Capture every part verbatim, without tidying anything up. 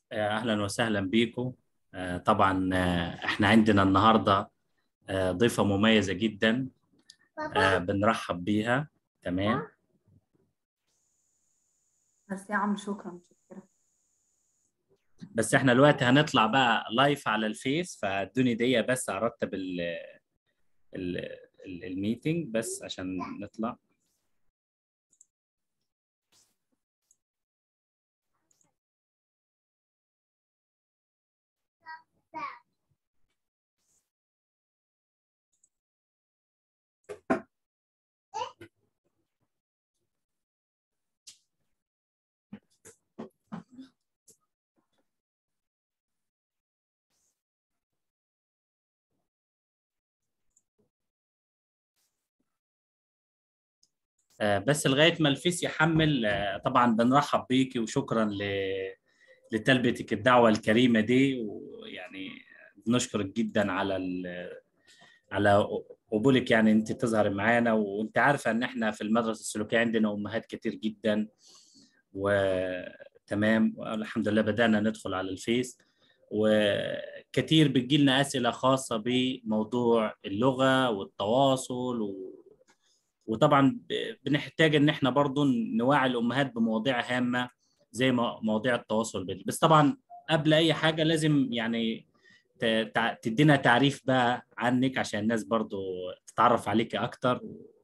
أهلا وسهلا بيكم. آه، طبعا آه، احنا عندنا النهاردة آه، ضيفة مميزة جدا. آه، بنرحب بيها. تمام. بس يا عم شكرا متشكرة. بس احنا دلوقتي هنطلع بقى لايف على الفيس، فادوني دقيقة بس ارتب ال ال ال- الميتنج بس عشان نطلع. آه، بس لغاية ما الفيس يحمل. آه، طبعا بنرحب بيكي وشكرا ل لتلبيتك الدعوة الكريمة دي، ويعني بنشكرك جدا على ال على قبولك، يعني انت تظهر معانا، وانت عارفه ان احنا في المدرسه السلوكيه عندنا امهات كتير جدا. وتمام، والحمد لله بدانا ندخل على الفيس، وكتير بتجيلنا اسئله خاصه بموضوع اللغه والتواصل و... وطبعا ب- بنحتاج ان احنا برضو نوعي الامهات بمواضيع هامه زي ما- مواضيع التواصل بال- بس طبعا قبل اي حاجه لازم يعني ت- تع- تدينا تعريف بقى عنك عشان الناس برضو تتعرف عليك اكتر.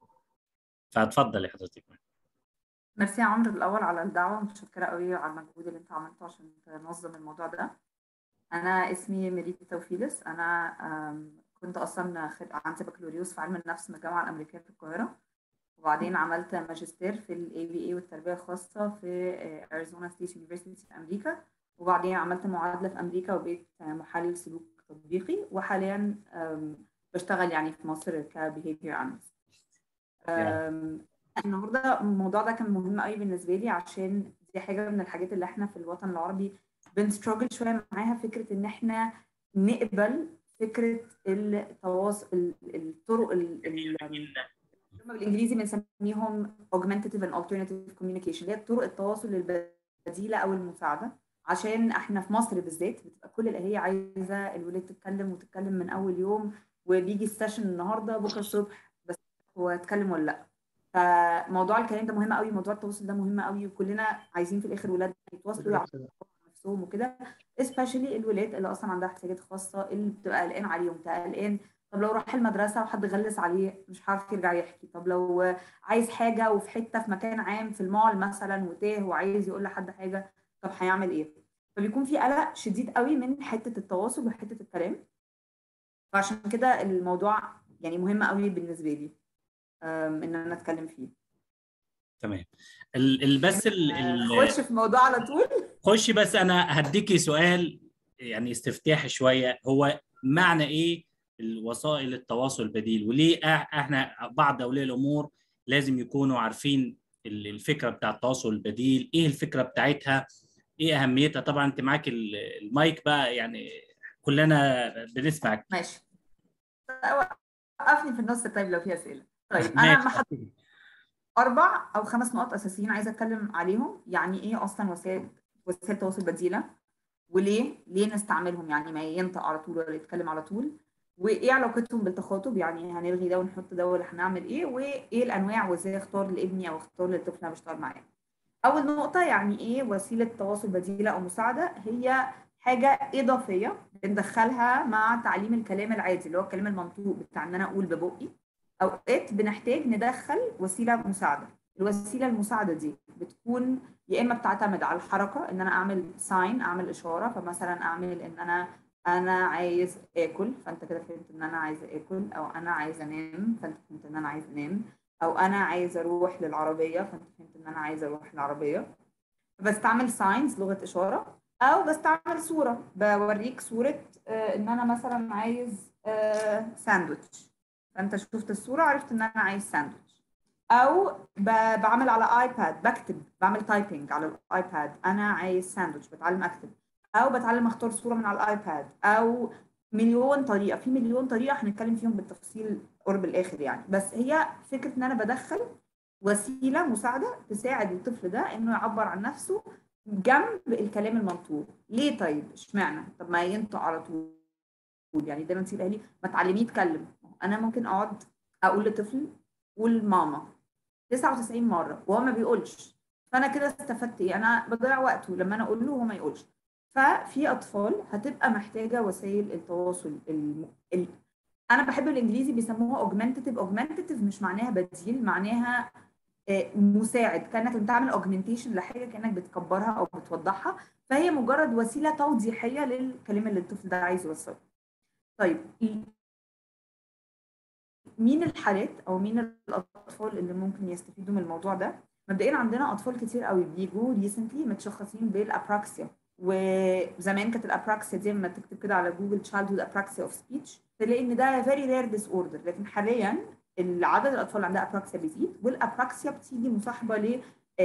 فاتفضلي حضرتك. ميرسي يا عمرو الأول على الدعوة، متشكرة قوي على المجهود اللي أنت عملته عشان تنظم الموضوع ده. أنا اسمي ميريت توفيلس. أنا آم، كنت أصلا خد- عندي بكالوريوس في علم النفس من الجامعة الأمريكية في القاهرة، وبعدين عملت ماجستير في ال إيه بي إيه والتربية الخاصة في أريزونا ستيت يونيفرسيتي في أمريكا، وبعدين عملت معادلة في أمريكا وبقيت محلل سلوك تطبيقي، وحاليا آم، بشتغل يعني في مصر كبيهيفير أناليست. يعني أم، النهارده الموضوع ده كان مهم قوي بالنسبه لي، عشان دي حاجه من الحاجات اللي احنا في الوطن العربي بنستراجل شويه معاها، فكره ان احنا نقبل فكره التواصل ال- الطرق ال- ال- هم بالانجليزي بنسميهم augmentative and alternative communication، اللي هي طرق التواصل البديله او المساعده. عشان احنا في مصر بالذات بتبقى كل الاهالي عايزه الولاد تتكلم وتتكلم من اول يوم، وبيجي السيشن النهارده بكره الصبح بس هو اتكلم ولا لا. فموضوع الكلام ده مهم قوي، موضوع التواصل ده مهم قوي، وكلنا عايزين في الاخر ولادنا يتواصلوا ويعرفوا نفسهم وكده. especially الولاد اللي اصلا عندها احتياجات خاصه، اللي بتبقى قلقان عليهم، بتبقى قلقان طب لو راح المدرسه وحد غلس عليه مش عارف يرجع يحكي، طب لو عايز حاجه وفي حته في مكان عام في المول مثلا وتاه وعايز يقول لحد حاجه، طب هيعمل ايه؟ فبيكون في قلق شديد قوي من حته التواصل وحته الكلام. فعشان كده الموضوع يعني مهم قوي بالنسبه لي، أم، ان انا اتكلم فيه. تمام. ال ال بس ال ال اخش في موضوع على طول. خشي، بس انا هديكي سؤال يعني استفتاحي شويه. هو معنى ايه الوسائل التواصل البديل، وليه إح- احنا بعض اولياء الامور لازم يكونوا عارفين ال- الفكره بتاع التواصل البديل، ايه الفكره بتاعتها، ايه اهميتها؟ طبعا انت معاك ال- المايك بقى، يعني كلنا بنسمعك. ماشي، وقفني في النص طيب لو في اسئله. طيب انا ماشي. محضر اربع او خمس نقط اساسيين عايزه اتكلم عليهم. يعني ايه اصلا وسائل وسائل تواصل بديله، وليه ليه نستعملهم، يعني ما ينطق على طول ولا يتكلم على طول، وايه علاقتهم بالتخاطب، يعني هنلغي ده ونحط ده ولا هنعمل ايه، وايه الانواع وازاي اختار لابني او اختار للطفل اللي انا بشتغل معاه. اول نقطه، يعني ايه وسيله تواصل بديله او مساعده؟ هي حاجه اضافيه بندخلها مع تعليم الكلام العادي اللي هو الكلام المنطوق بتاع ان انا اقول ببقي. اوقات بنحتاج ندخل وسيله مساعده. الوسيله المساعده دي بتكون يا اما بتعتمد على الحركه، ان انا اعمل ساين، اعمل اشاره، فمثلا اعمل ان انا انا عايز اكل، فانت كده فهمت ان انا عايزه اكل، او انا عايزه انام فانت فهمت ان انا عايزه انام، او انا عايزه اروح للعربيه فانت فهمت ان انا عايزه اروح للعربيه. بستعمل ساينز لغه اشاره، او بستعمل صوره بوريك صوره آه، ان انا مثلا عايز آه، ساندوتش، فانت شفت الصوره عرفت ان انا عايز ساندوتش. او ب- بعمل على ايباد، بكتب بعمل تايبنج على الايباد انا عايز ساندوتش، بتعلم اكتب، او بتعلم اختار صوره من على الايباد، او مليون طريقه، في مليون طريقه هنتكلم فيهم بالتفصيل قرب الاخر يعني. بس هي فكره ان انا بدخل وسيله مساعده تساعد الطفل ده انه يعبر عن نفسه جنب الكلام المنطوق. ليه طيب؟ اشمعنى؟ طب ما ينطق على طول، يعني دايما تسيب اهلي ما تعلميه يتكلم. انا ممكن اقعد اقول لطفل قول ماما تسعة وتسعين مره وهو ما بيقولش، فانا كده استفدت ايه؟ انا بضيع وقته لما انا اقول له وهو ما يقولش. ففي اطفال هتبقى محتاجه وسائل التواصل الم... ال... انا بحب الانجليزي بيسموها اوجمانتيف. اوجمانتيف مش معناها بديل، معناها مساعد، كانك بتعمل اوجمنتيشن لحاجه، كانك بتكبرها او بتوضحها، فهي مجرد وسيله توضيحيه للكلام اللي الطفل ده عايز يوصله. طيب مين الحالات او مين الاطفال اللي ممكن يستفيدوا من الموضوع ده؟ مبدئيا عندنا اطفال كتير قوي بيجوا ريسنتلي متشخصين بالابراكسيا، وزمان كانت الابراكسيا دي لما تكتب كده على جوجل childhood apraxia of speech تلاقي ان ده very rare disorder، لكن حاليا العدد الاطفال اللي عندها ابراكسيا بيزيد، والابراكسيا بتيجي مصاحبه ل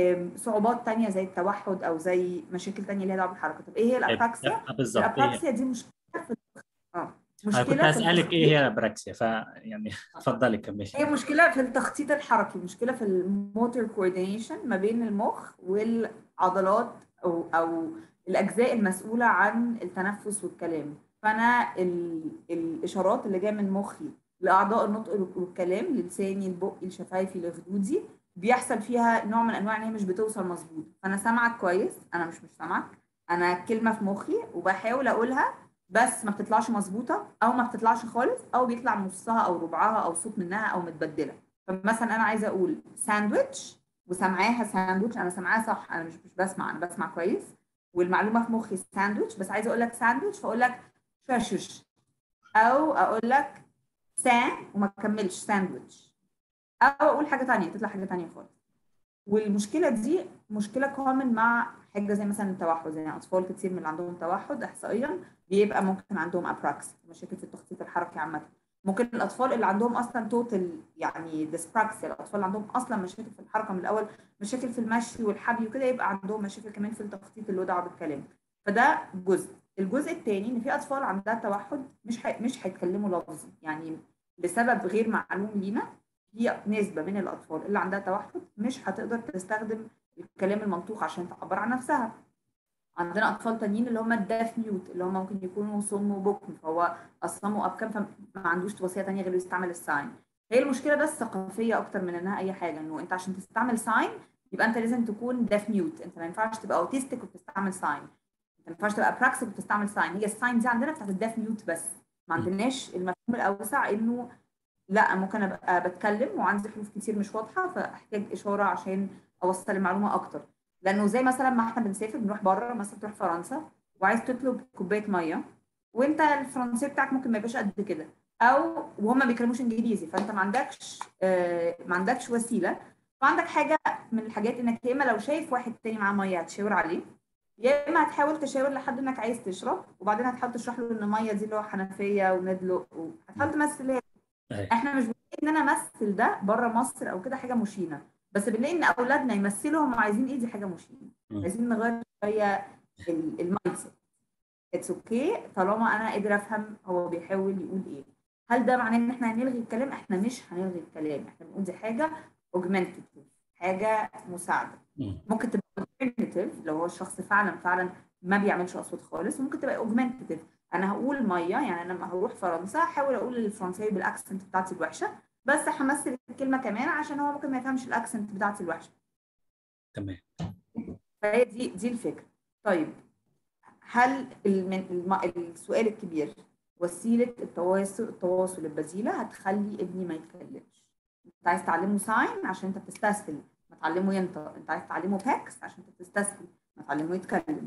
صعوبات تانية زي التوحد او زي مشاكل تانية ليها دعوه بالحركه. طب ايه هي الابراكسيا؟ بالظبط ايه. الابراكسيا دي مشكله في اه انا كنت مشكله في هسألك ايه التخطيط. هي الابراكسيا، فيعني اتفضلي كملي. هي مشكلة في التخطيط الحركي، مشكلة في الموتور كوردينيشن ما بين المخ والعضلات أو أو الأجزاء المسؤولة عن التنفس والكلام. فأنا ال... الإشارات اللي جاية من مخي لأعضاء النطق والكلام، للساني لبقي لشفايفي لخدودي، بيحصل فيها نوع من أنواع إن هي مش بتوصل مظبوط. فأنا سامعك كويس، أنا مش مش سامعك، أنا كلمة في مخي وبحاول أقولها بس ما بتطلعش مظبوطه، او ما بتطلعش خالص، او بيطلع نصها او ربعها او صوت منها او متبدله. فمثلا انا عايزه اقول ساندويتش وسامعاها ساندويتش، انا سامعاها صح، انا مش مش بسمع، انا بسمع كويس والمعلومه في مخي ساندويتش، بس عايزه اقول لك ساندويتش فاقول لك شاشش، او اقول لك سان وما اكملش ساندويتش، او اقول حاجه ثانيه تطلع حاجه ثانيه خالص. والمشكله دي مشكله كومن مع حاجه زي مثلا التوحد، زي اطفال كتير من اللي عندهم توحد احصائيا بيبقى ممكن عندهم ابراكس، مشاكل في التخطيط الحركي عامه. ممكن الاطفال اللي عندهم اصلا توتال يعني ديسبراكسيا، الاطفال اللي عندهم اصلا مشاكل في الحركه من الاول، مشاكل في المشي والحبي وكده، يبقى عندهم مشاكل كمان في التخطيط اللي له دعوه بالكلام. فده جزء. الجزء الثاني ان في اطفال عندها توحد مش حي... مش هيتكلموا لفظي، يعني لسبب غير معلوم لينا في نسبة من الأطفال اللي عندها توحد مش هتقدر تستخدم الكلام المنطوق عشان تعبر عن نفسها. عندنا أطفال تانيين اللي هم الداف ميوت، اللي هم ممكن يكونوا صم وبكم، فهو أصم وأبكم فما عندوش وسيلة تانية غير يستعمل الساين. هي المشكلة بس ثقافية أكتر من إنها أي حاجة، إنه أنت عشان تستعمل ساين يبقى أنت لازم تكون داف ميوت، أنت ما ينفعش تبقى أوتيستيك وبتستعمل ساين، أنت ما ينفعش تبقى أبراكسيك وبتستعمل ساين. هي الساين دي عندنا بتاعت الداف ميوت بس، ما عندناش المفهوم الأوسع إنه لا ممكن ابقى بتكلم وعندي حروف كتير مش واضحه فاحتاج اشاره عشان اوصل المعلومه اكتر. لانه زي مثلا ما احنا بنسافر بنروح بره، مثلا تروح فرنسا وعايز تطلب كوبايه ميه، وانت الفرنسي بتاعك ممكن ما يبقاش قد كده، او وهم ما بيتكلموش انجليزي، فانت ما عندكش آه ما عندكش وسيله. فعندك حاجه من الحاجات انك يا اما لو شايف واحد تاني معاه ميه هتشاور عليه، يا اما هتحاول تشاور لحد انك عايز تشرب، وبعدين هتحاول تشرح له ان الميه دي اللي هو حنفيه وندلق، وهتحاول تمثل. احنا مش بنلاقي ان انا امثل ده بره مصر او كده حاجه مشينه، بس بنلاقي ان اولادنا يمثلوا هم عايزين ايه، دي حاجه مشينه. عايزين نغير شويه المايند سيت. اتس اوكي طالما انا قادر افهم هو بيحاول يقول ايه. هل ده معناه ان احنا هنلغي الكلام؟ احنا مش هنلغي الكلام، احنا بنقول دي حاجه اوجمانتيف، حاجه مساعده. ممكن تبقى alternative لو هو الشخص فعلا فعلا ما بيعملش اصوات خالص، وممكن تبقى اوجمانتيف. انا هقول ميه، يعني انا لما هروح فرنسا هحاول اقول الفرنساوي بالاكسنت بتاعتي الوحشه، بس همثل الكلمه كمان عشان هو ممكن ما يفهمش الاكسنت بتاعتي الوحشه. تمام. فهي دي دي الفكره. طيب هل الم... السؤال الكبير، وسيله التواصل التواصل البذيله هتخلي ابني ما يتكلمش؟ انت عايز تعلمه ساين عشان انت بتستسهل ما تعلمه ينطق، انت عايز تعلمه باكس عشان انت بتستسهل ما تعلمه يتكلم.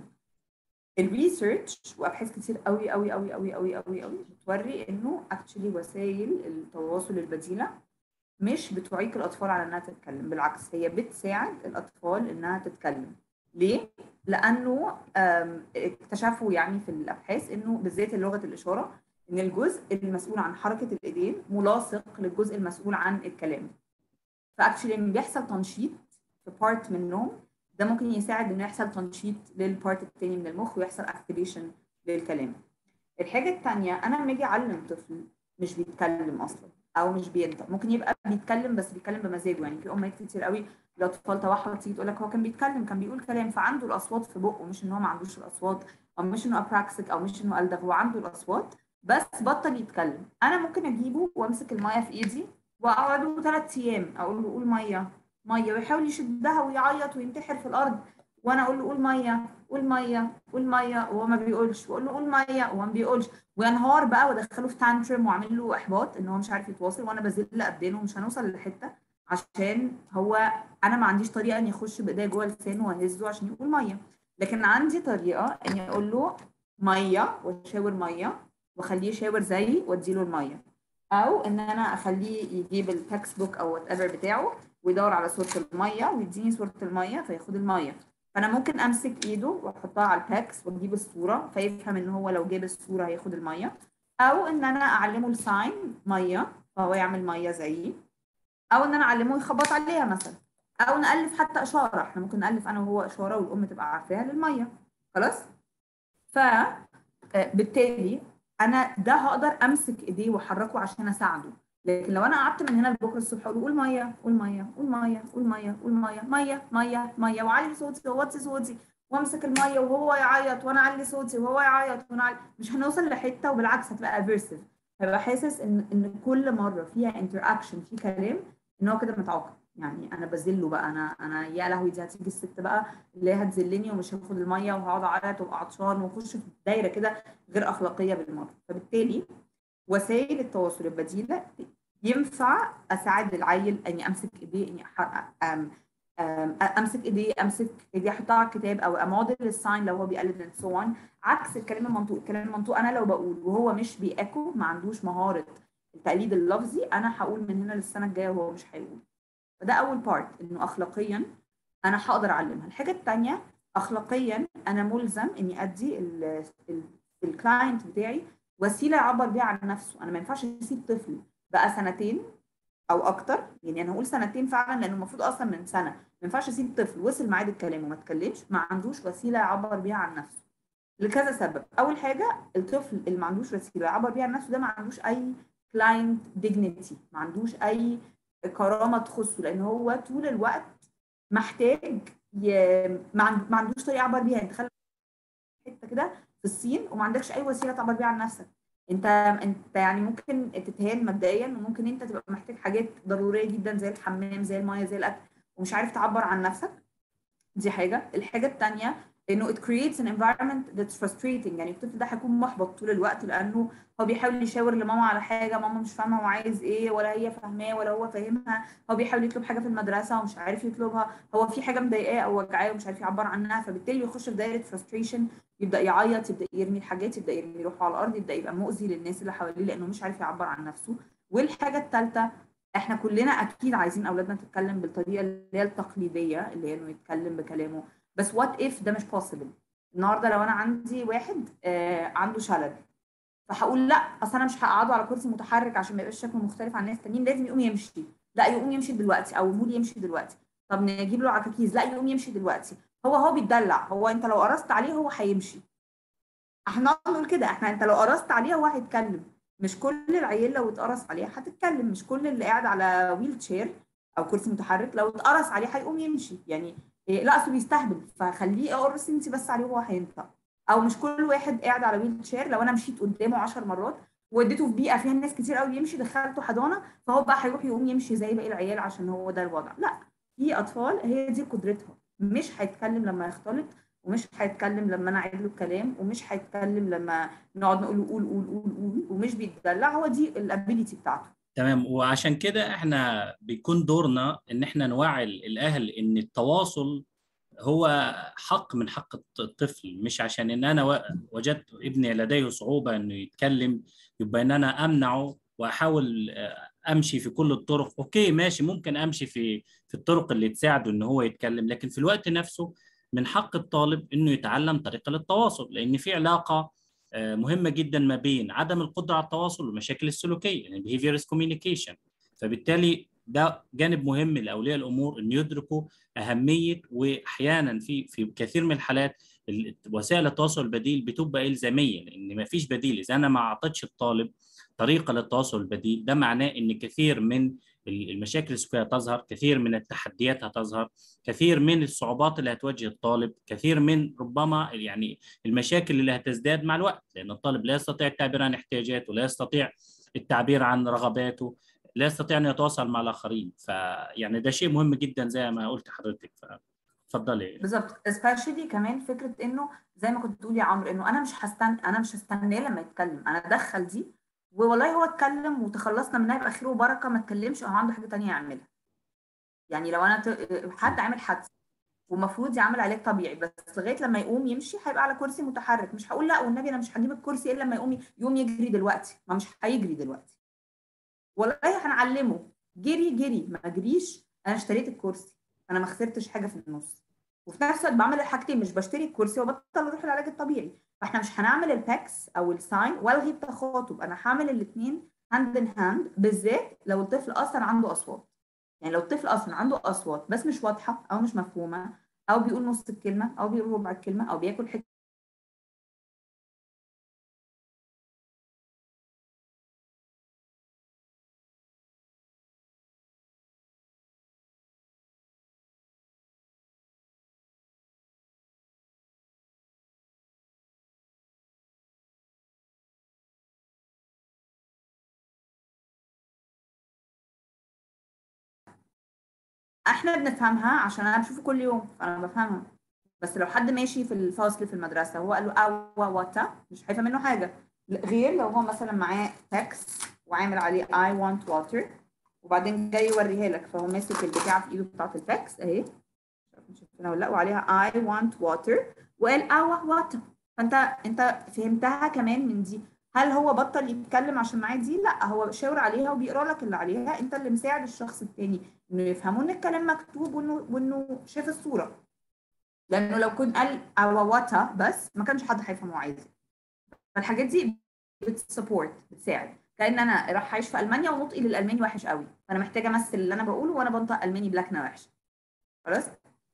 الريسيرش وابحاث كتير قوي قوي قوي قوي قوي قوي قوي بتوري انه اكشلي وسائل التواصل البديله مش بتعيق الاطفال على انها تتكلم، بالعكس هي بتساعد الاطفال انها تتكلم. ليه؟ لانه اكتشفوا يعني في الابحاث انه بالذات لغه الاشاره ان الجزء المسؤول عن حركه الايدين ملاصق للجزء المسؤول عن الكلام. فاكشلي لما بيحصل تنشيط في بارت منهم ده ممكن يساعد انه يحصل تنشيط للبارت الثاني من المخ ويحصل اكتيفيشن للكلام. الحاجه الثانيه، انا لما اجي اعلم طفل مش بيتكلم اصلا او مش بينطق. ممكن يبقى بيتكلم بس بيتكلم بمزاجه، يعني في امهات كتير قوي الاطفال توحد تيجي تقول لك هو كان بيتكلم، كان بيقول كلام، فعنده الاصوات في بقه، مش ان هو ما عندوش الاصوات او مش انه ابراكسيك او مش انه الدغ، هو عنده الاصوات بس بطل يتكلم. انا ممكن اجيبه وامسك الميه في ايدي واقعده ثلاث ايام اقول له قول ميه ميه، ويحاول يشدها ويعيط وينتحر في الارض، وانا اقول له قول ميه قول ميه قول ميه وهو ما بيقولش، واقول له قول ميه وهو ما بيقولش، وينهار بقى وادخله في تانترم واعمل له احباط ان هو مش عارف يتواصل، وانا بذل قدامه ومش هنوصل للحته عشان هو انا ما عنديش طريقه ان يخش بايديا جوه لسانه واهزه عشان يقول ميه. لكن عندي طريقه اني اقول له ميه واشاور ميه واخليه يشاور زيي واديله الميه، او ان انا اخليه يجيب التكست بوك او وات ايفر بتاعه ويدور على صوره الميه ويديني صوره الميه فياخد الميه. فانا ممكن امسك ايده واحطها على التكست واجيب الصوره فيفهم ان هو لو جاب الصوره هياخد الميه، او ان انا اعلمه الساين ميه فهو يعمل ميه زيي، او ان انا اعلمه يخبط عليها مثلا، او نالف حتى اشاره، احنا ممكن نالف انا وهو اشاره والام تبقى عارفاها للميه. خلاص. فبالتالي انا ده هقدر امسك ايديه واحركه عشان اساعده. لكن لو انا قعدت من هنا لبكره الصبح اقول قول ميه قول ميه قول ميه قول ميه قول ميه ميه ميه ميه واعلي صوتي ووطي صوتي وامسك الميه وهو يعيط وانا اعلي صوتي وهو يعيط وانا أعلي، مش هنوصل لحته، وبالعكس هتبقى افيرسيف. هبقى حاسس ان ان كل مره فيها انتر اكشن في كلام ان هو كده متعاقب، يعني انا بذله بقى، انا انا يا لهوي دي هتيجي الست بقى اللي هي هتذلني ومش هاخد الميه وهقعد اعيط وابقى عطشان واخش في دايره كده غير اخلاقيه بالمره. فبالتالي وسائل التواصل البديله ينفع اساعد العيل اني امسك ايديه، اني أم أم امسك ايديه امسك ايديه احطها على الكتاب او اموديل الساين لو هو بيقلد اند سو اون. عكس الكلام المنطوق، الكلام المنطوق انا لو بقول وهو مش بيأكو ما عندوش مهاره التقليد اللفظي انا هقول من هنا للسنه الجايه وهو مش هيقول. فده اول بارت، انه اخلاقيا انا هقدر اعلمها. الحاجه الثانيه اخلاقيا انا ملزم اني ادي الكلاينت بتاعي وسيله يعبر بيها عن نفسه. انا ما ينفعش اسيب طفل بقى سنتين او اكتر، يعني انا هقول سنتين فعلا لانه المفروض اصلا من سنه، ما ينفعش اسيب طفل وصل ميعاد الكلام وما اتكلمش ما عندوش وسيله يعبر بيها عن نفسه لكذا سبب. اول حاجه الطفل اللي ما عندوش وسيله يعبر بيها عن نفسه ده ما عندوش اي كلاينت ديجنيتي، ما عندوش اي كرامه تخصه، لان هو طول الوقت محتاج ي... ما عندوش طريقه يعبر بيها. انت خلي حته كده في الصين وما عندكش اي وسيله تعبر بيها عن نفسك، انت انت يعني ممكن تتهان مبدئيا، وممكن انت تبقى محتاج حاجات ضروريه جدا زي الحمام زي الميه زي الاكل ومش عارف تعبر عن نفسك. دي حاجه. الحاجه الثانيه انه it creates an environment that's frustrating، يعني الطفل ده هيكون محبط طول الوقت لانه هو بيحاول يشاور لماما على حاجه ماما مش فاهمه هو عايز ايه ولا هي فاهماه ولا هو فاهمها، هو بيحاول يطلب حاجه في المدرسه ومش عارف يطلبها، هو في حاجه مضايقاه او وجعاه ومش عارف يعبر عنها، فبالتالي بيخش في دايره frustration، يبدا يعيط يبدا يرمي الحاجات يبدا يرمي روحه على الارض يبدا يبقى مؤذي للناس اللي حواليه لانه مش عارف يعبر عن نفسه. والحاجه الثالثه احنا كلنا اكيد عايزين اولادنا تتكلم بالطريقه اللي هي التقليديه اللي هي انه يتكلم بكلامه، بس وات اف ده مش possible. النهارده لو انا عندي واحد آه عنده شلل فهقول لا اصل انا مش هقعده على كرسي متحرك عشان ما يبقاش شكله مختلف عن الناس التانيين، لازم يقوم يمشي، لا يقوم يمشي دلوقتي، او مول يمشي دلوقتي. طب نجيب له عكاكيز، لا يقوم يمشي دلوقتي. هو هو بيتدلع، هو انت لو قرصت عليه هو هيمشي. احنا نقول كده، احنا انت لو قرصت عليه هو هيتكلم. مش كل العيال لو اتقرص عليها هتتكلم، مش كل اللي قاعد على ويل تشير او كرسي متحرك لو اتقرص عليه هيقوم يمشي. يعني إيه، لا اصله بيستهبل فخليه اقرص انت بس عليه وهو هينطق. او مش كل واحد قاعد على ويل تشير لو انا مشيت قدامه عشر مرات واديته في بيئه فيها ناس كتير قوي يمشي دخلته حضانه فهو بقى هيروح يقوم يمشي زي باقي العيال عشان هو ده الوضع. لا، في اطفال هي دي قدرتها، مش هيتكلم لما يختلط، ومش هيتكلم لما انا اعيد له الكلام، ومش هيتكلم لما نقعد نقول له قول قول قول قول، ومش بيتدلع، هو دي الابيليتي بتاعته. تمام. وعشان كده احنا بيكون دورنا ان احنا نوعي الاهل ان التواصل هو حق من حق الطفل، مش عشان ان انا وجدت ابني لديه صعوبة انه يتكلم يبقى ان انا امنعه واحاول امشي في كل الطرق. اوكي ماشي، ممكن امشي في في الطرق اللي تساعده ان هو يتكلم، لكن في الوقت نفسه من حق الطالب انه يتعلم طريقة للتواصل، لان في علاقة مهمة جدا ما بين عدم القدرة على التواصل والمشاكل السلوكية، يعني behavior is communication. فبالتالي ده جانب مهم لاولياء الامور ان يدركوا اهميه. واحيانا في في كثير من الحالات وسائل التواصل البديل بتبقى الزاميه، لان ما فيش بديل. اذا انا ما اعطيتش الطالب طريقه للتواصل البديل، ده معناه ان كثير من المشاكل السلوكيه تظهر، كثير من التحديات هتظهر، كثير من الصعوبات اللي هتواجه الطالب، كثير من ربما يعني المشاكل اللي هتزداد مع الوقت، لان الطالب لا يستطيع التعبير عن احتياجاته، لا يستطيع التعبير عن رغباته، لا يستطيع ان يتواصل مع الاخرين. فيعني ده شيء مهم جدا زي ما قلت حضرتك. فتفضلي. بالظبط، especially كمان فكره انه زي ما كنت بتقولي يا عمرو، انه انا مش هستنى انا مش هستناه لما يتكلم، انا ادخل دي والله هو اتكلم وتخلصنا منها يبقى خير وبركه، ما اتكلمش او عنده حاجه تانيه يعملها. يعني لو انا ت... حد عامل حادثه ومفروض يعمل علاج طبيعي، بس لغايه لما يقوم يمشي هيبقى على كرسي متحرك، مش هقول لا والنبي انا مش هجيب الكرسي الا لما يقوم يقوم يجري دلوقتي، ما مش هيجري دلوقتي. والله هنعلمه جري جري، ما جريش انا اشتريت الكرسي، انا ما خسرتش حاجه في النص، وفي نفس الوقت بعمل الحاجتين، مش بشتري الكرسي وبطل اروح العلاج الطبيعي. فاحنا مش هنعمل الباكس او الساين والغي التخاطب، انا هعمل الاثنين هاند ان هاند، بالذات لو الطفل اصلا عنده اصوات. يعني لو الطفل اصلا عنده اصوات بس مش واضحه او مش مفهومه، او بيقول نص الكلمه او بيقول ربع الكلمه او بياكل حته، احنا بنفهمها عشان انا بشوفه كل يوم فانا بفهمها. بس لو حد ماشي في الفصل في المدرسه وهو قال له اوا واتا، مش هيفهم منه حاجه، غير لو هو مثلا معاه تكست وعامل عليه I want water وبعدين جاي يوريها لك، فهو ماسك البتاعه في ايده بتاعت التكست اهي، مش شايفينها ولا لا، وعليها I want water وقال اوا واتا، فانت انت فهمتها كمان من دي. هل هو بطل يتكلم عشان معاه دي؟ لا، هو شاور عليها وبيقرا لك اللي عليها، انت اللي مساعد الشخص التاني انه يفهمه ان الكلام مكتوب وانه وانه شاف الصوره. لانه لو كنت قال اواواتا بس ما كانش حد هيفهم هو عايز ايه. فالحاجات دي بتسبورت، بتساعد. كأن انا راح عايش في المانيا ونطقي للالماني وحش قوي، فانا محتاجه امثل اللي انا بقوله وانا بنطق الماني بلكنه وحشه. خلاص؟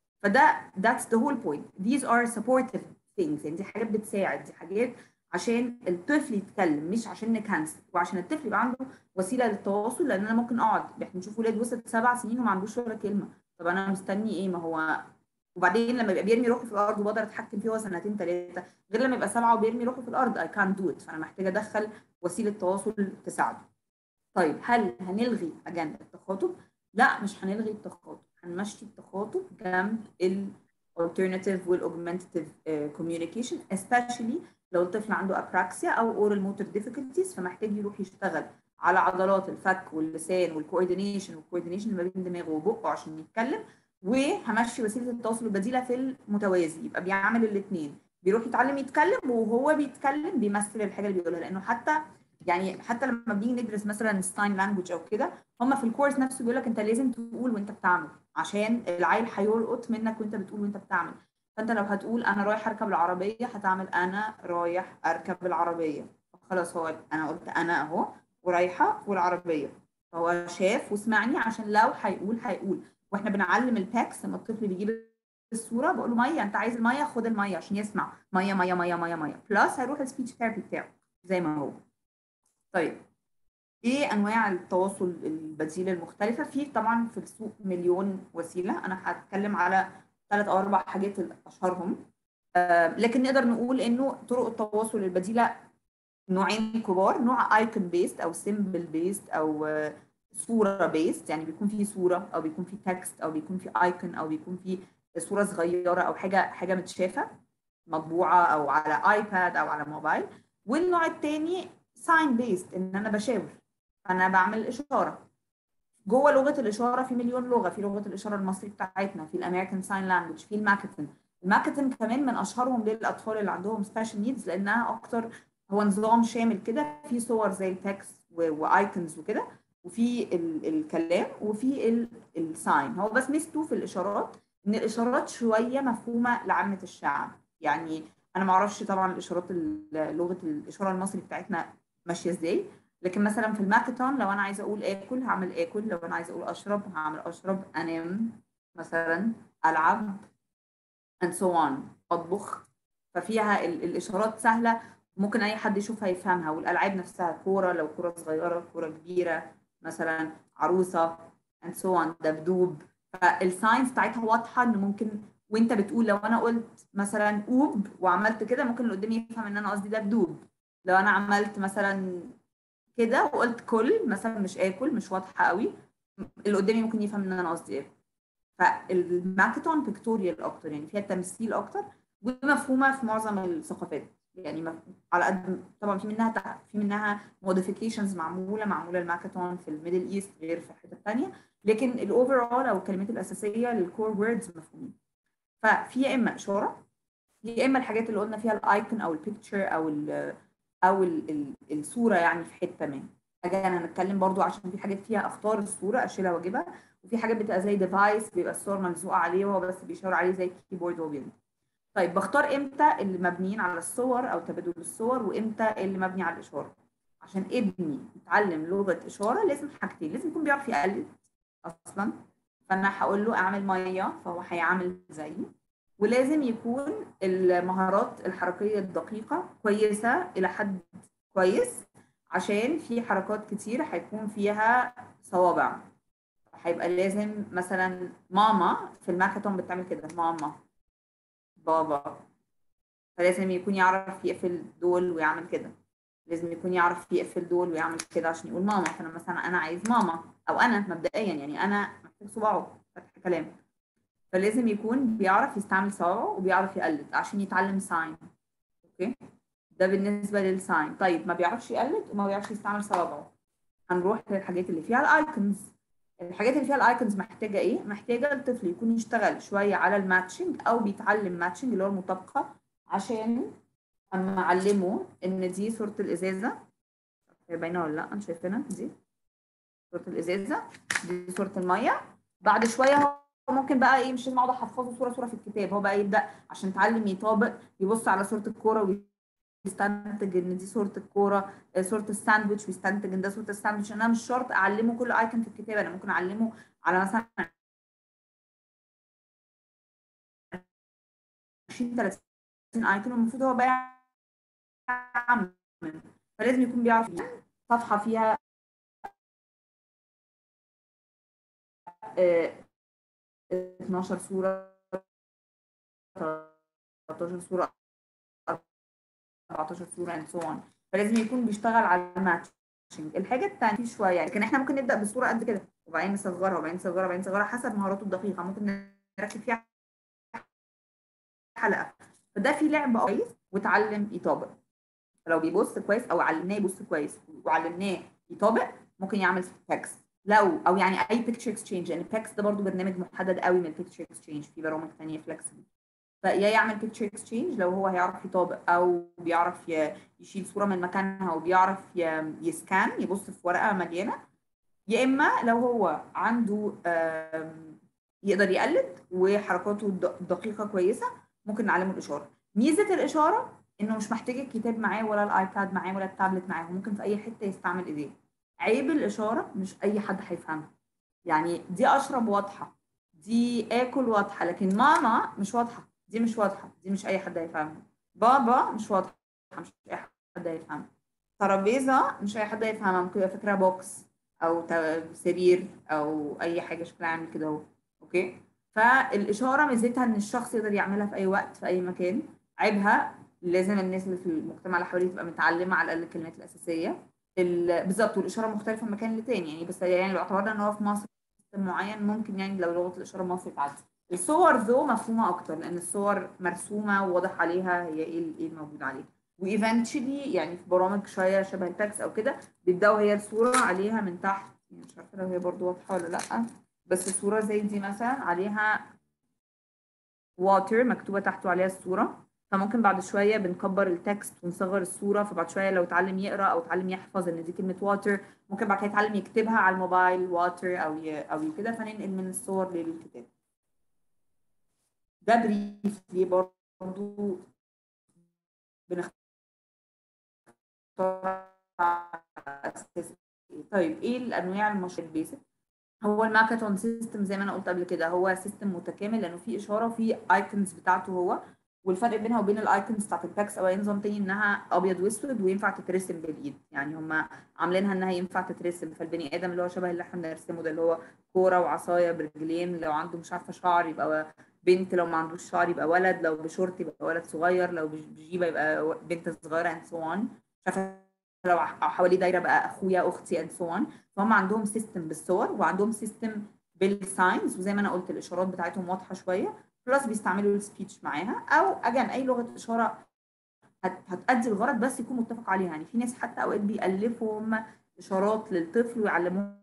فده that's the whole point. These are supportive things، يعني دي حاجات بتساعد، دي حاجات عشان الطفل يتكلم مش عشان نكنسل، وعشان الطفل يبقى عنده وسيله للتواصل. لان انا ممكن اقعد، احنا بنشوف ولاد وصلت سبع سنين وما عندوش ولا كلمه، طب انا مستني ايه؟ ما هو وبعدين لما يبقى بيرمي روحه في الارض وبقدر اتحكم فيه هو سنتين ثلاثه، غير لما يبقى سبعه وبيرمي روحه في الارض I can't do it. فانا محتاجه ادخل وسيله تواصل تساعده. طيب هل هنلغي اجان التخاطب؟ لا، مش هنلغي التخاطب، هنمشي التخاطب جنب ال alternative وال augmentative uh, communication especially لو الطفل عنده apraxia او oral motor difficulties، فمحتاج يروح يشتغل على عضلات الفك واللسان والكوردينيشن والكوردينيشن ما بين دماغه وبقه عشان يتكلم. وهمشي وسيله التواصل البديله في المتوازي، يبقى بيعمل الاثنين، بيروح يتعلم يتكلم وهو بيتكلم بيمثل الحاجه اللي بيقولها. لانه حتى يعني حتى لما بنيجي ندرس مثلا ستاين لانجوج او كده، هم في الكورس نفسه بيقول لك انت لازم تقول وانت بتعمل، عشان العيل هيلقط منك وانت بتقول وانت بتعمل. فانت لو هتقول انا رايح اركب العربيه، هتعمل انا رايح اركب العربيه، خلاص هو انا قلت انا اهو ورايحه والعربيه، فهو شاف وسمعني، عشان لو هيقول هيقول. واحنا بنعلم الباكس لما الطفل بيجيب الصوره بقول له ميه، انت عايز الميه خد الميه عشان يسمع ميه ميه ميه ميه ميه، بلس هيروح السبيتش ثيرابي بتاعه زي ما هو. طيب ايه انواع التواصل البديل المختلفه؟ في طبعا في السوق مليون وسيله، انا هتكلم على ثلاث او اربع حاجات اشهرهم. آه لكن نقدر نقول انه طرق التواصل البديله نوعين كبار، نوع ايكون بيست او سيمبل بيست او آه صوره بيست، يعني بيكون فيه صوره او بيكون فيه تكست او بيكون فيه ايكون او بيكون فيه صوره صغيره او حاجه حاجه متشافه مطبوعه او على ايباد او على موبايل. والنوع الثاني ساين بيست، ان انا بشاور، انا بعمل اشاره. جوه لغه الاشاره في مليون لغه، في لغه الاشاره المصري بتاعتنا، في الامريكان ساين لانجوج، في الماكتن. الماكتن كمان من اشهرهم للاطفال اللي عندهم سبيشال نيدز، لانها اكتر هو نظام شامل كده، في صور زي التكست وايكونز وكده، وفي ال الكلام وفي الساين. هو بس ميزته في الاشارات ان الاشارات شويه مفهومه لعامه الشعب. يعني انا ما اعرفش طبعا الاشارات لغه الاشاره المصري بتاعتنا ماشيه ازاي، لكن مثلا في الماكتون لو انا عايزه اقول اكل هعمل اكل، لو انا عايزه اقول اشرب هعمل اشرب، انام مثلا، العب and so on، اطبخ. ففيها ال الاشارات سهله ممكن اي حد يشوفها يفهمها. والالعاب نفسها كوره، لو كوره صغيره، كوره كبيره، مثلا عروسه and so on، دبدوب. فالساينس بتاعتها واضحه، ان ممكن وانت بتقول لو انا قلت مثلا اوب وعملت كده ممكن اللي قدامي يفهم ان انا قصدي دبدوب. لو انا عملت مثلا كده وقلت كل مثلا مش اكل، مش واضحه قوي، اللي قدامي ممكن يفهم ان انا قصدي اكل. فالماكاثون بيكتوريال اكتر، يعني فيها تمثيل اكتر، ومفهومه في معظم الثقافات. يعني مف... على قد طبعا في منها تع... في منها موديفيكيشنز معموله معموله الماكاثون في الميدل ايست غير في حته ثانيه، لكن الاوفرول او الكلمات الاساسيه للكور ووردز مفهومين. ففي يا اما اشاره، يا اما الحاجات اللي قلنا فيها الايكون او البيكتشر او ال او ال ال الصوره يعني في حته ما. حاجه انا هنتكلم برضو عشان في حاجات فيها اختار الصوره اشيلها واجيبها، وفي حاجات بتبقى زي ديفايس بيبقى الصور ملزوقه عليه وهو بس بيشاور عليه زي الكيبورد وهو بيكتب. طيب بختار امتى اللي مبنيين على الصور او تبادل الصور، وامتى اللي مبني على الاشاره؟ عشان ابني يتعلم لغه اشاره لازم حاجتين، لازم يكون بيعرف يقلد اصلا، فانا هقول له اعمل ميه فهو هيعمل زيي، ولازم يكون المهارات الحركيه الدقيقه كويسه الى حد كويس، عشان في حركات كتير هيكون فيها صوابع. هيبقى لازم مثلا ماما في الماكاثون بتعمل كده، ماما بابا، فلازم يكون يعرف يقفل دول ويعمل كده، لازم يكون يعرف يقفل دول ويعمل كده عشان يقول ماما. فانا مثلا انا عايز ماما، او انا مبدئيا يعني انا محتاج صباعه فتح كلام، فلازم يكون بيعرف يستعمل صوابعه وبيعرف يقلد عشان يتعلم ساين. اوكي، ده بالنسبه للساين. طيب ما بيعرفش يقلد وما بيعرفش يستعمل صوابعه، هنروح للحاجات اللي فيها الايكونز. الحاجات اللي فيها الايكونز محتاجه ايه؟ محتاجه الطفل يكون يشتغل شويه على الماتشنج او بيتعلم ماتشنج اللي هو المطابقه، عشان اما اعلمه ان دي صوره الازازه، هي باينه ولا لا؟ انا شايفينها دي صوره الازازه، دي صوره الميه. بعد شويه هو ممكن بقى ايه، مش لازم اقعد احفظه صوره صوره في الكتاب، هو بقى يبدا عشان يتعلم يطابق، يبص على صوره الكوره ويستنتج ان دي صوره الكوره، صوره الساندوتش ويستنتج ان ده صوره الساندوتش. انا مش شرط اعلمه كل ايكون في الكتاب، انا ممكن اعلمه على مثلا عشرين ثلاثين ايكون، المفروض هو بقى يعمل. فلازم يكون بيعرف صفحه فيها اتناشر صوره، تلتاشر صوره، اربعتاشر صوره and so on. فلازم يكون بيشتغل على الماتشنج. الحاجه الثانيه شويه، لكن احنا ممكن نبدا بصوره قد كده وبعدين نصغرها وبعدين نصغرها وبعدين نصغرها حسب مهاراته الدقيقه، ممكن نركب فيها حلقه. فده في لعب كويس وتعلم يطابق. لو بيبص كويس او علمناه يبص كويس وعلمناه يطابق ممكن يعمل تكست، لو او يعني اي بيكتشر اكسشينج، يعني التكست ده برضو برنامج محدد قوي من البيكتشر اكسشينج، في برامج ثانيه فلكسبل. فيا يعمل بيكتشر اكسشينج لو هو هيعرف يطابق او بيعرف يشيل صوره من مكانها وبيعرف يسكان يبص في ورقه مليانه، يا اما لو هو عنده يقدر يقلد وحركاته دقيقه كويسه ممكن نعلمه الاشاره. ميزه الاشاره انه مش محتاج الكتاب معاه ولا الايباد معاه ولا التابلت معاه، ممكن في اي حته يستعمل ايديه. عيب الاشاره مش اي حد هيفهمها، يعني دي اشرب واضحه، دي اكل واضحه، لكن ماما مش واضحه، دي مش واضحه، دي مش اي حد هيفهمها. بابا مش واضحه، مش اي حد هيفهمها. ترابيزه مش اي حد هيفهمها، ممكن يبقى فكره بوكس او سرير او اي حاجه شكلها عامل كده اهو. اوكي، فالاشاره ميزتها ان الشخص يقدر يعملها في اي وقت في اي مكان. عيبها لازم الناس اللي في المجتمع اللي حواليه تبقى متعلمه على الاقل الكلمات الاساسيه بالظبط، والاشاره مختلفه من مكان لتاني يعني. بس يعني لو اعتبرنا ان هو في مصر معين ممكن يعني لو لغه الاشاره مصري تعدي. الصور ذو مفهومه اكتر لان الصور مرسومه وواضح عليها هي ايه ايه الموجود عليها، وايفنتشلي يعني في برامج شويه شبه التاكس او كده بيبداوا هي الصوره عليها من تحت، يعني مش عارفه لو هي برضو واضحه ولا لا، بس الصوره زي دي مثلا عليها واتر مكتوبه تحته عليها الصوره، فممكن بعد شويه بنكبر التكست ونصغر الصوره، فبعد شويه لو اتعلم يقرا او اتعلم يحفظ ان دي كلمه واتر ممكن بعد كده يتعلم يكتبها على الموبايل واتر او ي... او كده، فننقل من الصور للكتاب. ده بريفلي برضه بنختار اساس. طيب ايه الانواع المشروع البيسك؟ هو الماكاثون سيستم زي ما انا قلت قبل كده هو سيستم متكامل لانه فيه اشاره وفيه ايكونز بتاعته هو، والفرق بينها وبين الايكونز بتاعت الباكس او اي نظام تاني انها ابيض واسود وينفع تترسم بالايد. يعني هم عاملينها انها ينفع تترسم، فالبني ادم اللي هو شبه اللي احنا بنرسمه ده اللي هو كوره وعصايه برجلين، لو عنده مش عارفه شعر يبقى بنت، لو ما عندوش شعر يبقى ولد، لو بشورت يبقى ولد صغير، لو بجيبه يبقى بنت صغيره اند سو اون، لو حواليه دايره بقى اخويا اختي اند سو اون. فهم عندهم سيستم بالصور وعندهم سيستم بالساينز، وزي ما انا قلت الاشارات بتاعتهم واضحه شويه، بلس بيستعملوا السبيتش معاها، او اجان اي لغه اشاره هت- هتأدي الغرض بس يكون متفق عليها. يعني في ناس حتى اوقات بيألفوا هم اشارات للطفل ويعلموها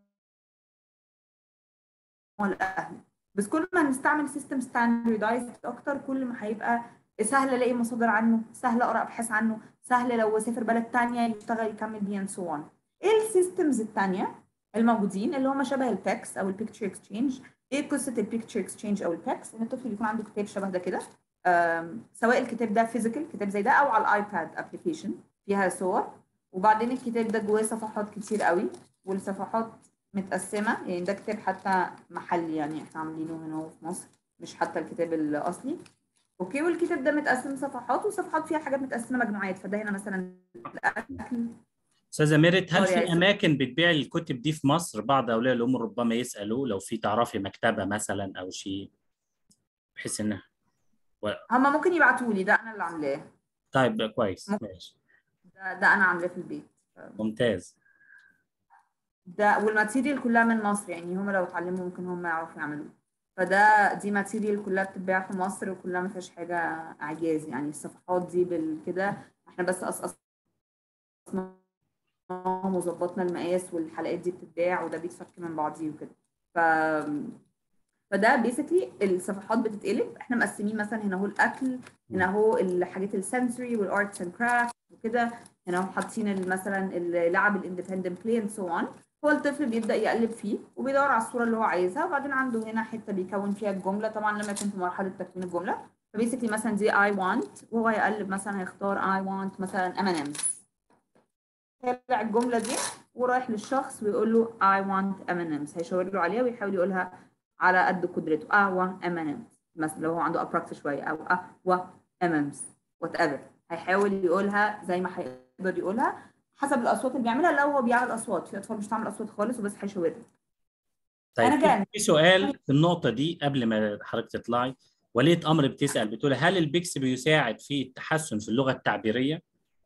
الاهل. بس كل ما هنستعمل سيستم ستاندردايزد اكتر كل ما هيبقى سهل الاقي مصادر عنه، سهل اقرا ابحاث عنه، سهل لو سافر بلد تانية يشتغل يكمل بيه اند سو اون. ايه السيستمز التانية الموجودين اللي هم شبه الباكس او البيكتشر اكسشينج؟ ايه قصه البيكتشر اكسشينج او الباكس؟ ان الطفل يكون عنده كتاب شبه ده كده، سواء الكتاب ده فيزيكال كتاب زي ده او على الايباد ابلكيشن فيها صور، وبعدين الكتاب ده جواه صفحات كتير قوي، والصفحات متقسمه. يعني ده كتاب حتى محلي، يعني احنا عاملينه هنا في مصر مش حتى الكتاب الاصلي. اوكي، والكتاب ده متقسم صفحات، وصفحات فيها حاجات متقسمه مجموعات. فده هنا مثلا الاكل. استاذه ميريت، هل سوري يا في ياسر. اماكن بتبيع الكتب دي في مصر؟ بعض اولياء الامور ربما يسالوا لو في تعرفي مكتبه مثلا او شيء بحيث انها و... هما ممكن يبعتوا لي، ده انا اللي عاملاه. طيب كويس ممكن. ماشي. ده, ده انا عاملاه في البيت. ممتاز. ده والماتيريال كلها من مصر، يعني هم لو اتعلموا ممكن هم يعرفوا يعملوه. فده دي ماتيريال كلها بتتباع في مصر وكلها ما فيهاش حاجه اعجاز. يعني الصفحات دي بالكده احنا بس قصقصناهم وظبطنا المقاس، والحلقات دي بتتباع وده بيتفك من بعضيه وكده. ف فده بيسكلي الصفحات بتتقلب. احنا مقسمين مثلا هنا هو الاكل، هنا هو الحاجات السنسوري والارتس اند كرافت وكده، هنا هو حاطين مثلا اللعب الاندبندنت بلاي اند سو اون. هو الطفل بيبدا يقلب فيه وبيدور على الصوره اللي هو عايزها، وبعدين عنده هنا حته بيكون فيها الجمله، طبعا لما يكون في مرحله تكوين الجمله. فبيسكلي مثلا دي اي وانت، وهو هيقلب مثلا هيختار اي وانت مثلا ام ان امز، تابع الجمله دي ورايح للشخص ويقول له I want ام ان امز، هيشاور له عليها ويحاول يقولها على قد قدرته. اهوى ام ان امز مثلا لو هو عنده ابراكس شويه، او اهوى ام امز وات ايفر، هيحاول يقولها زي ما هيقدر يقولها حسب الاصوات اللي بيعملها. لو هو بيعمل اصوات، في اطفال مش بتعمل اصوات خالص وبس هيشاور له. طيب انا في جان في سؤال في النقطه دي قبل ما حضرتك تطلعي. ولية امر بتسال بتقول هل البيكس بيساعد في التحسن في اللغه التعبيريه؟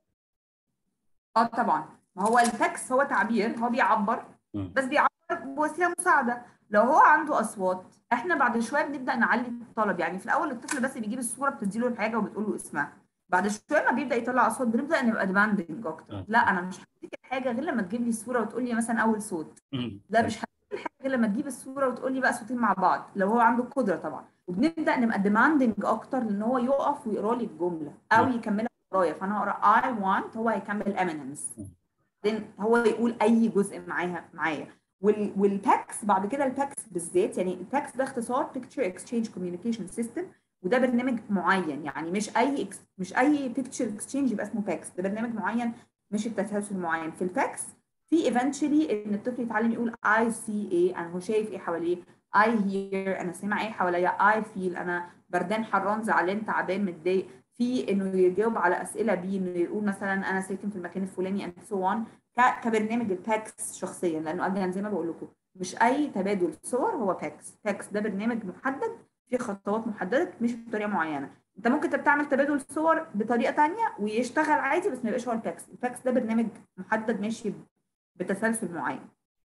اه طبعا، ما هو التكست هو تعبير، هو بيعبر، مم. بس بيعبر بوسيله مساعده. لو هو عنده اصوات احنا بعد شويه بنبدا نعلي الطلب. يعني في الاول الطفل بس بيجيب الصوره بتديله الحاجه وبتقول له اسمها، بعد شويه ما بيبدا يطلع اصوات بنبدا نبقى ديماندنج اكتر. آه. لا انا مش هديك الحاجه غير لما تجيب لي الصوره وتقول لي مثلا اول صوت. مم. لا مش هديك الحاجه غير لما تجيب الصوره وتقول لي بقى صوتين مع بعض، لو هو عنده القدره طبعا. وبنبدا نبقى ديماندنج اكتر لان هو يقف ويقرا لي الجمله او مم. يكملها ورايا. فانا هقرا I want، هو هيكمل eminence، بعدين هو يقول اي جزء معاها معايا. وال والباكس بعد كده، الباكس بالذات، يعني الباكس ده اختصار بيكتشر اكسشينج كوميونيكيشن سيستم، وده برنامج معين. يعني مش اي إكس مش اي بيكتشر اكسشينج يبقى اسمه باكس، ده برنامج معين مش التسلسل معين. في الباكس في ايفنتشولي ان الطفل يتعلم يقول I see ايه، انا هو شايف ايه حواليه، I hear انا سامع ايه حواليا، I feel انا بردان حران زعلان تعبان متضايق، في انه يجاوب على اسئله بيه، انه يقول مثلا انا ساكن في المكان الفلاني اند سو اون. كبرنامج الباكس شخصيا، لانه اجل زي ما بقول لكم مش اي تبادل صور هو باكس. باكس ده برنامج محدد فيه خطوات محدده مش بطريقه معينه. انت ممكن تعمل تبادل صور بطريقه ثانيه ويشتغل عادي بس ما يبقاش هو الباكس. الباكس ده برنامج محدد ماشي بتسلسل معين.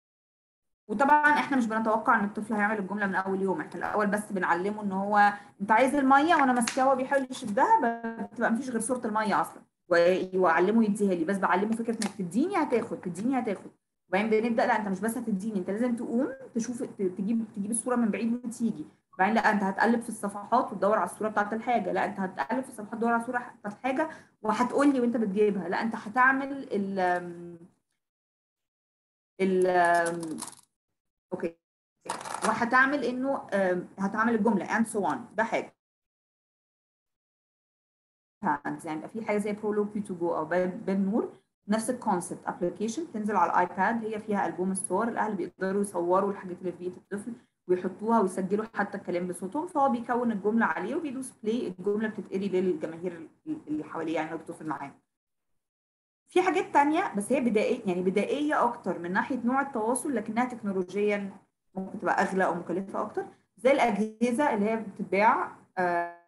وطبعا احنا مش بنتوقع ان الطفل هيعمل الجمله من اول يوم، احنا الاول بس بنعلمه ان هو انت عايز الميه وانا ماسكاها وهو بيحاول يشدها، بتبقى مفيش غير صوره الميه اصلا، واعلمه يديها لي، بس بعلمه فكره انك تديني هتاخد تديني هتاخد. وبعدين بنبدا لا انت مش بس هتديني، انت لازم تقوم تشوف تجيب تجيب الصوره من بعيد وتيجي. وبعدين لا انت هتقلب في الصفحات وتدور على الصوره بتاعت الحاجه، لا انت هتقلب في الصفحات تدور على الصوره بتاعت الحاجه وهتقول لي وانت بتجيبها، لا انت هتعمل ال ال اوكي وهتعمل انه هتعمل الجمله and so on. ده حاجه يعني يبقى في حاجه زي برولوج بي تو جو او باب نور، نفس الكونسبت، ابلكيشن تنزل على الايباد، هي فيها البوم الصور، الاهل بيقدروا يصوروا الحاجات اللي في بيت الطفل ويحطوها ويسجلوا حتى الكلام بصوتهم، فهو بيكون الجمله عليه وبيدوس بلاي، الجمله بتتقري للجماهير اللي حواليه يعني لو بتوصل معاه. في حاجات تانية بس هي بدائية، يعني بدائية أكتر من ناحية نوع التواصل، لكنها تكنولوجيا ممكن تبقى أغلى أو مكلفة أكتر، زي الأجهزة اللي هي بتتباع آه،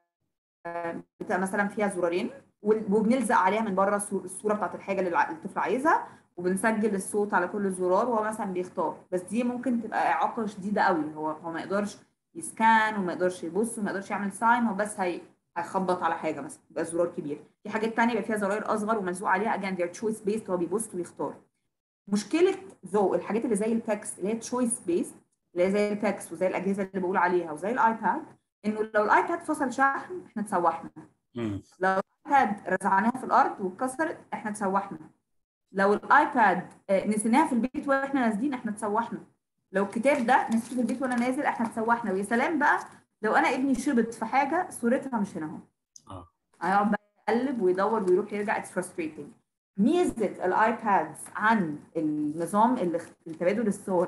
بتبقى مثلا فيها زرارين وبنلزق عليها من بره الصورة بتاعت الحاجة اللي الطفل عايزها، وبنسجل الصوت على كل زرار وهو مثلا بيختار. بس دي ممكن تبقى إعاقة شديدة قوي، هو هو ما يقدرش يسكان وما يقدرش يبص وما يقدرش يعمل ساين، هو بس هي هيخبط على حاجه مثلا يبقى زرار كبير. في حاجات تانية يبقى فيها زراير اصغر وملزوق عليها again they're choice based، هو بيبص ويختار. مشكله ذو الحاجات اللي زي التكست اللي هي choice based، اللي هي زي التكست وزي الاجهزه اللي بقول عليها وزي الايباد، انه لو الايباد فصل شحن احنا اتسوحنا، مم. لو الايباد رزعناها في الارض واتكسرت احنا اتسوحنا، لو الايباد آه، نسيناها في البيت واحنا نازلين احنا اتسوحنا، لو الكتاب ده نسيته في البيت وانا نازل احنا اتسوحنا. ويا سلام بقى لو انا ابني شبط في حاجه صورتها مش هنا اهو، اه هيقعد بقى يقلب ويدور ويروح يرجع. اتس frustrating. ميزه الايبادز عن النظام اللي تبادل الصور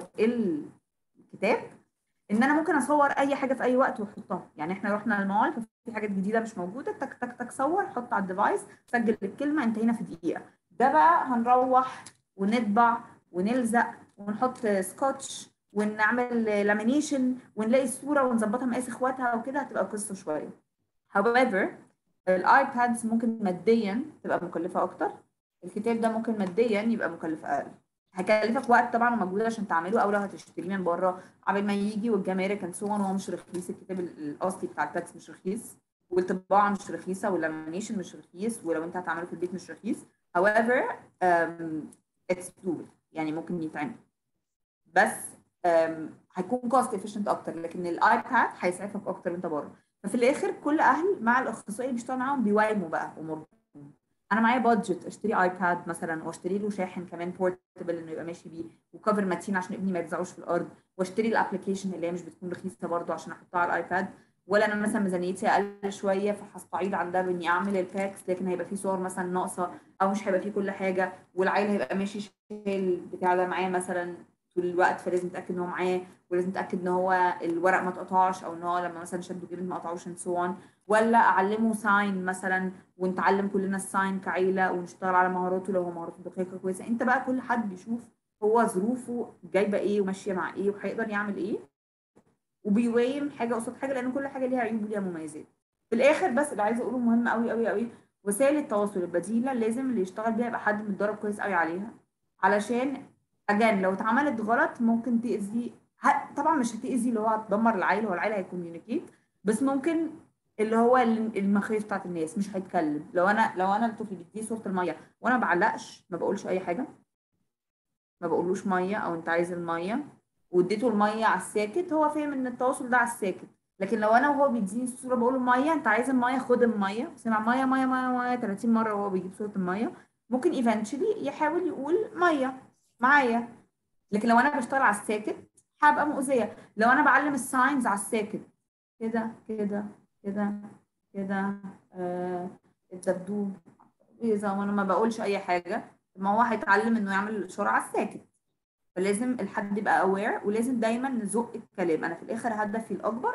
الكتاب ان انا ممكن اصور اي حاجه في اي وقت واحطها. يعني احنا رحنا المول ففي حاجات جديده مش موجوده، تك تك تك صور حط على الديفايس سجل الكلمه انتهينا في دقيقه. ده بقى هنروح ونطبع ونلزق ونحط سكotch ونعمل لامينيشن ونلاقي الصوره ونظبطها مقاس اخواتها وكده، هتبقى قصه شويه. however الايبادز ممكن ماديا تبقى مكلفه اكتر، الكتاب ده ممكن ماديا يبقى مكلف اقل. هيكلفك وقت طبعا ومجهود عشان تعمله، او لو هتشتريه من بره قبل ما يجي والجمارك اند سو وهو مش رخيص، الكتاب الاصلي بتاع الباتس مش رخيص، والطباعه مش رخيصه، واللامينيشن مش رخيص، ولو انت هتعمله في البيت مش رخيص. however um, it's doable، يعني ممكن يتعمل، بس um, هيكون كوست efficient اكتر، لكن الايباد هيسعفك اكتر وانت بره. ففي الاخر كل اهل مع الاخصائي اللي بيشتغل معاهم بيوايموا بقى امور. انا معايا بادجت اشتري ايباد مثلا واشتري له شاحن كمان بورتبل انه يبقى ماشي بيه، وكفر متين عشان ابني ما يرزعوش في الارض، واشتري الابلكيشن اللي هي مش بتكون رخيصه برضو عشان احطها على الايباد. ولا انا مثلا ميزانيتي اقل شويه فهستعيد عن ده باني اعمل الباكس، لكن هيبقى فيه صور مثلا ناقصه او مش هيبقى فيه كل حاجه، والعيل هيبقى ماشي شايل بتاع ده معاه مثلا طول الوقت، فلازم اتاكد ان هو معاه، ولازم اتاكد ان هو الورق ما اتقطعش، او ان هو لما مثلا شدوا جلد ما قطعوش and so on. ولا اعلمه ساين مثلا ونتعلم كلنا الساين كعيله ونشتغل على مهاراته لو هو مهاراته دقيقه كويسه. انت بقى كل حد بيشوف هو ظروفه جايبه ايه وماشيه مع ايه وهيقدر يعمل ايه، وبيويم حاجه قصاد حاجه، لان كل حاجه ليها عيوب وليها مميزات. في الاخر بس اللي عايزه اقوله مهم قوي قوي قوي، وسائل التواصل البديله لازم اللي يشتغل بيها يبقى حد متدرب كويس قوي عليها، علشان اجان لو اتعملت غلط ممكن تاذي. طبعا مش هتاذي اللي هو هتدمر العيل، هو العيل هيكوميونيكيت، بس ممكن اللي هو المخاوف بتاعت الناس مش هيتكلم. لو انا لو انا الطفل بيديه صوره الميه وانا ما بعلقش ما بقولش اي حاجه، ما بقولوش ميه او انت عايز الميه واديته الميه على الساكت، هو فاهم ان التواصل ده على الساكت. لكن لو انا وهو بيديني الصوره بقول له ميه انت عايز الميه خد الميه، سمع ميه ميه ميه ميه ثلاثين مره وهو بيجيب صوره الميه، ممكن ايفنتشلي يحاول يقول ميه معايا. لكن لو انا بشتغل على الساكت هبقى مؤذيه. لو انا بعلم الساينز على الساكت كده كده كده كده آه الدبدوب اذا وانا ما بقولش اي حاجه، ما هو هيتعلم انه يعمل الاشاره على الساكت. فلازم الحد يبقى اوير، ولازم دايما نزق الكلام. انا في الاخر هدفي الاكبر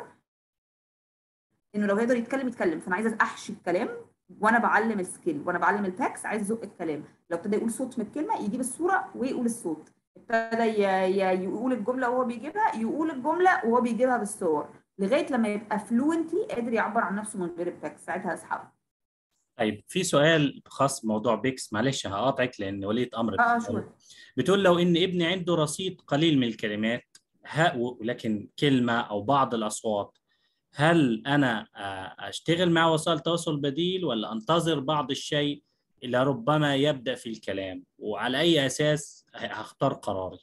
انه لو هيقدر يتكلم يتكلم، فانا عايزه احشي الكلام وانا بعلم السكيل وانا بعلم الباكس، عايز ازق الكلام. لو ابتدى يقول صوت من الكلمه يجيب الصوره ويقول الصوت، ابتدى يقول الجمله وهو بيجيبها يقول الجمله وهو بيجيبها بالصور، لغايه لما يبقى فلوينتلي قادر يعبر عن نفسه من غير الباكس، ساعتها اسحبه. طيب في سؤال خاص بموضوع بيكس، معلش هقاطعك لان ولية امر اه بتسأله. شو بتقول لو ان ابني عنده رصيد قليل من الكلمات ها ولكن كلمة او بعض الاصوات، هل انا آه، اشتغل مع وسائل تواصل بديل ولا انتظر بعض الشيء اللي ربما يبدأ في الكلام، وعلى اي اساس هختار قراري؟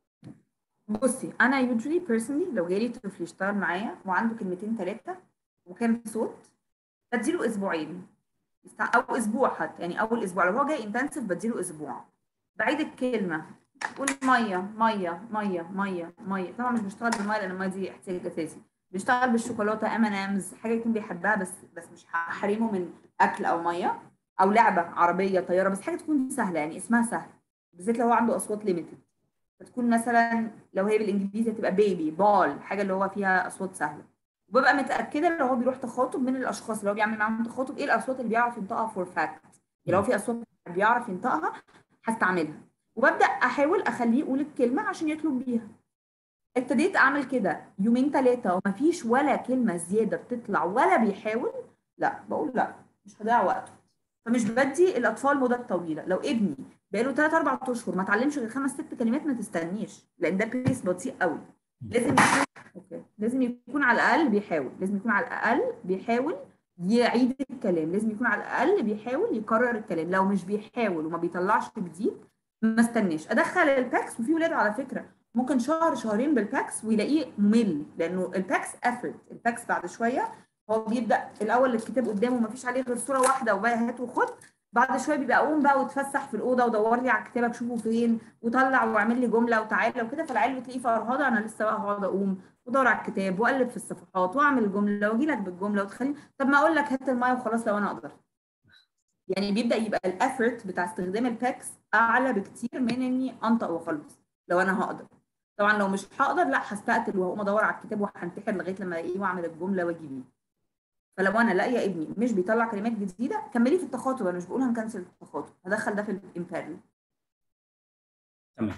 بصي انا يوجولي بيرسونلي لو جالي طفل يشتغل معايا وعنده كلمتين ثلاثه وكان صوت، بديله اسبوعين او اسبوع حتى، يعني اول اسبوع لو هو جاي انتنسيف بديله اسبوع. بعيد الكلمه قول ميه ميه ميه ميه ميه، طبعا مش بشتغل بالميه لان الميه دي احتياج اساسي، بشتغل بالشوكولاته ام ان امز حاجه يكون بيحبها، بس بس مش هحرمه من اكل او ميه او لعبه عربيه طياره، بس حاجه تكون سهله يعني اسمها سهل، بالذات لو هو عنده اصوات ليميتد. فتكون مثلا لو هي بالانجليزي هتبقى بيبي، بال، حاجه اللي هو فيها اصوات سهله. وببقى متاكده لو هو بيروح تخاطب من الاشخاص اللي هو بيعمل معاهم تخاطب ايه الاصوات اللي بيعرف ينطقها فور فاكت. لو في اصوات بيعرف ينطقها هستعملها، وببدا احاول اخليه يقول الكلمه عشان يطلب بيها. ابتديت اعمل كده يومين ثلاثه ومفيش ولا كلمه زياده بتطلع ولا بيحاول، لا بقول لا مش هضيع وقته. فمش بدي الاطفال مدة طويله. لو ابني بقاله ثلاثة أربعة اشهر ما اتعلمش غير خمس ست كلمات ما تستنيش، لان ده بيس بطيء قوي. لازم يكون اوكي لازم يكون على الاقل بيحاول، لازم يكون على الاقل بيحاول يعيد الكلام، لازم يكون على الاقل بيحاول يكرر الكلام. لو مش بيحاول وما بيطلعش جديد ما استناش ادخل الباكس. وفي ولاد على فكره ممكن شهر شهرين بالباكس ويلاقيه ممل، لانه الباكس افرت. الباكس بعد شويه هو بيبدا الاول الكتاب قدامه ما فيش عليه غير صوره واحده وبقى هات وخد، بعد شويه بيبقى قوم بقى وتفسح في الاوضه ودور لي على كتابك شوفه فين وطلع واعمل لي جمله وتعالى وكده. فالعيال بتلاقيه فرهضه، انا لسه بقى هقعد اقوم ودور على الكتاب واقلب في الصفحات واعمل جمله واجي لك بالجمله وتخلي طب ما اقول لك هات المايه وخلاص لو انا اقدر. يعني بيبدا يبقى الافورت بتاع استخدام الباكس اعلى بكتير من اني انطق واخلص لو انا هقدر. طبعا لو مش هقدر لا هستقتل وهقوم ادور على الكتاب وهنتحر لغايه لما الاقيه واعمل الجمله واجي بيه. فلو انا لاقيه ابني مش بيطلع كلمات جديده كملي في التخاطب، انا مش بقول هنكنسل التخاطب، هدخل ده في الامبيريال. تمام.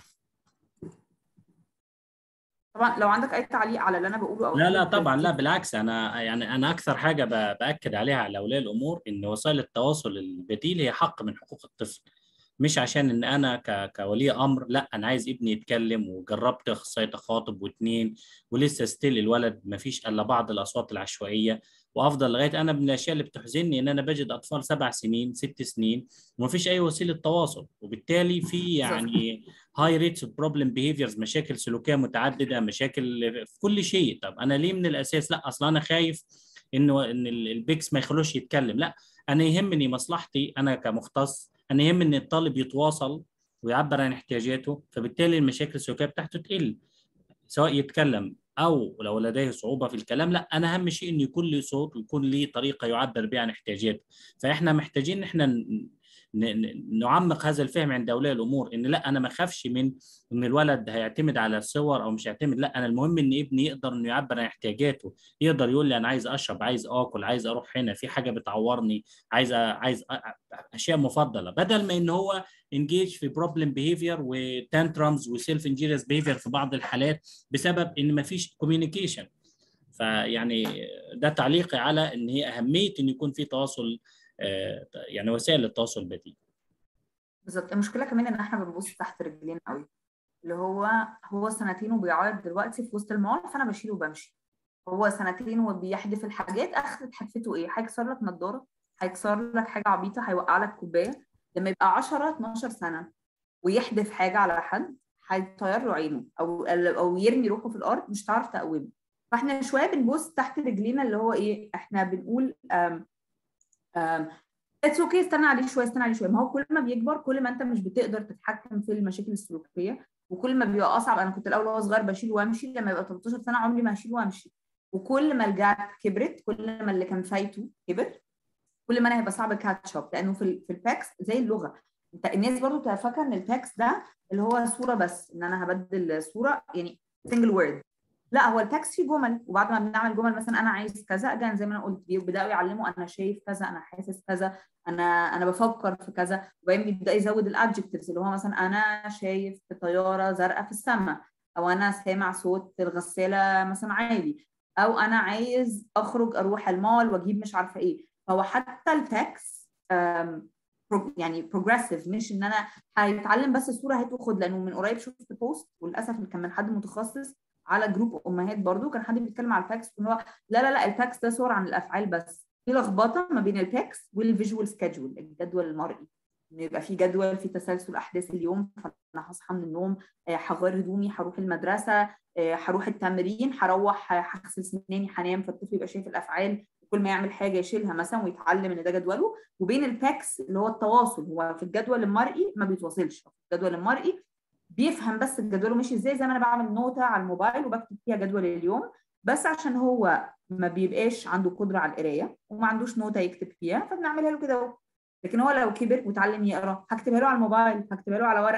طبعا لو عندك اي تعليق على اللي انا بقوله او لا لا حابب طبعا، لا تضيف. بالعكس، انا يعني انا اكثر حاجه ب- باكد عليها على اولياء الامور ان وسائل التواصل البديل هي حق من حقوق الطفل. مش عشان ان انا ك... كولي امر لا انا عايز ابني يتكلم، وجربت اخصائي تخاطب واثنين ولسه ستيل الولد ما فيش الا بعض الاصوات العشوائيه. وافضل لغايه انا من الاشياء اللي بتحزنني ان انا بجد اطفال سبع سنين ست سنين وما فيش اي وسيله تواصل، وبالتالي في بالظبط. يعني هاي ريتس اوف بروبلم بيهيفيرز، مشاكل سلوكيه متعدده، مشاكل في كل شيء. طب انا ليه من الاساس لا اصلا انا خايف انه ان ال- البيكس ما يخلوش يتكلم؟ لا، انا يهمني مصلحتي انا كمختص، انا يهمني ان الطالب يتواصل ويعبر عن احتياجاته، فبالتالي المشاكل السلوكيه بتاعته تقل، سواء يتكلم او لو لديه صعوبه في الكلام. لا انا اهم شيء انه يكون له صوت ويكون له طريقه يعبر بها عن احتياجاته. فاحنا محتاجين ان احنا ن- ن- نعمق هذا الفهم عند اولياء الامور، ان لا انا ما اخافش من ان الولد هيعتمد على الصور او مش هيعتمد. لا انا المهم ان ابني يقدر انه يعبر عن احتياجاته، يقدر يقول لي انا عايز اشرب، عايز اكل، عايز اروح هنا، في حاجه بتعورني، عايز أ- عايز أ- أ- اشياء مفضله، بدل ما ان هو انجيج في بروبلم بيهيفير وتانترمز وسيلف انجيريس بيهيفير في بعض الحالات بسبب ان ما فيش كوميونيكيشن. فيعني ده تعليقي على ان هي اهميه ان يكون في تواصل، آه، يعني وسائل التواصل البديل. بالظبط. المشكله كمان ان احنا بنبص تحت رجلين قوي، اللي هو هو سنتين وبيعيط دلوقتي في وسط المول فانا بشيله وبمشي. هو سنتين وبيحدف الحاجات، اخرت حدفته ايه؟ هيكسر لك نضاره، هيكسر لك حاجه عبيطه، هيوقع لك كوبايه. لما يبقى عشرة اتناشر سنه ويحدف حاجه على حد هيطير له عينه او او يرمي روحه في الارض مش هتعرف تقومه. فاحنا شويه بنبص تحت رجلينا، اللي هو ايه، احنا بنقول أم أم اتس اوكي استنى عليه شويه استنى عليه شويه. ما هو كل ما بيكبر كل ما انت مش بتقدر تتحكم في المشاكل السلوكيه، وكل ما بيبقى اصعب. انا كنت الاول وهو صغير بشيل وامشي، لما يبقى تلتاشر سنه عمري ما هشيل وامشي. وكل ما الجاب كبرت كل ما اللي كان فايته كبر كل ما انا هيبقى صعب الكاتش اب. لانه في في الباكس زي اللغه، انت الناس برضو بتبقى فاكره ان الباكس ده اللي هو صوره بس، ان انا هبدل صوره يعني سنجل وورد. لا، هو الباكس فيه جمل، وبعد ما بنعمل جمل مثلا انا عايز كذا، اجان زي ما انا قلت بيبداوا يعلموا انا شايف كذا، انا حاسس كذا، انا انا بفكر في كذا. وبعدين بيبدا يزود الادجكتيفز اللي هو مثلا انا شايف طياره زرقاء في السماء، او انا سامع صوت الغساله مثلا عالي، او انا عايز اخرج اروح المول واجيب مش عارفه ايه. فهو حتى التكست يعني بروجريسيف، مش ان انا هيتعلم بس الصوره هات وخد. لانه من قريب شفت بوست وللاسف كان من حد متخصص على جروب امهات برضو، كان حد بيتكلم على الباكس ان هو لا لا لا الباكس ده صور عن الافعال بس. في لخبطه ما بين الباكس والفيجوال سكيدجول، الجدول المرئي، انه يبقى في جدول في تسلسل احداث اليوم. فانا هصحى من النوم، هغير هدومي، هروح المدرسه، هروح التمرين، هروح هغسل سناني، هنام. فالطفل يبقى شايف الافعال، كل ما يعمل حاجه يشيلها مثلا ويتعلم ان ده جدوله. وبين الباكس اللي هو التواصل، هو في الجدول المرئي ما بيتواصلش، في الجدول المرئي بيفهم بس جدوله ماشي ازاي، زي ما انا بعمل نوتة على الموبايل وبكتب فيها جدول اليوم، بس عشان هو ما بيبقاش عنده قدره على القرايه وما عندوش نوتة يكتب فيها فبنعملها له كده. لكن هو لو كبر وتعلم يقرا هكتبها له على الموبايل، هكتبها له على ورقه.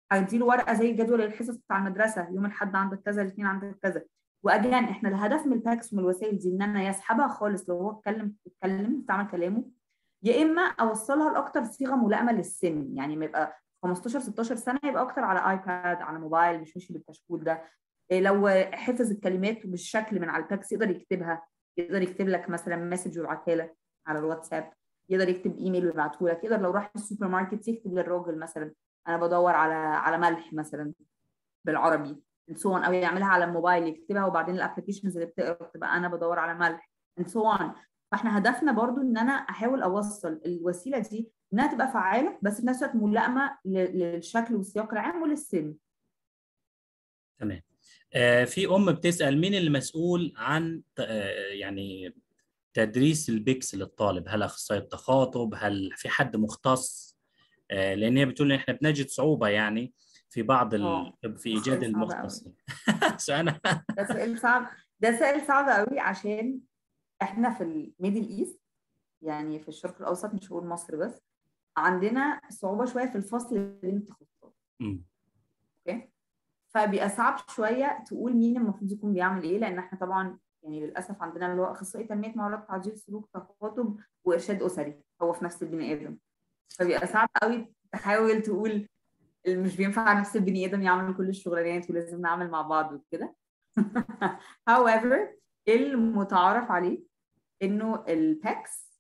هديله ورقه زي جدول الحصص بتاع المدرسه، يوم الاحد عندك كذا، الاثنين عندك كذا. واجان احنا الهدف من الباكس ومن الوسائل دي ان انا يسحبها خالص لو هو اتكلم اتكلم استعمل كلامه، يا اما اوصلها لاكتر صيغه ملائمه للسن، يعني ما يبقى خمستاشر ستاشر سنه يبقى اكتر على ايباد، على موبايل، مش ماشي بالكشكول ده. إيه لو حفظ الكلمات بالشكل من على الباكس يقدر يكتبها، يقدر يكتب لك مثلا مسج ويبعتها لك على الواتساب، يقدر يكتب ايميل ويبعته لك، يقدر لو راح السوبر ماركت يكتب للراجل مثلا انا بدور على على ملح مثلا بالعربي and so on، او يعملها على الموبايل يكتبها وبعدين الابلكيشنز اللي بتقرا تبقى انا بدور على ملح and so on. فاحنا هدفنا برضو ان انا احاول اوصل الوسيله دي انها تبقى فعاله بس في نفس الوقت ملائمه للشكل والسياق العام وللسن. تمام. آه في ام بتسال مين اللي مسؤول عن آه يعني تدريس البيكس للطالب؟ هل اخصائي التخاطب؟ هل في حد مختص؟ آه لان هي بتقول ان احنا بنجد صعوبه يعني في بعض ال... في ايجاد المختصين. سؤال ده سؤال صعب، ده سؤال صعب قوي عشان احنا في الميدل ايست، يعني في الشرق الاوسط مش هقول مصر بس، عندنا صعوبه شويه في الفصل بين التخصصات. اوكي، فبيبقى صعب شويه تقول مين المفروض يكون بيعمل ايه، لان احنا طبعا يعني للاسف عندنا اللي هو اخصائي تنميه مهارات تعديل سلوك تخاطب وارشاد اسري هو في نفس البني ادم، فبيبقى صعب قوي تحاول تقول مش بينفع نفس البني ادم يعمل كل الشغلانات ولازم نعمل مع بعض وكده. however المتعارف عليه انه الباكس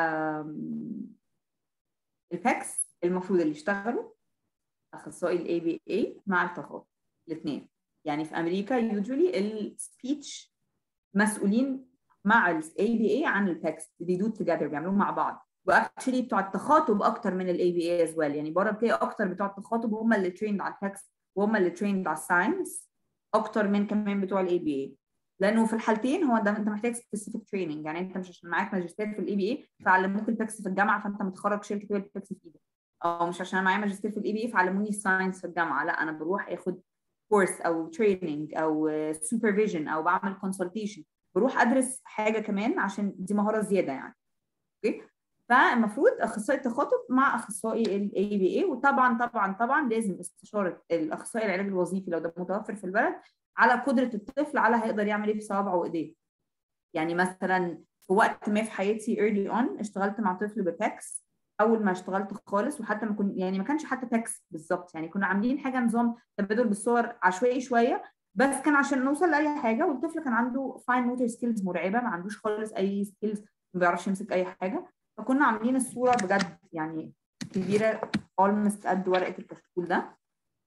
الباكس المفروض اللي يشتغلوا اخصائي الاي بي اي مع التخاطب الاثنين. يعني في امريكا يوجولي السبيتش مسؤولين مع الاي بي اي عن الباكس، they do together بيعملوهم مع بعض. واكشلي بتوع التخاطب اكتر من الاي بي اي از ويل، يعني بره بتلاقي اكتر بتوع التخاطب هم اللي تريند على الباكس وهم اللي تريند على الساينس اكتر من كمان بتوع الاي بي اي، لانه في الحالتين هو ده انت محتاج سبيسيفيك تريننج. يعني انت مش عشان معاك ماجستير في الاي بي اي فعلموك الباكس في الجامعه فانت متخرج شركه الباكس في ايدك، او مش عشان معايا ماجستير في الاي بي اي فعلموني الساينس في الجامعه. لا، انا بروح اخد كورس او تريننج او سوبرفيجن او بعمل كونسلتيشن، بروح ادرس حاجه كمان عشان دي مهاره زياده يعني. اوكي، فالمفروض اخصائي التخاطب مع اخصائي الاي بي اي، وطبعا طبعا طبعا لازم استشاره الاخصائي العلاج الوظيفي لو ده متوفر في البلد على قدره الطفل على هيقدر يعمل ايه في صوابعه وايديه. يعني مثلا في وقت ما في حياتي early on اشتغلت مع طفل بباكس اول ما اشتغلت خالص، وحتى ما كنت يعني ما كانش حتى باكس بالظبط، يعني كنا عاملين حاجه نظام تبادل بالصور عشوائي شويه، بس كان عشان نوصل لاي حاجه. والطفل كان عنده فاين موتور سكيلز مرعبه، ما عندوش خالص اي سكيلز، ما بيعرفش يمسك اي حاجه. فكنا عاملين الصوره بجد يعني كبيره almost قد ورقه الكشكول ده.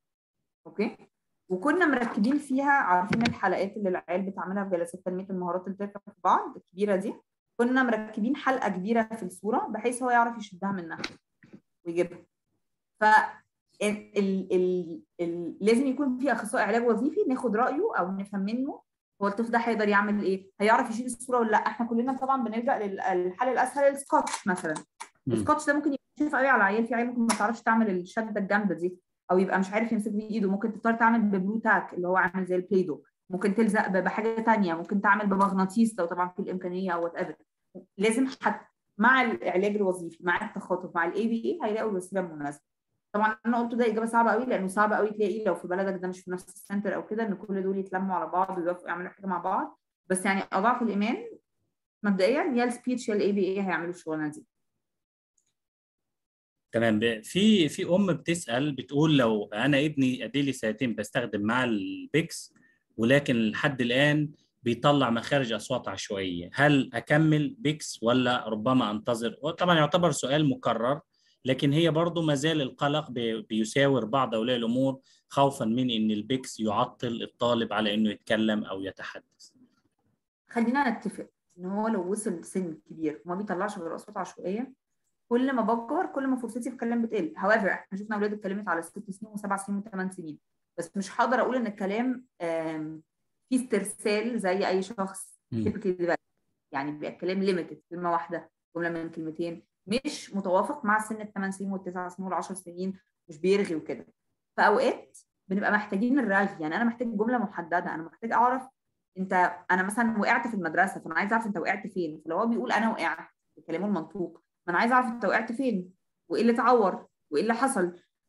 اوكي، وكنا مركبين فيها، عارفين الحلقات اللي العيال بتعملها في جلسات تنميه المهارات اللي بتركب في بعض الكبيره دي، كنا مركبين حلقه كبيره في الصوره بحيث هو يعرف يشدها منها ويجيبها. ف ال ال ال لازم يكون في اخصائي علاج وظيفي ناخد رايه او نفهم منه هو الطفل ده هيقدر يعمل ايه، هيعرف يشيل الصوره ولا لا. احنا كلنا طبعا بنلجا للحل الاسهل السكotch مثلا. السكotش ده ممكن يكشف قوي على عيال، في عيال ممكن ما تعرفش تعمل الشده الجامده دي او يبقى مش عارف يمسك بايده، ممكن تضطر تعمل ببلو تاك اللي هو عامل زي البلايدو، ممكن تلزق بحاجه ثانيه، ممكن تعمل بمغناطيس لو طبعا في الامكانيه او وات ايفر. لازم حتى مع العلاج الوظيفي مع التخاطب مع الاي بي اي هيلاقوا الوسيله المناسبه. طبعا انا قلت ده اجابه صعبه قوي لانه صعب قوي تلاقي لو في بلدك ده مش في نفس السنتر او كده ان كل دول يتلموا على بعض ويوافقوا يعملوا حاجه مع بعض. بس يعني اضعف الايمان مبدئيا يا السبيتش يا الاي بي اي هيعملوا الشغلانه دي. تمام. في في ام بتسال بتقول لو انا ابني اديلي سنتين بستخدم مع البيكس ولكن لحد الان بيطلع مخارج اصوات عشوائيه، هل اكمل بيكس ولا ربما انتظر؟ طبعا يعتبر سؤال مكرر، لكن هي برضو ما زال القلق بيساور بعض اولياء الامور خوفا من ان البيكس يعطل الطالب على انه يتكلم او يتحدث. خلينا نتفق ان هو لو وصل سن كبير وما بيطلعش غير اصوات عشوائيه، كل ما بكبر كل ما فرصتي في الكلام بتقل. however احنا شفنا اولاد اتكلمت على ست سنين وسبع سنين وثمان سنين، بس مش هقدر اقول ان الكلام فيه استرسال زي اي شخص typically يعني بيبقى الكلام ليميتد، كلمه واحده جمله من كلمتين، مش متوافق مع سن الثمان سنين والتسع سنين والعشر سنين، مش بيرغي وكده. فاوقات بنبقى محتاجين الرغي، يعني انا محتاج جمله محدده، انا محتاج اعرف انت، انا مثلا وقعت في المدرسه فانا عايز اعرف انت وقعت فين. فلو هو بيقول انا وقعت بكلامه المنطوق، ما انا عايز اعرف انت وقعت فين وايه اللي اتعور وايه اللي حصل.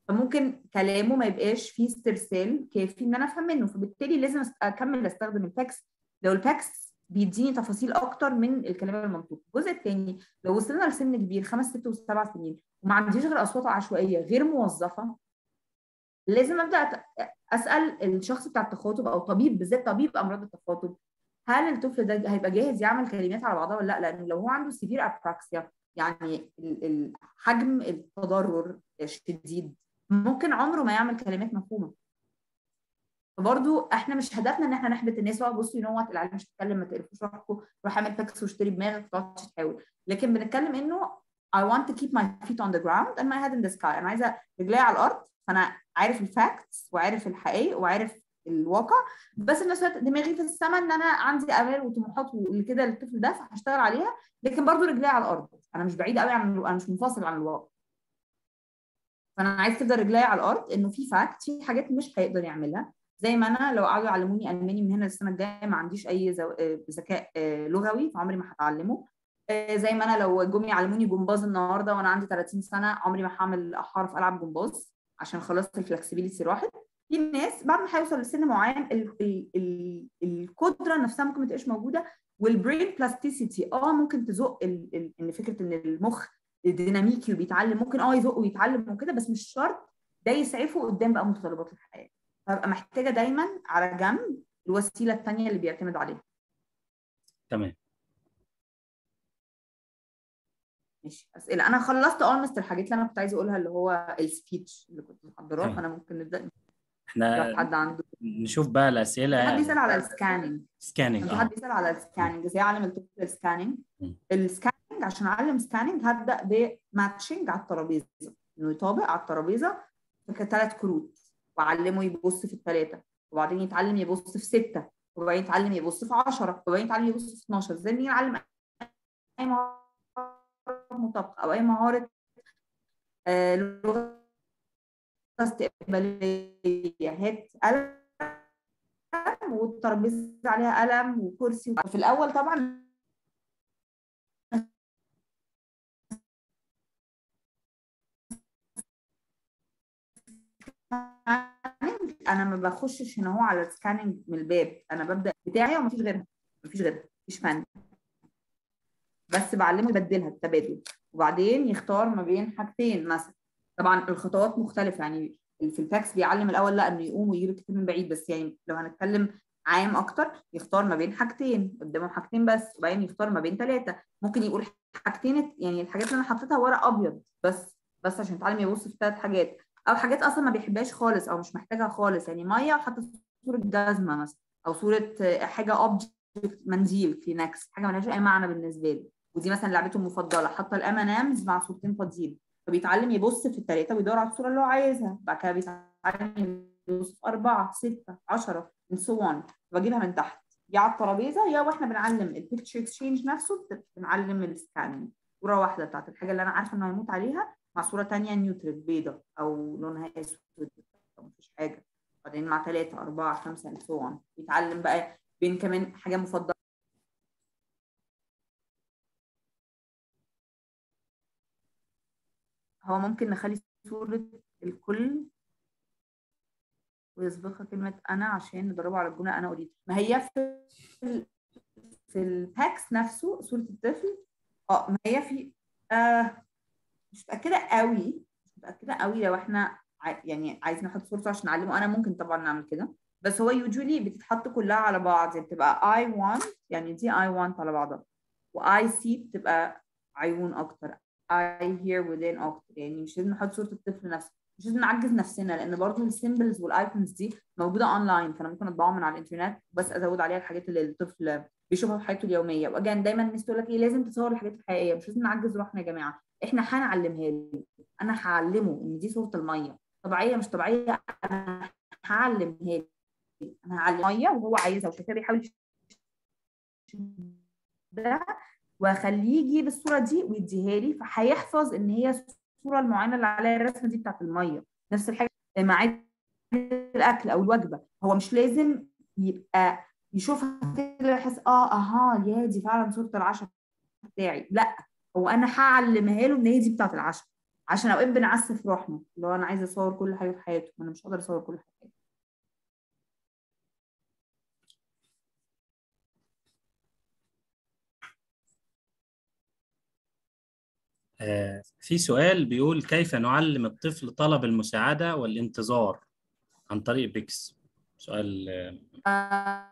فممكن كلامه ما يبقاش فيه استرسال كافي ان انا افهم منه، فبالتالي لازم اكمل استخدم الباكس لو الباكس بيديني تفاصيل اكتر من الكلام المنطوق. الجزء الثاني، لو وصلنا لسن كبير خمس ست وسبع سنين وما عنديش غير اصوات عشوائيه غير موظفه، لازم ابدا اسال الشخص بتاع التخاطب او طبيب، بالذات طبيب امراض التخاطب، هل الطفل ده هيبقى جاهز يعمل كلمات على بعضها ولا لا؟ لان لو هو عنده سيفير ابراكسيا، يعني حجم التضرر شديد، ممكن عمره ما يعمل كلمات مفهومه. فبرضه احنا مش هدفنا ان احنا نحبط الناس بقى، بصوا يو وات العيال مش بتتكلم، ما تقرفوش روحكم، روح اعمل باكس واشتري دماغك ما تقعدش تحاول. لكن بنتكلم انه I want to keep my feet on the ground and my head in the sky. انا عايزه رجلي على الارض، فانا عارف الفاكتس وعارف الحقائق وعارف الواقع، بس في نفس الوقت دماغي في السماء ان انا عندي امال وطموحات كده للطفل ده فهشتغل عليها، لكن برضه رجلي على الارض، انا مش بعيده قوي عن، انا مش منفصل عن الواقع. فانا عايز تفضل رجلي على الارض انه في فاكت، في حاجات مش هيقدر يعملها. زي ما انا لو قعدوا يعلموني الماني من هنا للسنه الجايه ما عنديش اي ذكاء لغوي فعمري ما هتعلمه. زي ما انا لو جم يعلموني جمباز النهارده وانا عندي ثلاثين سنه عمري ما هعمل هعرف العب جمباز عشان خلاص الفلكسبيليتي راحت. في ناس بعد ما هيوصل لسن معين ال ال ال القدره نفسها ممكن ما تبقاش موجوده، والبرين بلاستيسيتي اه ممكن تزق ان فكره ان المخ ديناميكي وبيتعلم، ممكن اه يزق ويتعلم وكده، بس مش شرط ده يسعفه قدام بقى متطلبات الحياه. فبقى محتاجه دايما على جنب الوسيله الثانيه اللي بيعتمد عليها. تمام. ماشي، اسئله. انا خلصت اولموست الحاجات اللي انا كنت عايزه اقولها، اللي هو السبيتش اللي كنت محضراه، فانا ممكن نبدا. احنا لو حد عنده، نشوف بقى الاسئله. في حد يسال على السكاننج. سكاننج في اه حد يسال على السكاننج، ازاي اعلم الطفل السكاننج؟ السكاننج عشان اعلم سكاننج هبدا بماتشنج على الترابيزه، انه يطابق على الترابيزه ثلاث كروت واعلمه يبص في الثلاثه، وبعدين يتعلم يبص في سته، وبعدين يتعلم يبص في عشرة، وبعدين يتعلم يبص في اتناشر. ازاي نيجي نعلم اي مهاره مطابقه او اي مهاره آه لغه استقباليه؟ هات قلم والترابيزه عليها قلم وكرسي. في الاول طبعا انا ما بخشش هنا هو على السكاننج من الباب، انا ببدا بتاعي ومفيش غيرها، مفيش غيرها، مفيش فن، بس بعلمه يبدلها التبادل، وبعدين يختار ما بين حاجتين مثلا. طبعا الخطوات مختلفه، يعني في الفاكس بيعلم الاول لا انه يقوم ويجيب الكتاب من بعيد، بس يعني لو هنتكلم عام اكتر يختار ما بين حاجتين، قدامه حاجتين بس، وبعدين يختار ما بين ثلاثه. ممكن يقول حاجتين، يعني الحاجات اللي انا حطيتها ورق ابيض بس بس عشان يتعلم يبص في ثلاث حاجات، او حاجات اصلا ما بيحبهاش خالص او مش محتاجها خالص، يعني ميه وحط صوره جزمه مثلا، او صوره حاجه اوبجكت، منديل كلينكس، حاجه مالهاش اي معنى بالنسبه له، ودي مثلا لعبته المفضله، حاطه الام ان امز مع صورتين فاضيين، فبيتعلم يبص في الثلاثه ويدور على الصوره اللي هو عايزها. بعد كده بيتعلم يبص في اربعه سته عشرة من سو اون، بجيبها من تحت يا على الترابيزه يا واحنا بنعلم البيكتشر اكسشينج نفسه، بنعلم السكاننج. صوره واحده بتاعت الحاجه اللي انا عارفه انه هيموت عليها مع صوره ثانيه نيوترال بيضه او لونها اسود او مفيش حاجه، بعدين مع ثلاثه اربعه خمسه من سو اون. بيتعلم بقى بين كمان حاجه مفضله. هو ممكن نخلي صورة الكل ويسبقها كلمة أنا عشان نضربه على الجملة أنا أريد. ما هي في في التكست نفسه صورة الطفل، اه ما هي في آه مش متأكدة قوي، مش متأكدة قوي لو احنا يعني عايزين نحط صورته عشان نعلمه. أنا ممكن طبعا نعمل كده، بس هو يوجولي بتتحط كلها على بعض، يعني بتبقى I want، يعني دي I want على بعضها، و I see بتبقى عيون أكتر، I hear ودان أكتر. يعني مش لازم نحط صورة الطفل نفسه، مش لازم نعجز نفسنا، لأن برضه السيمبلز والأيكونز دي موجودة أونلاين، فأنا ممكن أطبعهم من على الإنترنت بس أزود عليها الحاجات اللي الطفل بيشوفها في حياته اليومية. وأجان دايما الناس تقول لك إيه لازم تصور الحاجات الحقيقية، مش لازم نعجز روحنا يا جماعة، إحنا هنعلمها له. أنا هعلمه إن دي صورة المية طبيعية مش طبيعية، أنا هعلمها له، أنا هعلمه مية وهو عايزها وشايفاه بيحاول ده، واخليه يجيب الصوره دي ويديها لي، فهيحفظ ان هي الصوره المعينه اللي عليها الرسمه دي بتاعت الميه. نفس الحاجه مع الاكل او الوجبه، هو مش لازم يبقى يشوفها كده يحس اه اها يا دي فعلا صوره العشاء بتاعي، لا، هو انا هعلمها له ان هي دي بتاعت العشاء، عشان اوقات بنعسف روحنا، اللي هو انا عايزه اصور كل حاجه في حياته وانا مش قادره اصور كل حاجه في حياته. آه، في سؤال بيقول كيف نعلم الطفل طلب المساعدة والانتظار عن طريق بيكس؟ سؤال. آه،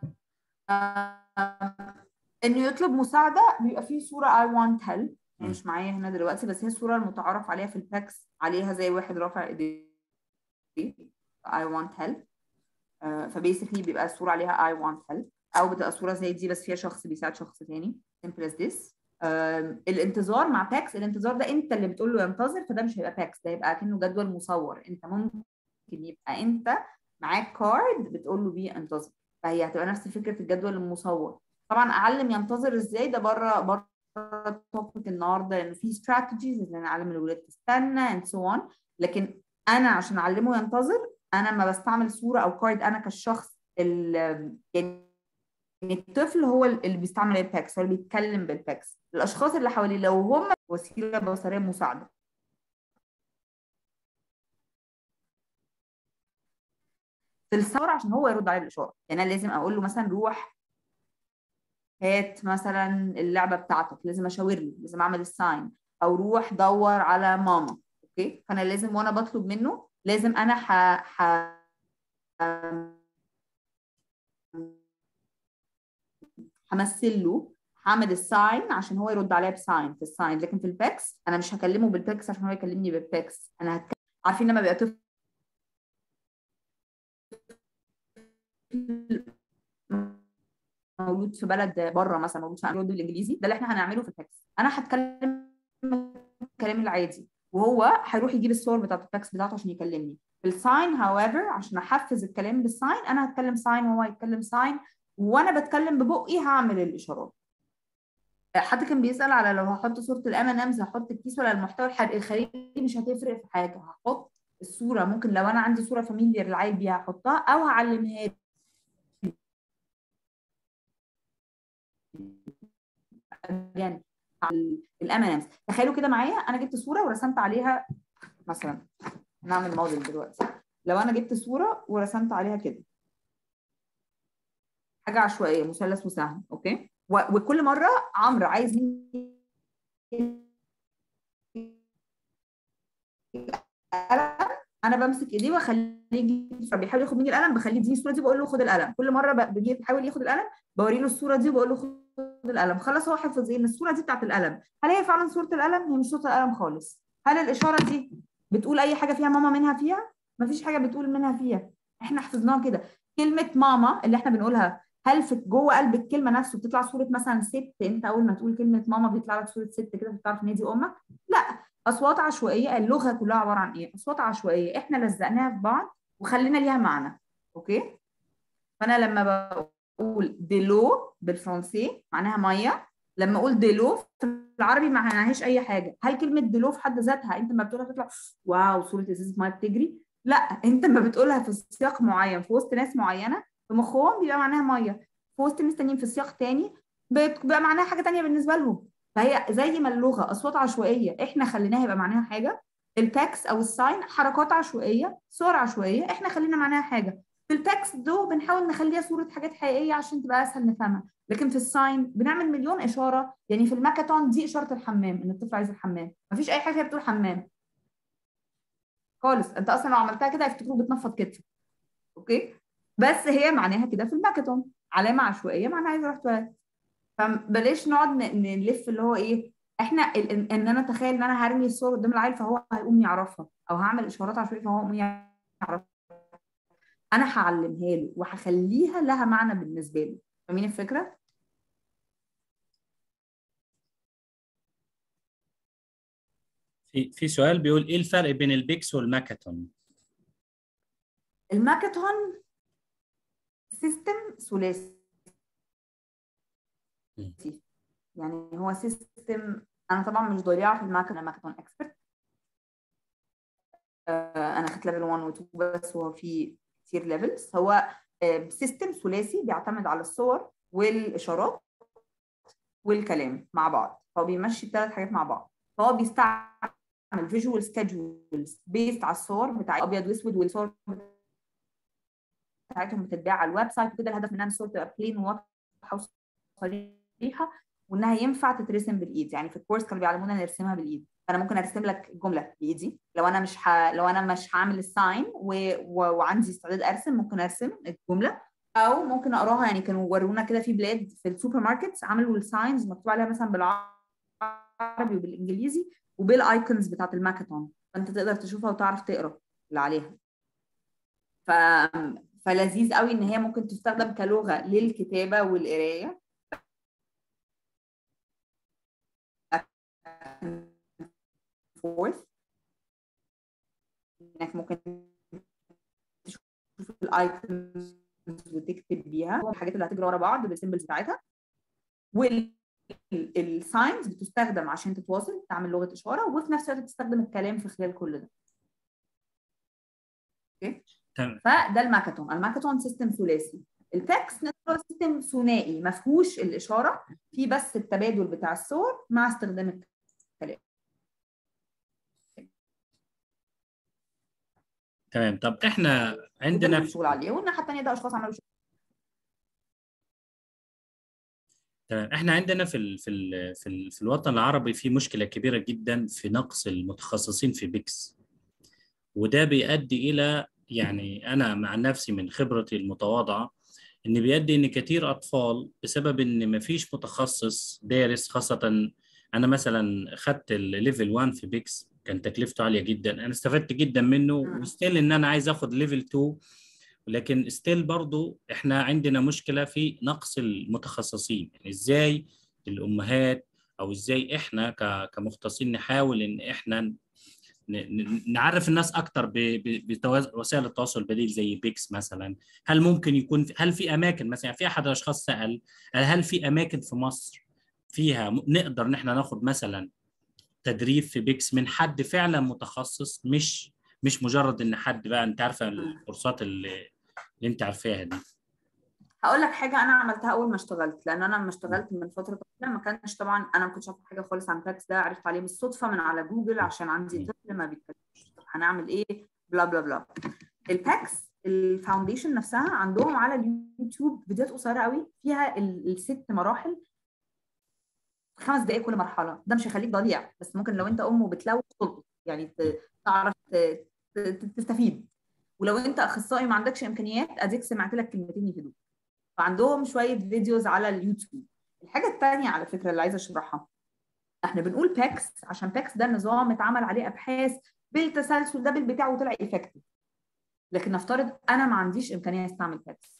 آه، انه يطلب مساعده بيبقى فيه صوره I want help، م. مش معايا هنا دلوقتي، بس هي الصوره المتعارف عليها في الباكس، عليها زي واحد رافع ايديه I want help. آه، فبيسكلي بيبقى الصوره عليها I want help، او بتبقى صوره زي دي بس فيها شخص بيساعد شخص تاني simple as this. آه، الانتظار مع باكس، الانتظار ده انت اللي بتقول له ينتظر، فده مش هيبقى باكس، ده يبقى كأنه جدول مصور. انت ممكن يبقى انت معاك كارد بتقول له بيه انتظر، فهي هتبقى نفس فكره الجدول المصور. طبعا اعلم ينتظر ازاي ده بره بره التوبيك النهارده، لان في استراتيجيز ان انا اعلم الولاد تستنى اند سو اون، لكن انا عشان اعلمه ينتظر انا ما بستعمل صوره او كارد، انا كالشخص يعني الطفل هو اللي بيستعمل الباكس، هو اللي بيتكلم بالباكس. الاشخاص اللي حواليه لو هم وسيله بصريه مساعده في الصور عشان هو يرد على الاشاره، يعني انا لازم اقول له مثلا روح هات مثلا اللعبه بتاعتك، لازم اشاور له، لازم اعمل الساين، او روح دور على ماما. اوكي، فانا لازم وانا بطلب منه لازم انا ح... ح... همثل له، هعمل الساين عشان هو يرد عليا بساين في الساين. لكن في الباكس انا مش هكلمه بالباكس عشان هو يكلمني بالباكس، انا هتكلم. عارفين لما بيبقى طفل مولود في بلد بره مثلا، مولود في امريكا بالانجليزي، ده اللي احنا هنعمله في الباكس. انا هتكلم الكلام العادي وهو هيروح يجيب الصور بتاعت الباكس بتاعته عشان يكلمني. في الساين هاويفر عشان احفز الكلام بالساين انا هتكلم ساين وهو هيتكلم ساين، وانا بتكلم ببقي هعمل الاشارات. حد كان بيسأل على لو هحط صورة الام ان امز هحط الكيس ولا المحتوى الخارجي، مش هتفرق في حاجة، هحط الصورة. ممكن لو انا عندي صورة فاميليار العيل بيها هحطها او هعلمها يعني الام ان امز. تخيلوا كده معايا انا جبت صورة ورسمت عليها مثلا، نعمل موديل دلوقتي، لو انا جبت صورة ورسمت عليها كده حاجة عشوائية مثلث وسهم، اوكي، وكل مرة عمرو عايز مني انا بمسك ايديه واخليه يجي، بيحاول ياخد مني القلم بخليه يديني الصوره دي بقول له خد القلم. كل مره بيجي بيحاول ياخد القلم بوري له الصوره دي وبقول له خد القلم. خلاص هو حفظ ايه ان الصوره دي بتاعت القلم. هل هي فعلا صوره القلم؟ هي مش صوره القلم خالص. هل الاشاره دي بتقول اي حاجه فيها ماما منها فيها؟ مفيش حاجه بتقول منها فيها، احنا حفظناها كده. كلمه ماما اللي احنا بنقولها، هل في جوه قلب الكلمه نفسه بتطلع صوره مثلا ست؟ انت اول ما تقول كلمه ماما بيطلع لك صوره ست كده بتعرف ان دي امك؟ لا، اصوات عشوائيه. اللغه كلها عباره عن ايه؟ اصوات عشوائيه احنا لزقناها في بعض وخلينا ليها معنى. اوكي، فانا لما بقول ديلو بالفرنسي معناها ميه، لما اقول ديلو في العربي ما معناهاش اي حاجه. هل كلمه ديلو في حد ذاتها انت ما بتقولها تطلع واو صوره ازازه ميه بتجري؟ لا، انت ما بتقولها في سياق معين في وسط ناس معينه في مخهم بيبقى معناها ميه، في وسط ناس تانيين في سياق تاني بيبقى معناها حاجه تانيه بالنسبه لهم. فهي زي ما اللغه اصوات عشوائيه احنا خليناها يبقى معناها حاجه، التكست او الساين حركات عشوائيه صور عشوائيه احنا خلينا معناها حاجه. في التكست دو بنحاول نخليها صوره حاجات حقيقيه عشان تبقى اسهل نفهمها، لكن في الساين بنعمل مليون اشاره. يعني في الماكاثون دي اشاره الحمام ان الطفل عايز الحمام، مفيش اي حاجه فيها بتقول حمام خالص. انت اصلا لو عملتها كده هيفتكروك بتنفض كتف. اوكي، بس هي معناها كده في الماكاثون علامه عشوائيه معناها عايز اروح تواليت. فبلاش نقعد نلف اللي هو ايه، احنا ان انا اتخيل ان انا هرمي الصور قدام العيل فهو هيقوم يعرفها، او هعمل اشارات عشوائيه فهو هيقوم يعرفها. انا هعلمها له وهخليها لها معنى بالنسبه له. فاهمين الفكره؟ في في سؤال بيقول ايه الفرق بين البيكس والماكاثون؟ الماكاثون سيستم ثلاثي، يعني هو سيستم. انا طبعا مش ضليعه في الماكاثون، انا ماكاثون اكسبرت. انا خدت ليفل واحد و اتنين بس، هو في كتير ليفلز. هو سيستم ثلاثي بيعتمد على الصور والاشارات والكلام مع بعض، هو بيمشي الثلاث حاجات مع بعض. فهو بيستعمل فيجوال سكيدجولز بيست على الصور بتاع ابيض واسود، والصور بتاعتهم بتتباع على الويب سايت وكده. الهدف منها ان الصور تبقى بلين وواضحه وصريحه، وانها ينفع تترسم بالايد. يعني في الكورس كانوا بيعلمونا نرسمها بالايد، فانا ممكن ارسم لك الجمله بايدي لو انا مش ح... لو انا مش هعمل الساين و... و... وعندي استعداد ارسم، ممكن ارسم الجمله او ممكن اقراها. يعني كانوا ورونا كده في بلاد في السوبر ماركتس عملوا الساينز مكتوب عليها مثلا بالعربي وبالانجليزي وبالايكونز بتاعت الماكاثون، فانت تقدر تشوفها وتعرف تقرا اللي عليها. ف... فلذيذ قوي ان هي ممكن تستخدم كلغه للكتابه والقرايه. فورث انك ممكن تشوف الايكونز وتكتب بيها الحاجات اللي هتجري ورا بعض بالسيمبلز بتاعتها. والساينز بتستخدم عشان تتواصل، تعمل لغه اشاره، وفي نفس الوقت تستخدم الكلام في خلال كل ده. اوكي تمام. فده الماكاثون. الماكاثون سيستم ثلاثي. التكست نقدر سيستم ثنائي ما فيهوش الاشاره، في بس التبادل بتاع الصور مع استخدام الكلام. تمام. طب احنا عندنا في... شغل عليه، والناحيه الثانيه ده اشخاص عملوا شغل. تمام. احنا عندنا في ال... في ال... في, ال... في الوطن العربي في مشكله كبيره جدا في نقص المتخصصين في بيكس، وده بيؤدي الى، يعني انا مع نفسي من خبرتي المتواضعه، ان بيؤدي ان كثير اطفال بسبب ان مفيش متخصص دارس. خاصه انا مثلا خدت الليفل واحد في بيكس، كان تكلفته عاليه جدا، انا استفدت جدا منه، وستيل ان انا عايز اخد ليفل اتنين، لكن ستيل برضو احنا عندنا مشكله في نقص المتخصصين. يعني ازاي الامهات او ازاي احنا ك- كمختصين نحاول ان احنا ن- ن- نعرف الناس اكتر بوسائل التواصل البديل زي بيكس مثلا؟ هل ممكن يكون في، هل في اماكن مثلا، في احد الاشخاص سأل هل في اماكن في مصر فيها م- نقدر ان احنا ناخد مثلا تدريب في بيكس من حد فعلا متخصص، مش مش مجرد ان حد بقى، انت عارفه الكورسات اللي, اللي انت عارفاها دي. هقول لك حاجه انا عملتها اول ما اشتغلت، لان انا لما اشتغلت من فتره طويله ما كانش طبعا انا ما كنتش عارفه حاجه خالص عن باكس ده، عرفت عليه بالصدفه من على جوجل عشان عندي طفل ما بيتكلمش، هنعمل ايه بلا بلا بلا. الباكس الفاونديشن نفسها عندهم على اليوتيوب فيديوهات قصيره قوي فيها الست مراحل، خمس دقائق كل مرحله. ده مش هيخليك ضليع، بس ممكن لو انت ام وبتلوث تلقط يعني تعرف تستفيد. ولو انت اخصائي ما عندكش امكانيات اديك سمعت لك كلمتين يفيدوك. فعندهم شويه فيديوز على اليوتيوب. الحاجه الثانيه على فكره اللي عايزه اشرحها، احنا بنقول باكس عشان باكس ده نظام اتعمل عليه ابحاث بالتسلسل ده بالبتاع وطلع افكتيف. لكن نفترض انا ما عنديش امكانيه استعمل باكس،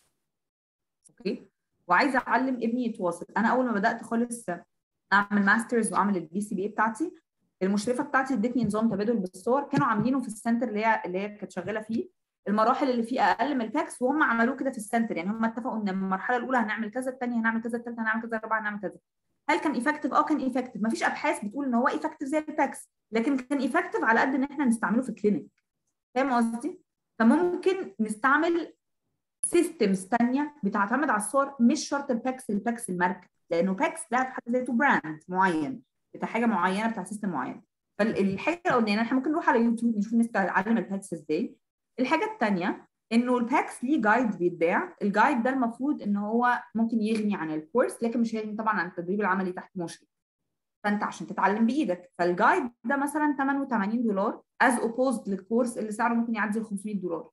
اوكي، وعايزه اعلم ابني يتواصل. انا اول ما بدات خالص اعمل ماسترز واعمل البي سي بي اي بتاعتي، المشرفه بتاعتي ادتني نظام تبادل بالصور كانوا عاملينه في السنتر اللي هي اللي هي كانت شغاله فيه. المراحل اللي فيه اقل من الباكس وهم عملوه كده في السنتر، يعني هم اتفقوا ان المرحله الاولى هنعمل كذا، الثانيه هنعمل كذا، الثالثه هنعمل كذا، الرابعه هنعمل كذا. هل كان ايفكتيف؟ اه كان ايفكتيف. مفيش ابحاث بتقول ان هو ايفكتيف زي الباكس، لكن كان ايفكتيف على قد ان احنا نستعمله في الكلينيك. فاهم قصدي؟ فممكن نستعمل سيستمز ثانيه بتعتمد على الصور، مش شرط الباكس الباكس الماركه، لانه باكس ده في حد ذاته براند معين بتاع حاجه معينه بتاع سيستم معين. فالحاجه الاولانيه احنا ممكن نروح على يوتيوب نشوف الناس بتتعلم الباكس ازاي. الحاجه الثانيه انه الباكس ليه جايد بيتباع، الجايد ده المفروض ان هو ممكن يغني عن الكورس، لكن مش هيغني طبعا عن التدريب العملي تحت مشرف. فانت عشان تتعلم بايدك، فالجايد ده مثلا ثمنه ثمانين دولار از اوبوزد للكورس اللي سعره ممكن يعدي ال خمسمية دولار.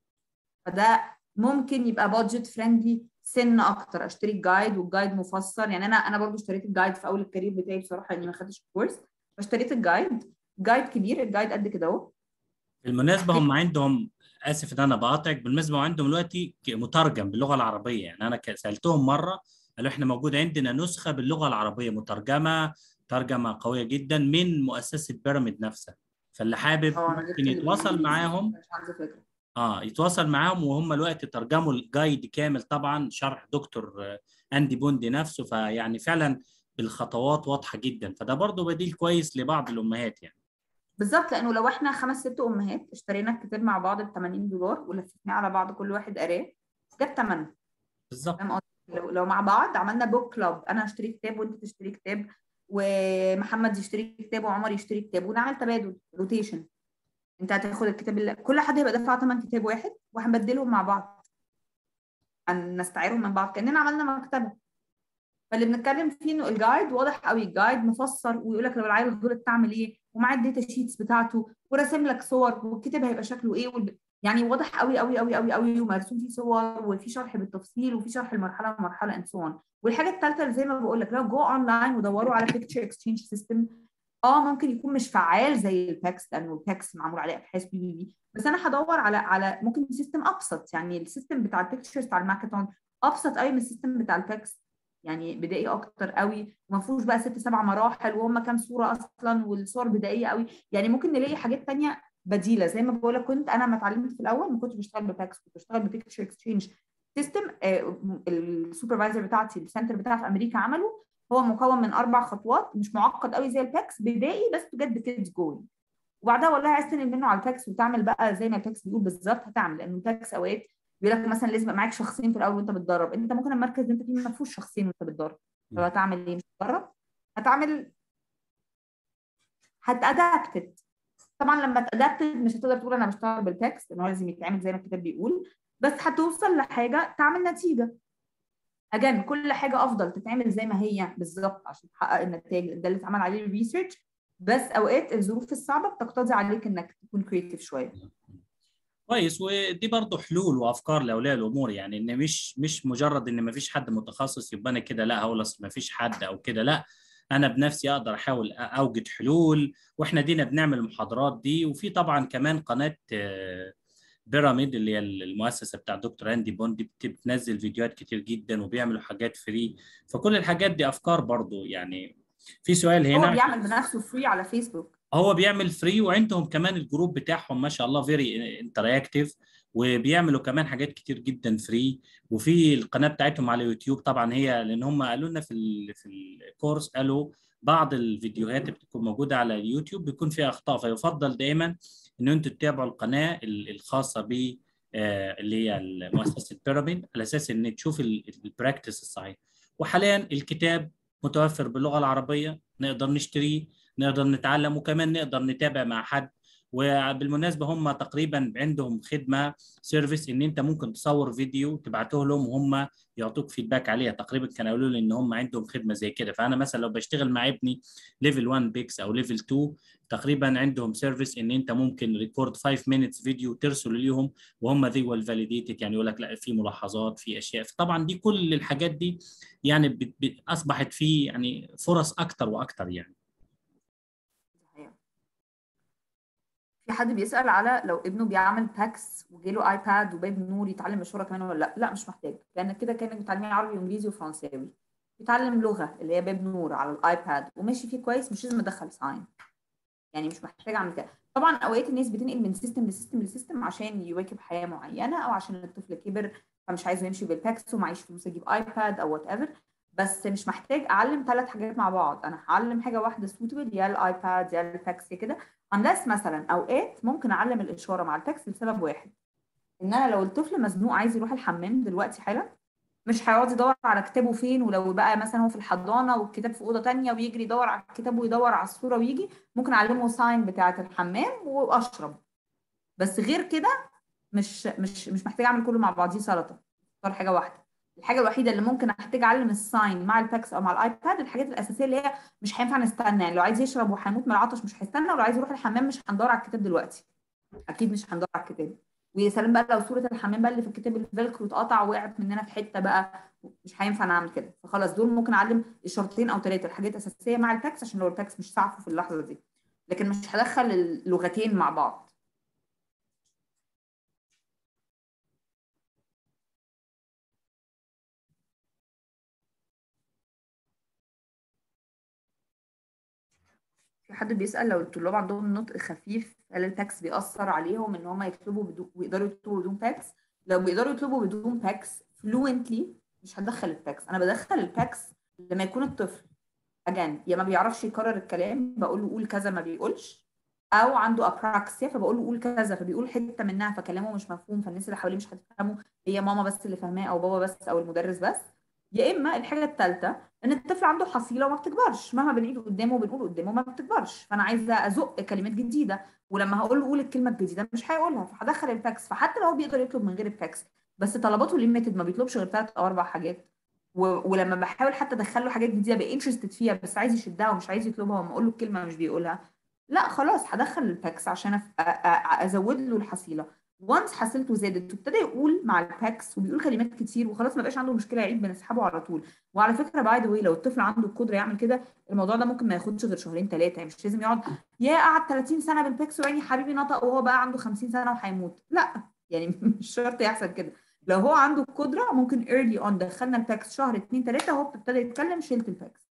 فده ممكن يبقى بادجت فريندلي سن اكتر، اشتري الجايد والجايد مفصل. يعني انا انا برضو اشتريت الجايد في اول الكارير بتاعي بصراحه اني ما خدتش الكورس، فاشتريت الجايد. جايد كبير، الجايد قد كده اهو. بالمناسبة هم عندهم، آسف إن أنا بقاطعك، بالمناسبة عندهم دلوقتي مترجم باللغة العربية. يعني أنا سألتهم مرة قالوا إحنا موجود عندنا نسخة باللغة العربية مترجمة، ترجمة قوية جدا من مؤسسة بيراميد نفسها. فاللي حابب اه انا ممكن جبت اللي يتواصل بالانجليزي معاهم. مش عندي فكره. اه يتواصل معاهم، وهم الوقت ترجموا الجايد كامل طبعا، شرح دكتور آه، أندي بوندي نفسه، فيعني فعلا بالخطوات واضحة جدا. فده برضو بديل كويس لبعض الأمهات يعني. بالظبط، لانه لو احنا خمس ست امهات اشترينا الكتاب مع بعض ب ثمانين دولار ولففناه على بعض كل واحد قراه جاب ثمنه. بالظبط. فاهم قصدي؟ لو لو مع بعض عملنا بوك كلاب، انا اشتري كتاب وانت تشتري كتاب، ومحمد يشتري كتاب وعمر يشتري كتاب ونعمل تبادل روتيشن. انت هتاخد الكتاب اللي كل حد هيبقى دافع ثمن كتاب واحد وهنبدلهم مع بعض، نستعيرهم من بعض كاننا عملنا مكتبه. فاللي بنتكلم فيه انه الجايد واضح قوي، الجايد مفسر ويقول لك لو العيل غلط تعمل ايه، ومع الداتا شيتس بتاعته وراسم لك صور، والكتاب هيبقى شكله ايه والب... يعني واضح قوي قوي قوي قوي قوي، ومرسوم فيه صور وفي شرح بالتفصيل وفي شرح المرحله مرحله اند سو اون. والحاجه الثالثه اللي زي ما بقول لك، لو جو اونلاين ودوروا على بيكتشر اكسشينج سيستم، اه ممكن يكون مش فعال زي الباكس لانه الباكس معمول عليه ابحاث بي بي بي، بس انا هدور على على ممكن سيستم ابسط. يعني السيستم بتاع البيكتشرز بتاع الماكاثون ابسط قوي من السيستم بتاع الباكس، يعني بدائي اكتر قوي، وما فيهوش بقى ست سبع مراحل وهم كام صوره اصلا والصور بدائيه قوي. يعني ممكن نلاقي حاجات ثانيه بديله. زي ما بقول لك، كنت انا لما اتعلمت في الاول ما كنتش بشتغل بباكس، كنت بشتغل ببيكتشر اكسشينج سيستم. السوبرفايزر بتاعتي السنتر بتاعي في امريكا عمله، هو مكون من اربع خطوات، مش معقد قوي زي الباكس، بدائي بس بجد كيدز جوي. وبعدها والله عايز تنقل منه على الباكس وتعمل بقى زي ما الباكس بيقول بالظبط هتعمل، لان الباكس اوقات بيقول لك مثلا لازم يبقى معاك شخصين في الاول وانت بتدرب، انت ممكن المركز اللي انت فيه ما فيهوش شخصين وانت بتدرب، فهتعمل ايه؟ مش هتدرب، هتعمل هتادابتد. طبعا لما تادابتد مش هتقدر تقول انا بشتغل بالباكس لان هو لازم يتعمل زي ما الكتاب بيقول، بس هتوصل لحاجه تعمل نتيجه. اجان كل حاجه افضل تتعمل زي ما هي بالظبط عشان تحقق النتائج ده اللي اتعمل عليه الريسيرش، بس اوقات الظروف الصعبه بتقتضي عليك انك تكون كريتيف شويه. كويس. ودي برضه حلول وافكار لاولياء الامور، يعني ان مش مش مجرد ان ما فيش حد متخصص يبقى انا كده لا هقول اصل ما فيش حد او كده، لا، انا بنفسي اقدر احاول اوجد حلول. واحنا دينا بنعمل المحاضرات دي، وفي طبعا كمان قناه آه، بيراميد اللي هي المؤسسه بتاع دكتور اندي بوندي، بت- بتنزل فيديوهات كتير جدا وبيعملوا حاجات فري. فكل الحاجات دي افكار برضه يعني. في سؤال هو هنا، بيعمل بنفسه فري على فيسبوك. هو بيعمل فري وعندهم كمان الجروب بتاعهم ما شاء الله فيري انتراكتيف، وبيعملوا كمان حاجات كتير جدا فري. وفي القناة بتاعتهم على يوتيوب طبعا، هي لان هم قالوا لنا في ال في الكورس، قالوا بعض الفيديوهات بتكون موجودة على اليوتيوب بيكون فيها اخطاء، فيفضل دايما ان انتوا تتابعوا القناة ال- الخاصة ب آه، اللي هي مؤسسة بيراميد، على اساس ان تشوف البراكتس الصحيح. وحاليا الكتاب متوفر باللغة العربية، نقدر نشتريه، نقدر نتعلم، وكمان نقدر نتابع مع حد. وبالمناسبة هم تقريبا عندهم خدمة سيرفيس ان انت ممكن تصور فيديو تبعته لهم وهم يعطوك فيدباك عليها. تقريبا كانوا قالوا لي ان هم عندهم خدمة زي كده. فانا مثلا لو بشتغل مع ابني ليفل واحد بيكس او ليفل اتنين، تقريبا عندهم سيرفيس ان انت ممكن ريكورد خمسة مينتس فيديو ترسل ليهم، وهم ذي ويل فاليديتد، يعني يقول لك لا في ملاحظات في اشياء. طبعا دي كل الحاجات دي يعني بت- بت- اصبحت في يعني فرص اكتر واكتر يعني. في حد بيسأل على لو ابنه بيعمل باكس وجاله ايباد وباب نور يتعلم الشورى كمان ولا لا؟ لا مش محتاج، لان كده كانك بتعلميه عربي وانجليزي وفرنساوي. بيتعلم لغه اللي هي باب نور على الايباد وماشي فيه كويس، مش لازم ادخل ساين، يعني مش محتاج اعمل كده. طبعا اوقات الناس بتنقل من سيستم لسيستم لسيستم عشان يواكب حياه معينه، او عشان الطفل كبر فمش عايزه يمشي بالباكس ومعيش فلوس اجيب ايباد او وات ايفر. بس مش محتاج اعلم ثلاث حاجات مع بعض، انا هعلم حاجه واحده سوتبل، يا الايباد يا الباكس كده. unless مثلا اوقات ممكن اعلم الاشاره مع الباكس لسبب واحد، ان انا لو الطفل مزنوق عايز يروح الحمام دلوقتي حالا، مش هيقعد يدور على كتابه فين، ولو بقى مثلا هو في الحضانه والكتاب في اوضه تانية ويجري يدور على الكتاب ويدور على الصوره ويجي، ممكن اعلمه ساين بتاعه الحمام واشرب. بس غير كده مش مش مش محتاجه اعمل كله مع بعضيه سلطه، اختار حاجه واحده. الحاجه الوحيده اللي ممكن احتاج اعلم الساين مع الباكس او مع الايباد الحاجات الاساسيه اللي هي مش هينفع نستنى، يعني لو عايز يشرب وهيموت من العطش مش هيستنى، ولو عايز يروح الحمام مش هندور على الكتاب دلوقتي، اكيد مش هندور على الكتاب. ويا سلام بقى لو صوره الحمام بقى اللي في الكتاب الفيلكرو اتقطع وقعت مننا في حته بقى، مش هينفع نعمل كده. فخلاص دول ممكن اعلم اشارتين او ثلاثه الحاجات الاساسيه مع الباكس عشان لو الباكس مش سعفه في اللحظه دي، لكن مش هدخل اللغتين مع بعض. في حد بيسأل لو الطلاب عندهم نطق خفيف هل الباكس بيأثر عليهم ان هم يطلبوا بدون ويقدروا يطلبوا بدون باكس؟ لو بيقدروا يطلبوا بدون باكس فلوينتلي مش هدخل الباكس. انا بدخل الباكس لما يكون الطفل اجان يا ما بيعرفش يكرر الكلام بقول له قول كذا ما بيقولش، او عنده ابراكسيا فبقول له قول كذا فبيقول حته منها فكلامه مش مفهوم فالناس اللي حواليه مش هتفهمه، هي ماما بس اللي فاهماه او بابا بس او المدرس بس. يا اما الحاجه الثالثه ان الطفل عنده حصيله وما بتكبرش، مهما بنعيد قدامه وبنقول قدامه ما بتكبرش، فانا عايزه ازق كلمات جديده، ولما هقول له قول الكلمه الجديده مش هيقولها، فهدخل الباكس. فحتى لو هو بيقدر يطلب من غير الباكس بس طلباته ليميتد، ما بيطلبش غير ثلاث او اربع حاجات، و- ولما بحاول حتى ادخل له حاجات جديده بقى انترستد فيها بس عايز يشدها ومش عايز يطلبها، وما اقول له الكلمه مش بيقولها، لا خلاص هدخل الباكس عشان أف- أ- أ- ازود له الحصيله. وانس حصيلته زادت وابتدى يقول مع الباكس وبيقول كلمات كتير وخلاص ما بقاش عنده مشكله يعيد، بنسحبه على طول. وعلى فكره باي ذا واي لو الطفل عنده القدره يعمل كده، الموضوع ده ممكن ما ياخدش غير شهرين ثلاثه، يعني مش لازم يقعد يا قعد ثلاثين سنه بالباكس وعيني حبيبي نطق وهو بقى عنده خمسين سنه وهيموت، لا يعني مش شرط يحصل كده. لو هو عنده القدره ممكن early on دخلنا الباكس شهر اتنين تلاته هو ابتدى يتكلم، شلت الباكس.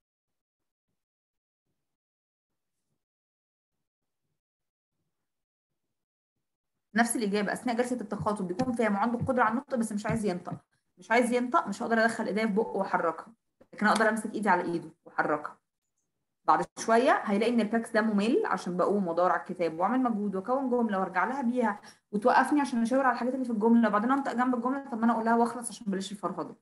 نفس الاجابه اثناء جلسه التخاطب بيكون فاهم وعنده القدره على النطق بس مش عايز ينطق، مش عايز ينطق مش هقدر ادخل ايديا في بقه واحركها، لكن اقدر امسك ايدي على ايده واحركها. بعد شويه هيلاقي ان الباكس ده ممل عشان بقوم وادور على الكتاب واعمل مجهود واكون جمله وارجع لها بيها وتوقفني عشان اشاور على الحاجات اللي في الجمله وبعدين انطق جنب الجمله، طب ما انا اقول لها واخلص عشان بلاش الفرهده.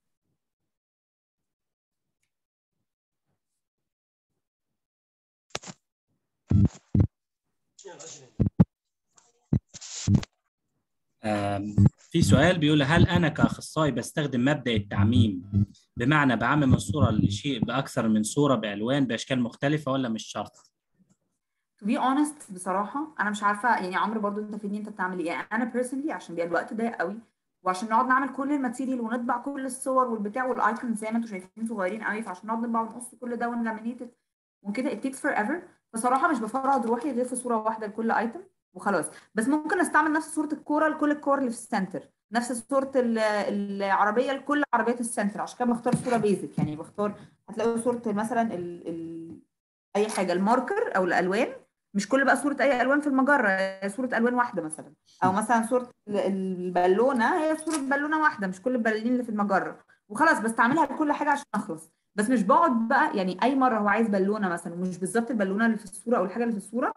آم، في سؤال بيقول هل أنا كأخصائي بستخدم مبدأ التعميم، بمعنى بعمم الصورة لشيء بأكثر من صورة بألوان بأشكال مختلفة ولا مش شرط؟ to be honest بصراحه انا مش عارفه، يعني عمرو برضو انت فيدني انت بتعمل ايه. يعني انا personally عشان بيبقى الوقت ضيق قوي وعشان نقعد نعمل كل الماتيريال ونطبع كل الصور والبتاع والايكونز زي ما انتم شايفين صغيرين قوي، فعشان نقعد نطبع ونقص كل ده ونلامينيت وكده it takes forever. بصراحه مش بفرغ روحي غير في صوره واحده لكل ايتم وخلاص. بس ممكن استعمل نفس صوره الكوره لكل الكور اللي في السنتر، نفس صوره ال- العربيه لكل عربيات السنتر، عشان كده بختار صوره بيزك. يعني بختار هتلاقوا صوره مثلا ال... ال... اي حاجه الماركر او الالوان، مش كل بقى صوره اي الوان في المجره، صوره الوان واحده مثلا، او مثلا صوره ال- البالونه هي صوره بالونه واحده مش كل البلالين اللي في المجره، وخلاص بستعملها لكل حاجه عشان اخلص. بس مش بقعد بقى يعني اي مره هو عايز بالونه مثلا ومش بالظبط البالونه اللي في الصوره او الحاجه اللي في الصوره،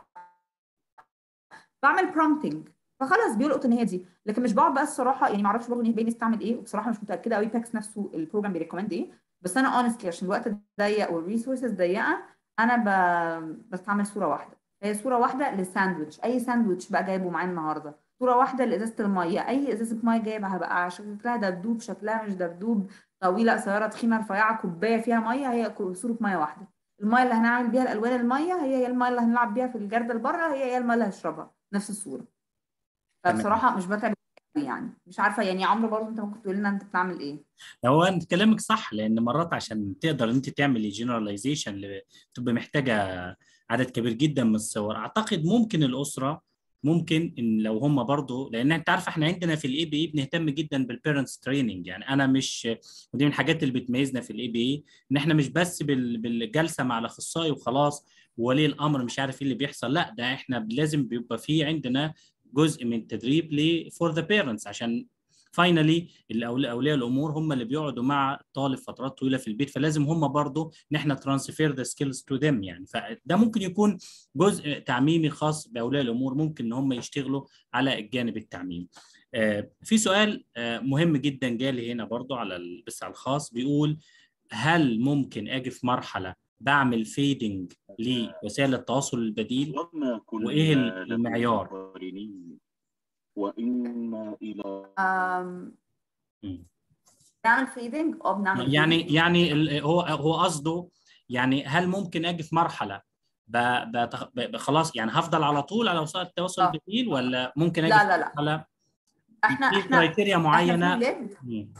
بعمل برومبتنج فخلاص بيلقط ان هي دي. لكن مش بقعد بقى الصراحه، يعني ما اعرفش برضه باين يستعمل ايه، وبصراحه مش متاكده قوي باكس نفسه البروجرام بيريكومند ايه. بس انا اونستلي عشان الوقت ضيق والريسورسز ضيقه انا ب... بستعمل صوره واحده، هي صوره واحده للساندوتش، اي ساندوتش بقى جايبه معايا النهارده، صوره واحده لازازه الميه، اي ازازه ميه جايبها هبقى شكلها دبدوب شكلها مش دبدوب، طويله قصيره تخينه رفيعه كوبايه فيها ميه، هي صوره ميه واحده. الميه اللي هنعمل بيها الالوان الميه هي هي الميه اللي هنلعب بيها في الجردل اللي بره هي هي الميه اللي هشربها نفس الصوره. تمام. فبصراحه مش بتعب قوي، يعني مش عارفه يعني عمرو برضه انت ممكن تقول لنا انت بتعمل ايه. هو انت كلامك صح، لان مرات عشان تقدر انت تعملي جنراليزيشن بتبقى محتاجه عدد كبير جدا من الصور. اعتقد ممكن الاسره، ممكن ان لو هم برضو، لان انت عارف احنا عندنا في الاي بي اي بنهتم جدا بالبيرنتس تريننج. يعني انا مش، ودي من الحاجات اللي بتميزنا في الاي بي اي ان احنا مش بس بال- بالجلسه مع الاخصائي وخلاص وولي الامر مش عارف ايه اللي بيحصل، لا ده احنا لازم بيبقى في عندنا جزء من التدريب ل فور ذا بيرنتس، عشان فاينلي اولياء الامور هم اللي بيقعدوا مع الطالب فترات طويله في البيت، فلازم هم برضو ان احنا ترانسفير ذا سكيلز تو ذم. يعني فده ممكن يكون جزء تعميمي خاص باولياء الامور، ممكن ان هم يشتغلوا على الجانب التعميمي. آه، في سؤال آه، مهم جدا جالي هنا برضو على ال- بس على الخاص، بيقول هل ممكن اجي في مرحله بعمل فيدنج لوسائل التواصل البديل، وما وايه كنا له المعيار؟ مقرنين وإنا إلى أم... م. بنعمل فيدنج اه بنعمل يعني فيدنج. يعني ال- هو هو قصده، يعني هل ممكن اجي في مرحله ب ب ب خلاص يعني هفضل على طول على وسائل التواصل اه البديل، ولا ممكن اجي لا في لا لا مرحله احنا في احنا كرايتيريا احنا في معينه؟ ولاد، مم.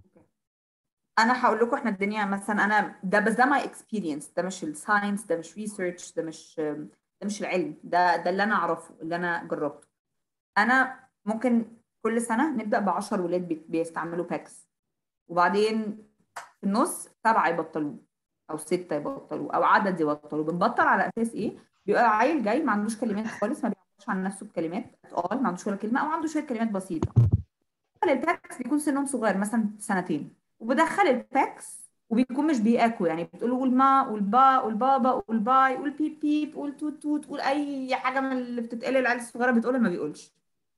انا هقول لكم احنا الدنيا مثلا انا ده بس ده ماي اكسبيرينس، ده مش الساينس ده مش ريسيرش ده مش ده مش العلم، ده ده اللي انا اعرفه اللي انا جربته. انا ممكن كل سنه نبدا ب عشرة ولاد بي- بيستعملوا باكس، وبعدين في النص سبعه يبطلوه او سته يبطلوه او عدد يبطلوه. بنبطل على اساس ايه؟ بيبقى عيل جاي ما عندوش كلمات خالص، ما بيعبرش عن نفسه بكلمات اتقال، ما عندوش ولا كلمه او عنده شويه كلمات بسيطه. الباكس بيكون سنهم صغير مثلا سنتين، وبدخل الباكس وبيكون مش بياكل، يعني بتقول له قول ما قول با قول بابا قول باي قول بيب بيب قول توت توت قول اي حاجه من اللي بتتقال العيال الصغيره بتقولها ما بيقولش.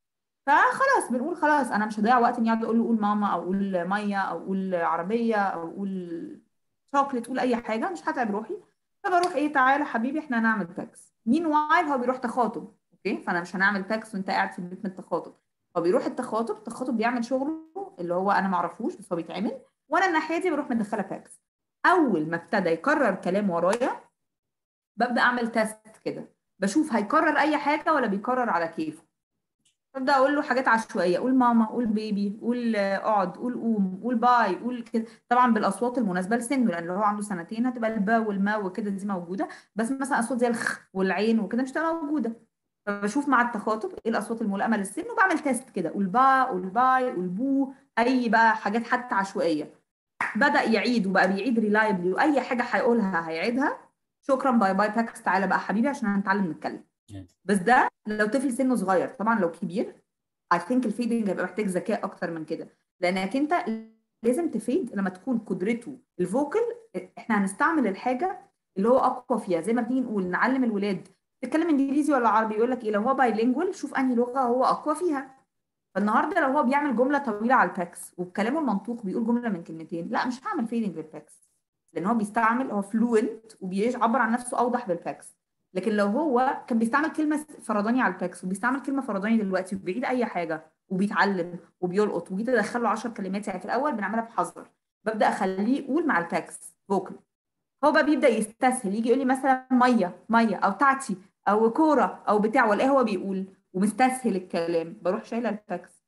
فخلاص بنقول خلاص انا مش هضيع وقت اني اقعد اقول له قول ماما او قول ميه او قول عربيه او قول شوكليت، قول اي حاجه، مش هتعب روحي. فبروح ايه، تعالى حبيبي احنا هنعمل تاكس. مين وايل هو بيروح تخاطب، اوكي، فانا مش هنعمل تاكس وانت قاعد في البيت من التخاطب. هو بيروح التخاطب، التخاطب بيعمل شغله اللي هو انا ما اعرفوش بس هو بيتعمل، وانا الناحيه دي بروح مدخله تاكس. اول ما ابتدى يكرر كلام ورايا ببدا اعمل تيست كده، بشوف هيكرر اي حاجه ولا بيكرر على كيفه. ببدا اقول له حاجات عشوائيه، قول ماما، قول بيبي، قول آه، اقعد، قول قوم، قول باي، قول كده، طبعا بالاصوات المناسبه لسنه، لان هو عنده سنتين هتبقى البا والما وكده دي موجوده، بس مثلا اصوات زي الخ والعين وكده مش هتبقى موجوده. فبشوف مع التخاطب ايه الاصوات الملائمه للسن وبعمل تيست كده، قول با، قول باي، قول بو، اي بقى حاجات حتى عشوائيه. بدا يعيد وبقى بيعيد ريلايبلي، واي حاجه هيقولها هيعيدها. شكرا باي باي باكس، تعالى بقى حبيبي عشان هنتعلم نتكلم. بس ده لو طفل سنه صغير. طبعا لو كبير I think الفيدنج هيبقى محتاج ذكاء اكتر من كده، لانك انت لازم تفيد لما تكون قدرته الفوكل. احنا هنستعمل الحاجه اللي هو اقوى فيها، زي ما بنيجي نقول نعلم الولاد تتكلم انجليزي ولا عربي، يقول لك ايه لو هو بايلينجوال شوف انهي لغه هو اقوى فيها. فالنهارده لو هو بيعمل جمله طويله على الباكس وبكلامه المنطوق بيقول جمله من كلمتين، لا مش هعمل فيدنج للباكس، لان هو بيستعمل، هو فلوينت وبيعبر عن نفسه اوضح بالباكس. لكن لو هو كان بيستعمل كلمه فرداني على الباكس وبيستعمل كلمه فرداني دلوقتي وبيعيد اي حاجه وبيتعلم وبيلقط وجيت ادخل له عشر كلمات، يعني في الاول بنعملها بحذر، ببدا اخليه يقول مع الباكس فوكل. هو بقى بيبدا يستسهل، يجي يقول لي مثلا ميه ميه او تعتي او كوره او بتاع، ولا ايه هو بيقول ومستسهل الكلام، بروح شايله الباكس.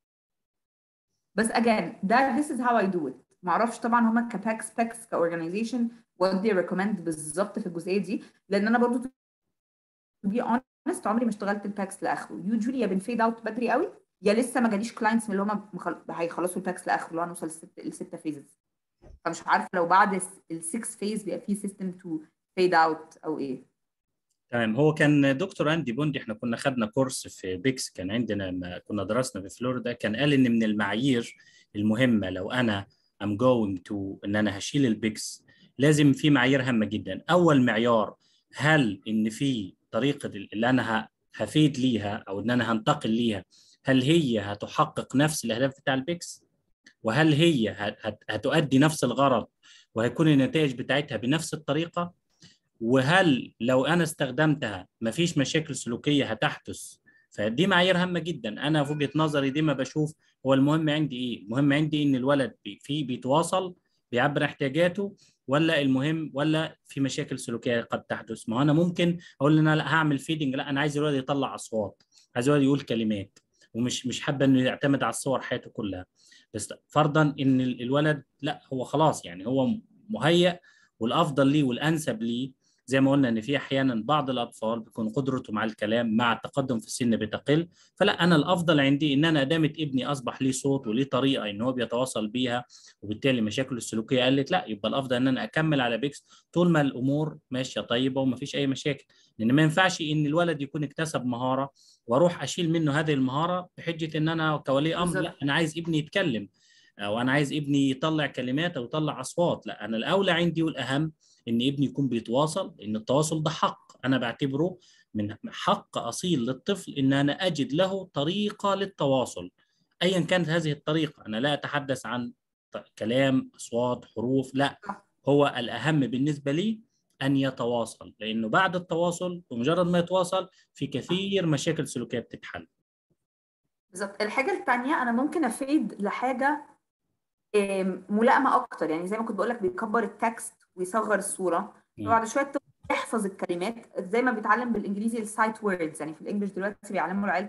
بس again ده this is how I do it. ما اعرفش طبعا هما كباكس باكس كاورجنايزيشن what they recommend بالظبط في الجزئيه دي، لان انا برضو to be honest عمري ما اشتغلت الباكس لاخره. usually يا بنفيد اوت بدري قوي، يا لسه ما جاليش كلاينتس من اللي هم مخل... هيخلصوا الباكس لاخره اللي هو هنوصل للست الستة فيزز. فمش عارفه لو بعد السكس فيز بيبقى فيه سيستم تو فيد اوت او ايه. تمام. هو كان دكتور اندي بوندي، احنا كنا خدنا كورس في بيكس، كان عندنا ما كنا درسنا في فلوريدا، كان قال ان من المعايير المهمه لو انا I'm going to ان انا هشيل البيكس، لازم في معايير هامه جدا. اول معيار، هل ان في طريقه اللي انا ه- هفيد ليها او ان انا هنتقل ليها، هل هي هتحقق نفس الاهداف بتاع البيكس، وهل هي هت- هت- هتؤدي نفس الغرض وهيكون النتائج بتاعتها بنفس الطريقه، وهل لو انا استخدمتها مفيش مشاكل سلوكيه هتحدث. فدي معايير هامه جدا. انا في وجهه نظري دي ما بشوف هو المهم عندي ايه، المهم عندي ان الولد بي في بيتواصل بيعبر عن احتياجاته، ولا المهم ولا في مشاكل سلوكيه قد تحدث. ما هو انا ممكن اقول ان انا لا هعمل فيدنج، لا انا عايز الولد يطلع اصوات، عايز الولد يقول كلمات، ومش مش حابه انه يعتمد على الصور حياته كلها. بس فرضا ان الولد لا هو خلاص يعني هو مهيأ، والافضل ليه والانسب ليه زي ما قلنا ان في احيانا بعض الاطفال بيكون قدرته مع الكلام مع التقدم في السن بتقل. فلا انا الافضل عندي ان انا دامت ابني اصبح ليه صوت وليه طريقه ان هو بيتواصل بيها وبالتالي مشاكله السلوكيه قلت، لا يبقى الافضل ان انا اكمل على بيكس طول ما الامور ماشيه طيبه وما فيش اي مشاكل. لان ما ينفعش ان الولد يكون اكتسب مهاره واروح اشيل منه هذه المهاره بحجه ان انا كولي امر لا بالظبط. انا عايز ابني يتكلم او انا عايز ابني يطلع كلمات او يطلع اصوات. لا انا الاولى عندي والاهم ان ابني يكون بيتواصل، لان التواصل ده حق انا بعتبره من حق اصيل للطفل ان انا اجد له طريقه للتواصل ايا كانت هذه الطريقه. انا لا اتحدث عن كلام اصوات حروف، لا، هو الاهم بالنسبه لي ان يتواصل، لانه بعد التواصل بمجرد ما يتواصل في كثير مشاكل سلوكيه بتتحل. بالظبط. الحاجه الثانيه انا ممكن افيد لحاجه آم، ملائمه اكتر، يعني زي ما كنت بقول لك بيكبر التكست ويصغر الصوره، مم. فبعد شويه يحفظ الكلمات زي ما بيتعلم بالانجليزي السايت ووردز. يعني في الانجليش دلوقتي بيعلموا العيال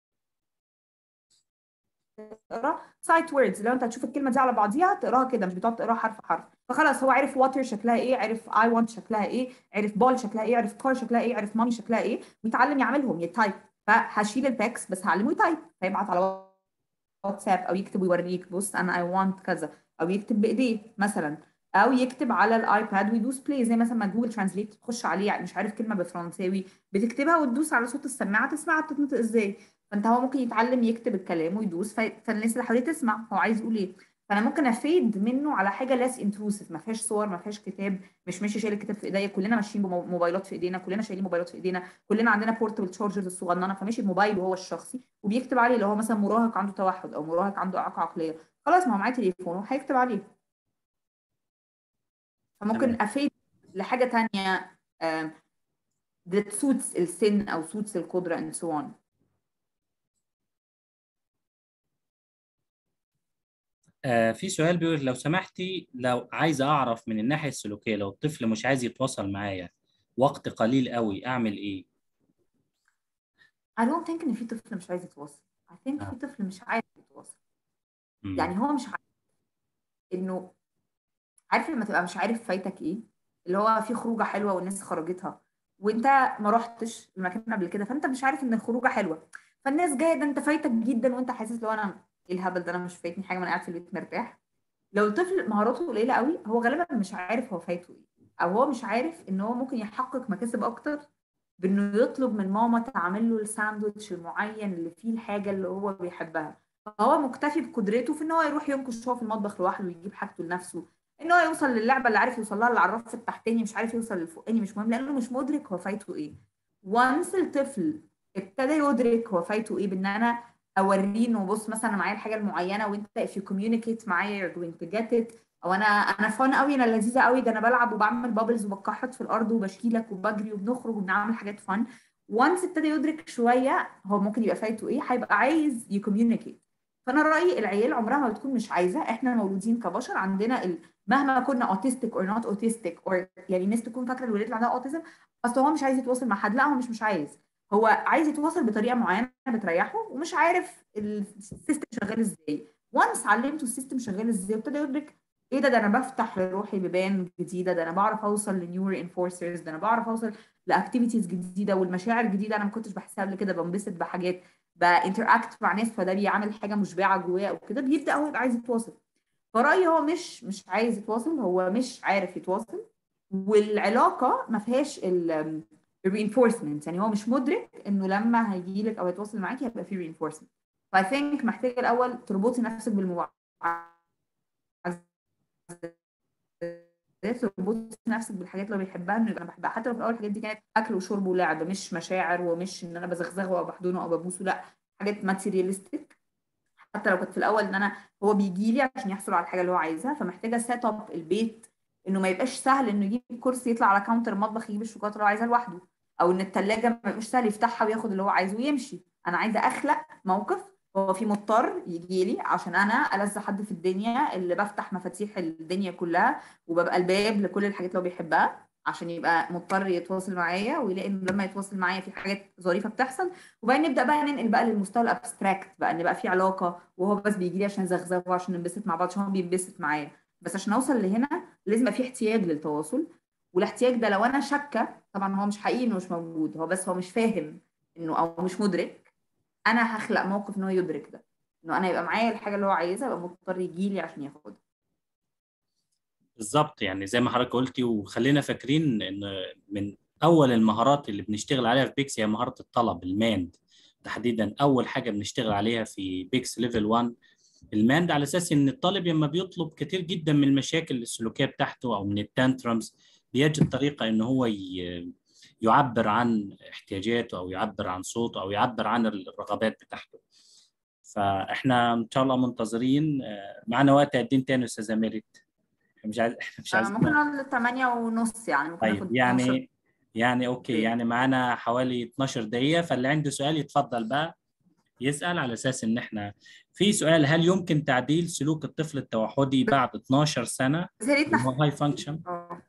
تقرا سايت ووردز، لو انت هتشوف الكلمه دي على بعضيها تقراها كده، مش بتقعد تقراها حرف حرف. فخلاص هو عرف واتر شكلها ايه، عرف اي وانت شكلها ايه، عرف بول شكلها ايه، عرف كار شكلها ايه، عرف مامي شكلها ايه، ويتعلم يعملهم يتايب. فهشيل الباكس بس هعلمه يتايب، فيبعت على واتساب او يكتب ويوريك بص انا اي وانت كذا، او يكتب بايديه مثلا، او يكتب على الايباد ويدوس بلاي، زي مثلا ما جوجل ترانزليت تخش عليه مش عارف كلمه بالفرنساوي بتكتبها وتدوس على صوت السماعه تسمعها بتتنطق ازاي. فانت هو ممكن يتعلم يكتب الكلام ويدوس في... فالناس اللي حواليه تسمع هو عايز يقول ايه. فانا ممكن افيد منه على حاجه لاس انتروسيف، ما فيهاش صور، ما فيهاش كتاب، مش ماشي شايل الكتاب في ايديا، كلنا ماشيين بموبايلات في ايدينا، كلنا شايلين موبايلات في ايدينا، كلنا عندنا بورتبل تشارجرز الصغننه، فماشي الموبايل وهو الشخصي وبيكتب عليه. لو هو مثلا مراهق عنده توحد او مراهق عنده اعاقه عقليه، خلاص ما هو معاه تليفونه هيكتب عليه. فممكن تمام. افيد لحاجه ثانيه that suits السن او suits القدره and so on. آه في سؤال بيقول لو سمحتي، لو عايز اعرف من الناحيه السلوكيه لو الطفل مش عايز يتواصل معايا وقت قليل قوي اعمل ايه؟ I don't think ان في طفل مش عايز يتواصل. I think في اه. طفل مش عايز يتواصل. امم. يعني هو مش عارف انه، عارف لما تبقى مش عارف فايتك ايه، اللي هو في خروجه حلوه والناس خرجتها وانت ما رحتش المكان قبل كده، فانت مش عارف ان الخروجه حلوه، فالناس جايه ده انت فايتك جدا وانت حاسس لو انا ايه الهبل ده، انا مش فايتني حاجه، ما انا قاعد في البيت مرتاح. لو الطفل مهاراته قليله قوي هو غالبا مش عارف هو فايته ايه، او هو مش عارف ان هو ممكن يحقق مكاسب اكتر بانه يطلب من ماما تعمل له الساندوتش المعين اللي فيه الحاجه اللي هو بيحبها. فهو مكتفي بقدرته في ان هو يروح ينكش هو في المطبخ لوحده ويجيب حاجته لنفسه، ان هو يوصل للعبه اللي عارف يوصل لها اللي على الرف التحتاني، مش عارف يوصل للفوقاني مش مهم، لانه مش مدرك هو فايته ايه. وانس الطفل ابتدى يدرك هو فايته ايه، بان انا اوريه انه بص مثلا معايا الحاجه المعينه وانت if you communicate معايا you're going to get it، او انا انا فان قوي، انا لذيذه قوي، ده انا بلعب وبعمل بابلز وبكحط في الارض وبشكيلك وبجري وبنخرج وبنعمل حاجات فن. وانس ابتدى يدرك شويه هو ممكن يبقى فايته ايه، هيبقى عايز يكوميونيكيت. فانا رايي العيال عمرها ما بتكون مش عايزه، احنا مولودين كبشر عندنا ال... مهما كنا اوتيستيك اور نوت اوتيستيك، اور يعني الناس تكون فاكره الولاد اللي عندها اوتيزم اصل هو مش عايز يتواصل مع حد، لا هو مش مش عايز، هو عايز يتواصل بطريقه معينه بتريحه ومش عارف السيستم شغال ازاي. وانس علمته السيستم شغال ازاي وابتدى يدرك ايه ده، ده انا بفتح لروحي بيبان جديده، ده انا بعرف اوصل لنيور انفورسرز، ده انا بعرف اوصل لاكتيفيتيز جديده والمشاعر جديده انا ما كنتش بحسها قبل كده، بنبسط بحاجات، بانتراكت مع ناس فده بيعمل حاجه مشبعه جواه وكده، بيبدا هو يبقى عايز يتواصل. فرأيي هو مش مش عايز يتواصل، هو مش عارف يتواصل، والعلاقه ما فيهاش الرينفورسمنت، يعني هو مش مدرك انه لما هيجي لك او يتواصل معاكي هيبقى في رينفورسمنت. فاي ثينك محتاجه الاول تربطي نفسك بالموعظات، تربطي نفسك بالحاجات اللي هو بيحبها، انه انا بحبها، حتى لو في الاول الحاجات دي كانت اكل وشرب ولعب، مش مشاعر ومش ان انا بزغزغه او بحضنه او ببوسه، لا حاجات ماتيريالستيك. حتى لو كنت في الاول ان انا هو بيجي لي عشان يحصل على الحاجه اللي هو عايزها، فمحتاجه سيت اب البيت انه ما يبقاش سهل انه يجيب كرسي يطلع على كاونتر المطبخ يجيب الشوكولاته اللي هو عايزها لوحده، او ان الثلاجه ما يبقاش سهل يفتحها وياخد اللي هو عايزه ويمشي. انا عايزه اخلق موقف هو في مضطر يجي لي عشان انا ألذ حد في الدنيا اللي بفتح مفاتيح الدنيا كلها وببقى الباب لكل الحاجات اللي هو بيحبها، عشان يبقى مضطر يتواصل معايا ويلاقي انه لما يتواصل معايا في حاجات ظريفه بتحصل. وبعدين نبدا بقى ننقل بقى للمستوى الابستراكت بقى، ان بقى في علاقه وهو بس بيجي لي عشان زغزغه عشان ننبسط مع بعض عشان هو بينبسط معايا. بس عشان اوصل لهنا لازم يبقى في احتياج للتواصل، والاحتياج ده لو انا شاكه طبعا هو مش حقيقي انه مش موجود، هو بس هو مش فاهم انه او مش مدرك، انا هخلق موقف ان هو يدرك ده، انه انا يبقى معايا الحاجه اللي هو عايزها يبقى مضطر يجي لي عشان ياخدها. بالظبط، يعني زي ما حضرتك قلتي، وخلينا فاكرين ان من اول المهارات اللي بنشتغل عليها في بيكس هي مهاره الطلب، الماند تحديدا. اول حاجه بنشتغل عليها في بيكس ليفل واحد الماند، على اساس ان الطالب لما بيطلب كتير جدا من المشاكل السلوكيه بتاعته او من التانترمز بيجد طريقه ان هو ي- يعبر عن احتياجاته او يعبر عن صوته او يعبر عن الرغبات بتاعته. فاحنا ان شاء الله منتظرين. آه، معنا وقت قد ايه تاني يا استاذه ميريت؟ مش عايز مش آه، عايزين ممكن نقف. نقعد ثمانية ونص، يعني ممكن طيب ناخد اتناشر يعني يعني اوكي، دقيقة. يعني معانا حوالي اتناشر دقيقة، فاللي عنده سؤال يتفضل بقى يسأل، على اساس ان احنا في سؤال: هل يمكن تعديل سلوك الطفل التوحدي بعد اتناشر سنة بس يا ريت اللي نخ... هو هاي فانكشن؟ اه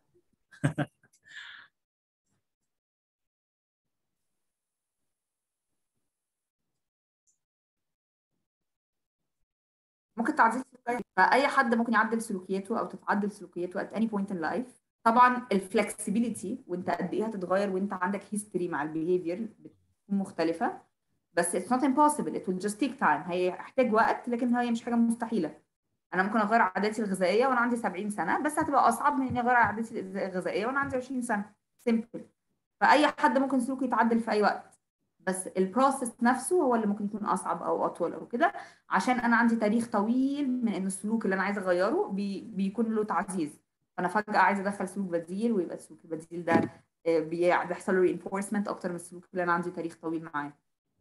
ممكن تعديل سلوكيات، فاي حد ممكن يعدل سلوكياته او تتعدل سلوكياته at any point in life. طبعا الفلكسبيليتي وانت قد ايه هتتغير وانت عندك هيستوري مع البيهيفير بتكون مختلفه، بس it's not impossible, it will just take time، هيحتاج وقت لكن هي مش حاجه مستحيله. انا ممكن اغير عاداتي الغذائيه وانا عندي سبعين سنه، بس هتبقى اصعب من اني اغير عاداتي الغذائيه وانا عندي عشرين سنه. سيمبل. فاي حد ممكن سلوكه يتعدل في اي وقت، بس البروسيس نفسه هو اللي ممكن يكون اصعب او اطول او كده، عشان انا عندي تاريخ طويل من ان السلوك اللي انا عايزه اغيره بي بيكون له تعزيز. فانا فجاه عايزه ادخل سلوك بديل، ويبقى السلوك البديل ده بيحصل له reinforcement اكتر من السلوك اللي انا عندي تاريخ طويل معاه.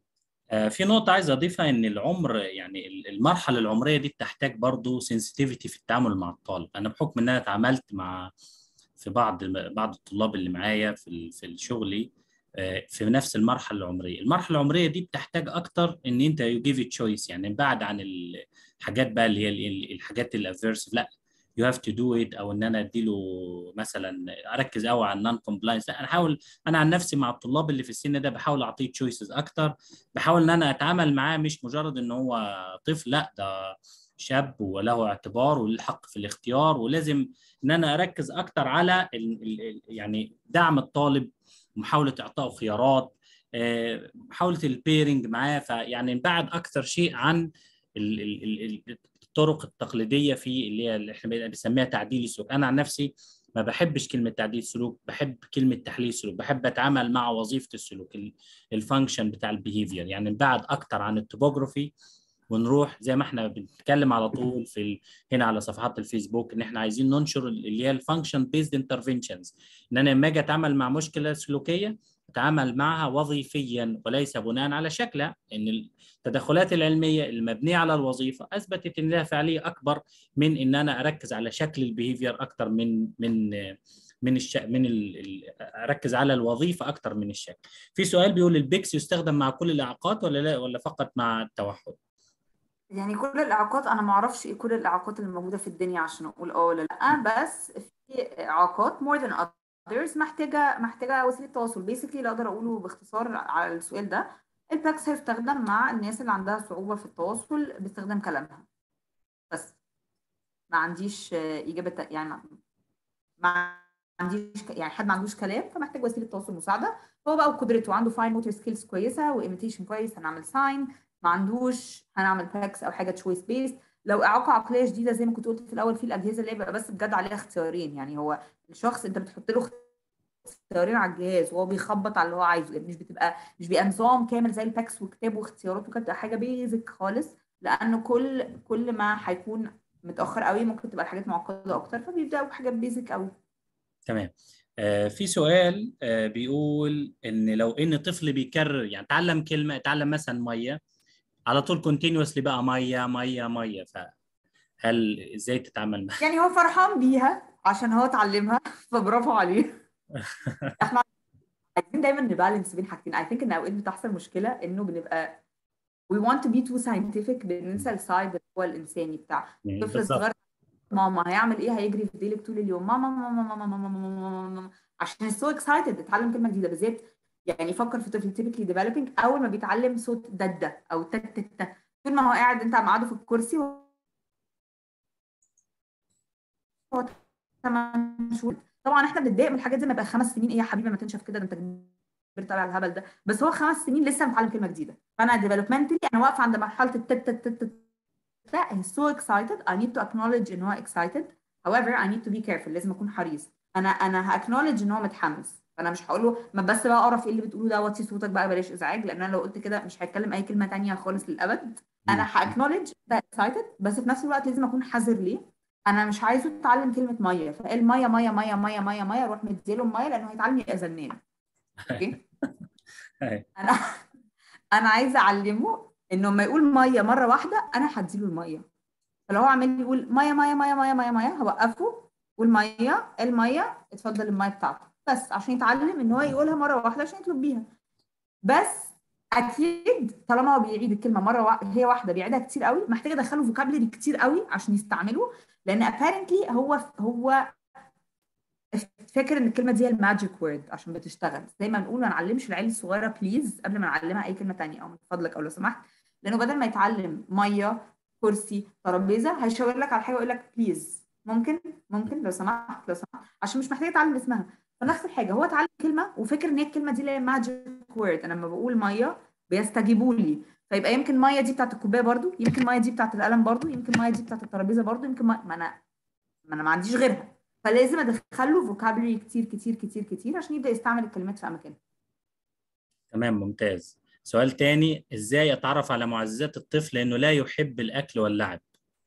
في نقطة عايز أضيفها، إن العمر يعني المرحلة العمرية دي بتحتاج برضو سنسيتيفيتي في التعامل مع الطالب. أنا بحكم إن أنا اتعاملت مع في بعض بعض الطلاب اللي معايا في في الشغل في نفس المرحلة العمرية. المرحلة العمرية دي بتحتاج أكتر إن أنت يو جيف تشويس، يعني بعد عن الحاجات بقى اللي هي الحاجات الأفيرس، لا يو هاف تو دو ات، أو إن أنا أديله مثلا أركز قوي على النون كومبلاينس. لا، أنا أحاول، أنا عن نفسي مع الطلاب اللي في السن ده بحاول أعطيه تشويسز أكتر، بحاول ان انا اتعامل معاه مش مجرد ان هو طفل، لا ده شاب وله اعتبار وله الحق في الاختيار، ولازم ان انا اركز اكتر على ال ال يعني دعم الطالب، محاوله اعطائه خيارات، محاوله البيرنج معاه. فيعني نبعد اكتر شيء عن ال ال ال الطرق التقليديه في اللي هي اللي احنا بنسميها تعديل السلوك. انا عن نفسي ما بحبش كلمة تعديل السلوك، بحب كلمة تحليل السلوك، بحب أتعامل مع وظيفة السلوك، الفانكشن بتاع البيهيفير. يعني نبعد أكتر عن التوبوجرافي، ونروح زي ما احنا بنتكلم على طول في ال... هنا على صفحات الفيسبوك، ان احنا عايزين ننشر اللي هي الفانكشن بيزد انترفنشنز، ان انا لما اجي اتعامل مع مشكله سلوكيه اتعامل معها وظيفيا وليس بناء على شكلها. ان التدخلات العلميه المبنيه على الوظيفه اثبتت ان لها فعاليه اكبر من ان انا اركز على شكل البيهيفير اكتر من من من الش... من ال... ال... اركز على الوظيفه اكتر من الشكل. في سؤال بيقول البيكس يستخدم مع كل الاعاقات ولا لا، ولا فقط مع التوحد؟ يعني كل الاعاقات انا ما اعرفش ايه كل الاعاقات اللي موجوده في الدنيا عشان اقول اه ولا لا، بس في اعاقات more than others محتاجه محتاجه وسيله تواصل. بيسكلي اللي اقدر اقوله باختصار على السؤال ده، الباكس هيستخدم مع الناس اللي عندها صعوبه في التواصل باستخدام كلامها بس. ما عنديش اجابه يعني، ما عنديش يعني حد ما عندوش كلام فمحتاج وسيله تواصل مساعده. هو بقى وقدرته عنده فاين موتور سكيلز كويسه وايميتيشن كويس هنعمل ساين، ما عندوش هنعمل باكس او حاجه تشويس بيست. لو اعاقه عقليه شديده زي ما كنت قلت في الاول، في الاجهزه اللي بقى بس بجد عليها اختيارين. يعني هو الشخص انت بتحط له اختيارين على الجهاز وهو بيخبط على اللي هو عايزه، يعني مش بتبقى مش بيبقى نظام كامل زي الباكس وكتاب واختيارات وكده، بتبقى حاجه بيزك خالص. لان كل كل ما هيكون متاخر قوي ممكن تبقى الحاجات معقده اكتر، فبيبداوا بحاجات بيزك قوي. تمام. آه في سؤال آه بيقول ان لو ان طفل بيكرر، يعني تعلم كلمه، تعلم مثلا ميه على طول كونتينوسلي بقى ميه ميه ميه، فهل ازاي تتعامل معاه؟ يعني هو فرحان بيها عشان هو اتعلمها فبرافو عليه. احنا عايزين دايما نبالانس بين حاجتين. I think ان اوقات بتحصل مشكله انه بنبقى we want to be too scientific، بننسى السايد اللي هو الانساني بتاع الطفل بالظبط. الصغير. ماما هيعمل ايه؟ هيجري في ديلك طول اليوم ماما ماما ماما ماما ماما ماما ماما عشان سو اكسايتد اتعلم كلمه جديده بالذات. يعني فكر في طفل تيبيكلي ديفلوبينج اول ما بيتعلم صوت دده او تت تت، طول ما هو قاعد انت مقعده في الكرسي هو ثمان شهور. طبعا احنا بنتضايق من الحاجات دي، ما بقى خمس سنين ايه يا حبيبي ما تنشف كده، ده انت كبرت على الهبل ده. بس هو خمس سنين لسه متعلم كلمه جديده، فانا ديفلوبمنتلي انا واقفه عند مرحله التت تت تت. لا he's so excited I need to acknowledge ان هو excited. however I need to be careful، لازم اكون حريص. انا انا هاكنولج ان هو متحمس، فانا مش هقول له ما بس بقى قرف ايه اللي بتقوله ده، وطي صوتك بقى بلاش ازعاج، لان انا لو قلت كده مش هيتكلم اي كلمه تانية خالص للابد. انا هاكنولج ده excited، بس في نفس الوقت لازم اكون حذر ليه. انا مش عايزه يتعلم كلمه ميه، فقال ميه ميه ميه ميه ميه ميه اروح مديله الميه لانه هيتعلم يبقى زنان. اوكي انا انا عايزه اعلمه انه لما يقول ميه مره واحده انا هديله الميه. فلو هو عمال يقول ميه ميه ميه ميه ميه ميه هوقفه، قول ميه الميه اتفضل الميه بتاعته، بس عشان يتعلم ان هو يقولها مره واحده عشان يطلب بيها. بس اكيد طالما هو بيعيد الكلمه مره وا... هي واحده بيعيدها كتير قوي، محتاجه ادخله فوكابلري كتير قوي عشان يستعمله. لان apparently هو هو فاكر ان الكلمه دي هي الماجيك وورد عشان بتشتغل. زي ما بنقول ما نعلمش العيال الصغيره بليز قبل ما نعلمها اي كلمه تانية، او من فضلك او لو سمحت. لانه بدل ما يتعلم ميه كرسي ترابيزه هيشاور لك على حاجه ويقول لك بليز ممكن ممكن لو سمحت لو سمحت عشان مش محتاج يتعلم اسمها. فنفس الحاجه هو اتعلم كلمه وفاكر ان هي الكلمه دي اللي هي ماجيك وورد. انا لما بقول ميه بيستجيبوا لي، فيبقى يمكن ميه دي بتاعت الكوبايه برضو، يمكن ميه دي بتاعت القلم برضو، يمكن ميه دي بتاعت الترابيزه برضو، يمكن ما, ما انا ما انا ما عنديش غيرها. فلازم ادخله فوكابلري كتير كتير كتير كتير عشان يبدا يستعمل الكلمات في اماكنها. تمام، ممتاز. سؤال تاني، ازاي اتعرف على معززات الطفل لانه لا يحب الاكل واللعب؟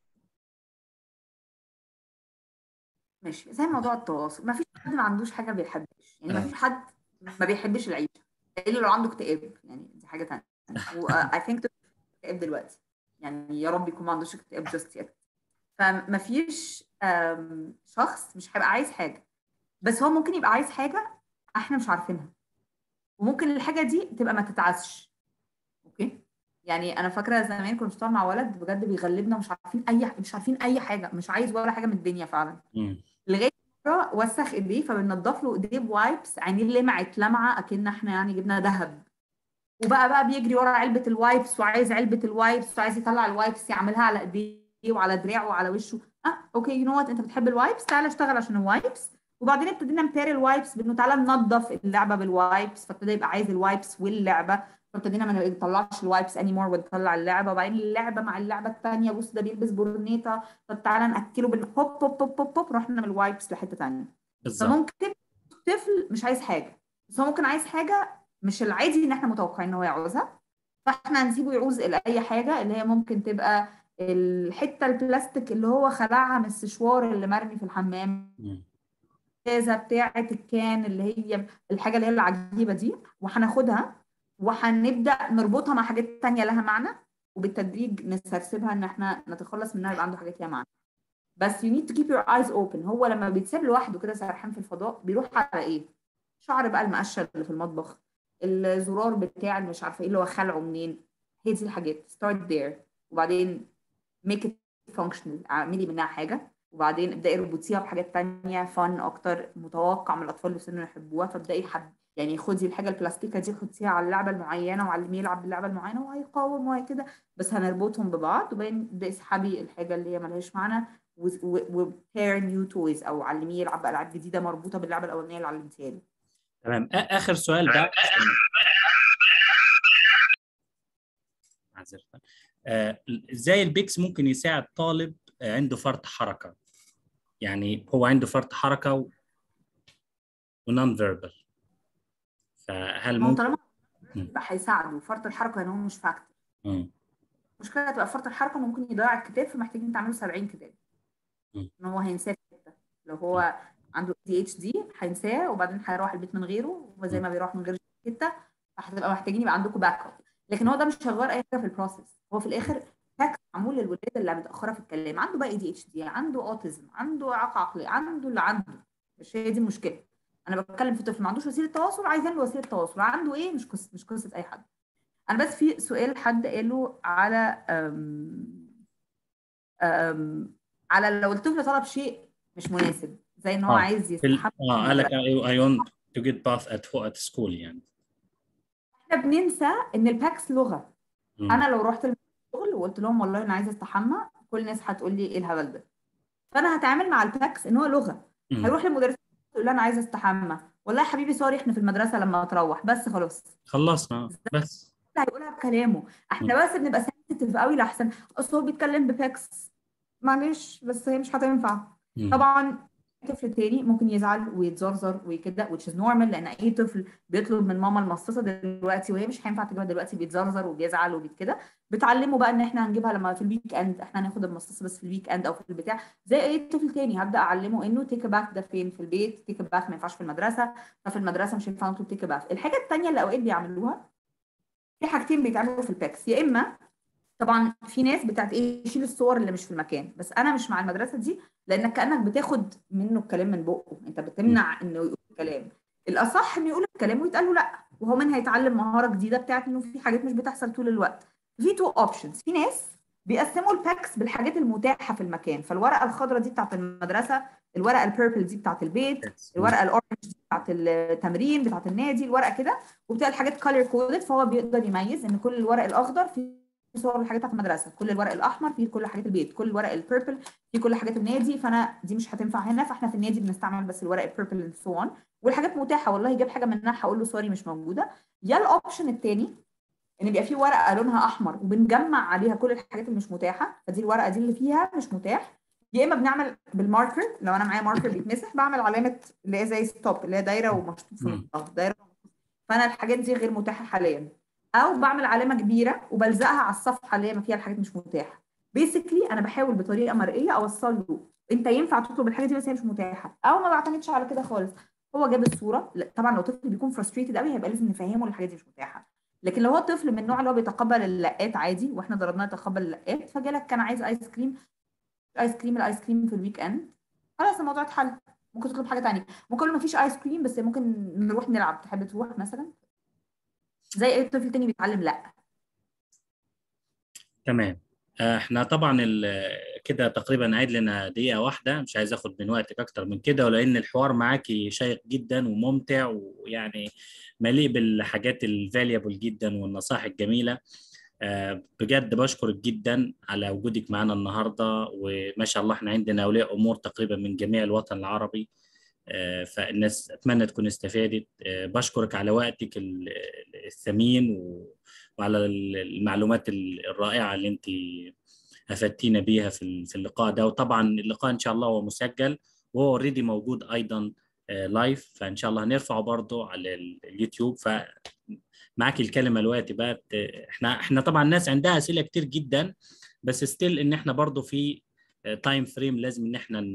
ماشي، زي موضوع التواصل، ما فيش حد ما عندوش حاجه ما بيحبش، يعني ما آه. فيش حد ما بيحبش العيشه الا لو عنده اكتئاب، يعني دي حاجه ثانيه. و I think اكتئاب دلوقتي، يعني يا رب يكون ما عندوش اكتئاب just yet. فما فيش آم، شخص مش هيبقى عايز حاجه، بس هو ممكن يبقى عايز حاجه احنا مش عارفينها، وممكن الحاجه دي تبقى ما تتعزش. اوكي، يعني انا فاكره زمان كنت بشتغل مع ولد بجد بيغلبنا، مش عارفين اي مش عارفين اي حاجه، مش عايز ولا حاجه من الدنيا فعلا، مم. لغايه مره وسخ ايديه فبننضف له ايديه بوايبس، عينيه لمعت لمعه اكن احنا يعني جبنا ذهب، وبقى بقى بيجري ورا علبه الوايبس وعايز علبه الوايبس وعايز يطلع الوايبس يعملها على ايديه وعلى دراعه وعلى وشه. اه اوكي، يو نو وات، انت بتحب الوايبس، تعالى اشتغل عشان الوايبس. وبعدين ابتدينا نبتاري الوايبس بانه تعالى ننظف اللعبه بالوايبس، فابتدى يبقى عايز الوايبس واللعبه، فابتدينا ما نطلعش الوايبس اني مور ونطلع اللعبه، وبعدين اللعبه مع اللعبه الثانيه، بص ده بيلبس بورنيطه، طب تعالى ناكله بالهوب هوب هوب هوب هوب، رحنا من الوايبس لحته ثانيه. بالظبط. فممكن طفل مش عايز حاجه، بس هو ممكن عايز حاجه مش العادي ان احنا متوقعين ان هو يعوزها، فاحنا هنسيبه يعوز الى اي حاجه اللي هي ممكن تبقى الحته البلاستيك اللي هو خلعها من السشوار اللي مرمي في الحمام، مم. الازازه بتاعه الكان اللي هي الحاجه اللي هي العجيبه دي، وهناخدها وهنبدا نربطها مع حاجات تانية لها معنى، وبالتدريج نسرسبها ان احنا نتخلص منها يبقى عنده حاجات ليها معنى. بس you need to keep your eyes open. هو لما بيتساب لوحده كده سرحان في الفضاء بيروح على ايه؟ شعر بقى المقشر اللي في المطبخ، الزرار بتاع اللي مش عارفه ايه اللي هو خلعه منين، هي دي الحاجات. start there، وبعدين make it functional، اعملي منها حاجه، وبعدين ابداي اربطيها بحاجات تانية فن اكتر متوقع من الاطفال اللي في سنهم يحبوها، فابداي حب يعني خدي الحاجه البلاستيكه دي حطيها على اللعبه المعينه وعلميه يلعب باللعبه المعينه وهيقاوم وهكذا، بس هنربطهم ببعض، وبعدين ابداي اسحبي الحاجه اللي هي ملهاش معنى وبير نيو تويز، او علميه يلعب بالعاب جديده مربوطه باللعبه الاولانيه اللي علمتيها له. تمام. آ- اخر سؤال بقى، معذرة. آه، ازاي البيكس ممكن يساعد طالب آه، عنده فرط حركه؟ يعني هو عنده فرط حركه و... ونون فيربال، فهل ما هو ممكن؟ طالما مم. يبقى هيساعده فرط الحركه ان هو مش فاكتور، مم. المشكله هتبقى فرط الحركه انه ممكن يضيع الكتاب، فمحتاجين تعملوا سبعين كتاب، مم. ان هو هينساه في حته. لو هو عنده دي اتش دي هينساه، وبعدين هيروح البيت من غيره، وزي مم. ما بيروح من غير حته، فهتبقى محتاجين يبقى عندكم باك اب. لكن هو ده مش هيغير اي حاجه في البروسيس، هو في الاخر باك معمول للولاد اللي متاخره في الكلام، عنده بقى دي اتش دي، عنده اوتيزم، عنده اعاقه عقليه، عنده اللي عنده، مش هي دي المشكله. انا بتكلم في طفل ما عندوش وسيله تواصل، عايزين له وسيله تواصل، عنده ايه مش قصه مش قصه اي حد. انا بس في سؤال حد قاله على أم أم على لو الطفل طلب شيء مش مناسب، زي ان هو اه عايز في ال... يستحمى في اه قال لك المدرسه. I, I want to get bath at at school يعني. احنا بننسى ان الباكس لغه. مم. انا لو رحت الشغل وقلت لهم والله انا عايزه استحمى، كل الناس هتقول لي ايه الهبل ده، فانا هتعامل مع الباكس ان هو لغه. مم. هيروح للمدرس يقول لها انا عايزه استحمى، والله يا حبيبي سوري احنا في المدرسه لما تروح، بس خلاص خلصنا بس. هيقولها بكلامه. مم. احنا بس بنبقى سنسيتيف قوي لحسن اصل هو بيتكلم بباكس، معلش بس هي مش هتنفع. مم. طبعا طفل تاني ممكن يزعل ويتزرزر وكده which is normal، لان اي طفل بيطلب من ماما المصاصه دلوقتي وهي مش هينفع تجيبها دلوقتي بيتزرزر وبيزعل وبيكده، بتعلمه بقى ان احنا هنجيبها لما في الويك اند، احنا هناخد المصاصه بس في الويك اند او في البتاع، زي اي طفل تاني هبدا اعلمه انه تيك باث ده فين في البيت، تيك باث ما ينفعش في المدرسه، ففي المدرسه مش هينفع نطلب تيك باث. الحاجه الثانيه اللي اوقات بيعملوها، في حاجتين بيتعملوا في الباكس، يا اما طبعا في ناس بتاعت ايه يشيل الصور اللي مش في المكان، بس انا مش مع المدرسه دي، لانك كانك بتاخد منه الكلام من بقه، انت مم. بتمنع انه يقول الكلام. الاصح انه يقول الكلام ويتقال له لا، وهو من هيتعلم مهاره جديده بتاعت انه في حاجات مش بتحصل طول الوقت. في تو اوبشنز، في ناس بيقسموا الباكس بالحاجات المتاحه في المكان، فالورقه الخضراء دي بتاعت المدرسه، الورقه البيربل دي بتاعت البيت، Yes. مم. الورقه الاورنج دي بتاعت التمرين بتاعت النادي، الورقه كده، وبتبقى الحاجات كولر كودد، فهو بيقدر يميز ان كل الورق الاخضر فيه صور الحاجات بتاعت المدرسه، كل الورق الاحمر فيه كل حاجات البيت، كل الورق البيربل فيه كل حاجات النادي، فانا دي مش هتنفع هنا، فاحنا في النادي بنستعمل بس الورق البيربل اند سو اون، والحاجات متاحه والله جاب حاجه منها هقول له سوري مش موجوده. يا الاوبشن الثاني ان يبقى في ورقه لونها احمر وبنجمع عليها كل الحاجات اللي مش متاحه، فدي الورقه دي اللي فيها مش متاح، يا اما بنعمل بالماركر، لو انا معايا ماركر بيتمسح بعمل علامه اللي هي زي ستوب اللي هي دايره ومشطوط في مم. النص دايره، فانا الحاجات دي غير متاحه حاليا. او بعمل علامه كبيره وبلزقها على الصفحه اللي هي ما فيها الحاجات مش متاحه. بيسكلي انا بحاول بطريقه مرئيه اوصل له انت ينفع تطلب الحاجه دي بس هي مش متاحه، او ما بعتمدش على كده خالص. هو جاب الصوره، لا، طبعا لو طفل بيكون فرستريتد قوي هيبقى لازم نفهمه الحاجات دي مش متاحه. لكن لو هو طفل من النوع اللي هو بيتقبل اللقات عادي واحنا ضربناه يتقبل اللقات، فجالك كان عايز ايس كريم، ايس كريم الايس كريم في الويك اند، خلاص الموضوع اتحل. ممكن تطلب حاجه ثانيه، ممكن ما فيش ايس كريم بس ممكن نروح نلعب، تحب تروح مثلا، زي اي طفل تاني بيتعلم. لا تمام. آه، احنا طبعا ال- كده تقريبا قاعد لنا دقيقة واحدة، مش عايز اخد من وقتك اكتر من كده، ولان الحوار معاكي شيق جدا وممتع ويعني مليء بالحاجات الفاليبل جدا والنصائح الجميلة. آه، بجد بشكرك جدا على وجودك معنا النهاردة، وما شاء الله احنا عندنا أولياء أمور تقريبا من جميع الوطن العربي. آه، فالناس أتمنى تكون استفادت. آه، بشكرك على وقتك ال- الثمين و- وعلى المعلومات الرائعة اللي أنت أفدتينا بيها في ال- في اللقاء ده. وطبعا اللقاء إن شاء الله هو مسجل وهو اوريدي موجود أيضا لايف، فإن شاء الله هنرفعه برضه على ال- اليوتيوب. فمعك الكلمة الوقت بقى. احنا احنا طبعا الناس عندها أسئلة كتير جدا، بس ستيل إن احنا برضه في تايم فريم لازم إن احنا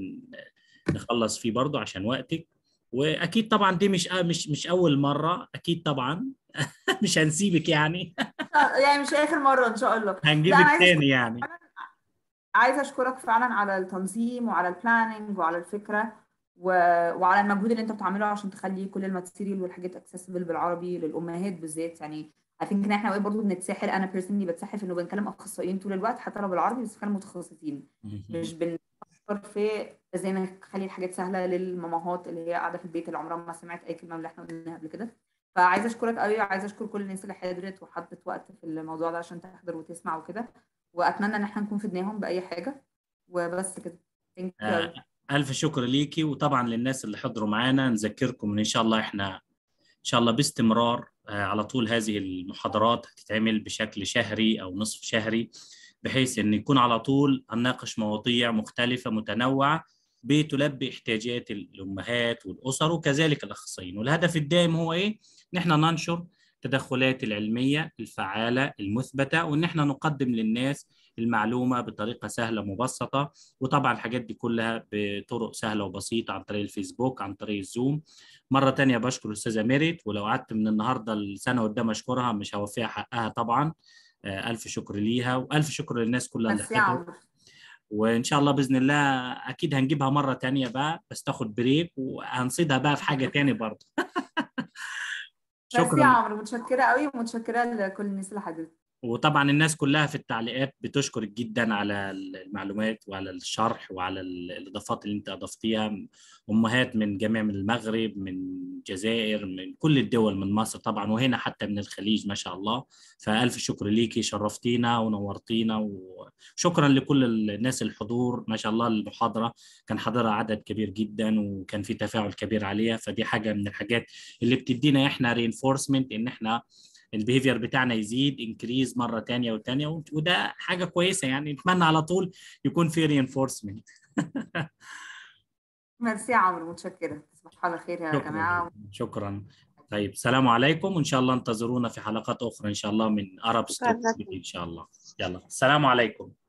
نخلص فيه برضه عشان وقتك. واكيد طبعا دي مش مش مش اول مره، اكيد طبعا مش هنسيبك يعني. يعني مش اخر مره ان شاء الله. لا انا هنجيبك عايزه اشكرك تاني يعني. فعلا، عايزه اشكرك فعلا على التنظيم وعلى البلاننج وعلى الفكره و... وعلى المجهود اللي انت بتعمله عشان تخلي كل الماتيريال والحاجات اكسسبل بالعربي للامهات بالذات. يعني I think ان احنا اوقات برضه بنتسحل، انا بيرسونلي بتسحل في انه بنكلم اخصائيين طول الوقت حتى لو بالعربي، بس فعلا متخصصين، مش بنفكر في ازاي نخلي الحاجات سهله للمامهات اللي هي قاعده في البيت اللي عمرها ما سمعت اي كلمه من اللي احنا قلناها قبل كده. فعايزه اشكرك قوي، وعايزه اشكر كل الناس اللي حضرت وحطت وقت في الموضوع ده عشان تحضر وتسمع وكده، واتمنى ان احنا نكون فدناهم باي حاجه. وبس كده. ثانك يو آه، قوي. ألف شكر ليكي. وطبعا للناس اللي حضروا معانا نذكركم إن إن شاء الله إحنا إن شاء الله باستمرار آه، على طول هذه المحاضرات هتتعمل بشكل شهري أو نصف شهري، بحيث إن يكون على طول هنناقش مواضيع مختلفة متنوعة بتلبي احتياجات الأمهات والأسر وكذلك الأخصائيين. والهدف الدائم هو إيه؟ إن إحنا ننشر التدخلات العلمية الفعالة المثبتة، وإن إحنا نقدم للناس المعلومة بطريقة سهلة مبسطة. وطبعا الحاجات دي كلها بطرق سهلة وبسيطة عن طريق الفيسبوك، عن طريق الزوم. مرة تانية بشكر الأستاذة ميريت، ولو قعدت من النهاردة السنة قدام أشكرها مش هوفيها حقها طبعا. آه، ألف شكر ليها، وألف شكر للناس كلها اللي ميرسي يا حضرت. عمرو. وإن شاء الله بإذن الله أكيد هنجيبها مرة تانية بقى، بس تاخد بريك وهنصيدها بقى في حاجة تاني برضه. ميرسي يا شكرا. عمرو، متشكره قوي ومتشكره لكل الناس اللي حضرت. وطبعا الناس كلها في التعليقات بتشكرك جدا على المعلومات وعلى الشرح وعلى الإضافات اللي انت أضفتيها. أمهات من جميع، من المغرب، من الجزائر، من كل الدول، من مصر طبعا، وهنا حتى من الخليج ما شاء الله. فألف شكر ليكي، شرفتينا ونورتينا. وشكرا لكل الناس الحضور ما شاء الله. المحاضرة كان حضرها عدد كبير جدا وكان في تفاعل كبير عليها، فدي حاجة من الحاجات اللي بتدينا احنا رينفورسمنت ان احنا البيهيفير بتاعنا يزيد انكريز مره تانية وتانية، وده حاجه كويسه يعني. نتمنى على طول يكون في رينفورسمنت. ميرسي يا عمرو، متشكره. تصبحوا على خير يا شكرا جماعه. شكرا. طيب السلام عليكم، وان شاء الله انتظرونا في حلقات اخرى ان شاء الله من Arab شكرا Talk لكم. ان شاء الله. يلا السلام عليكم.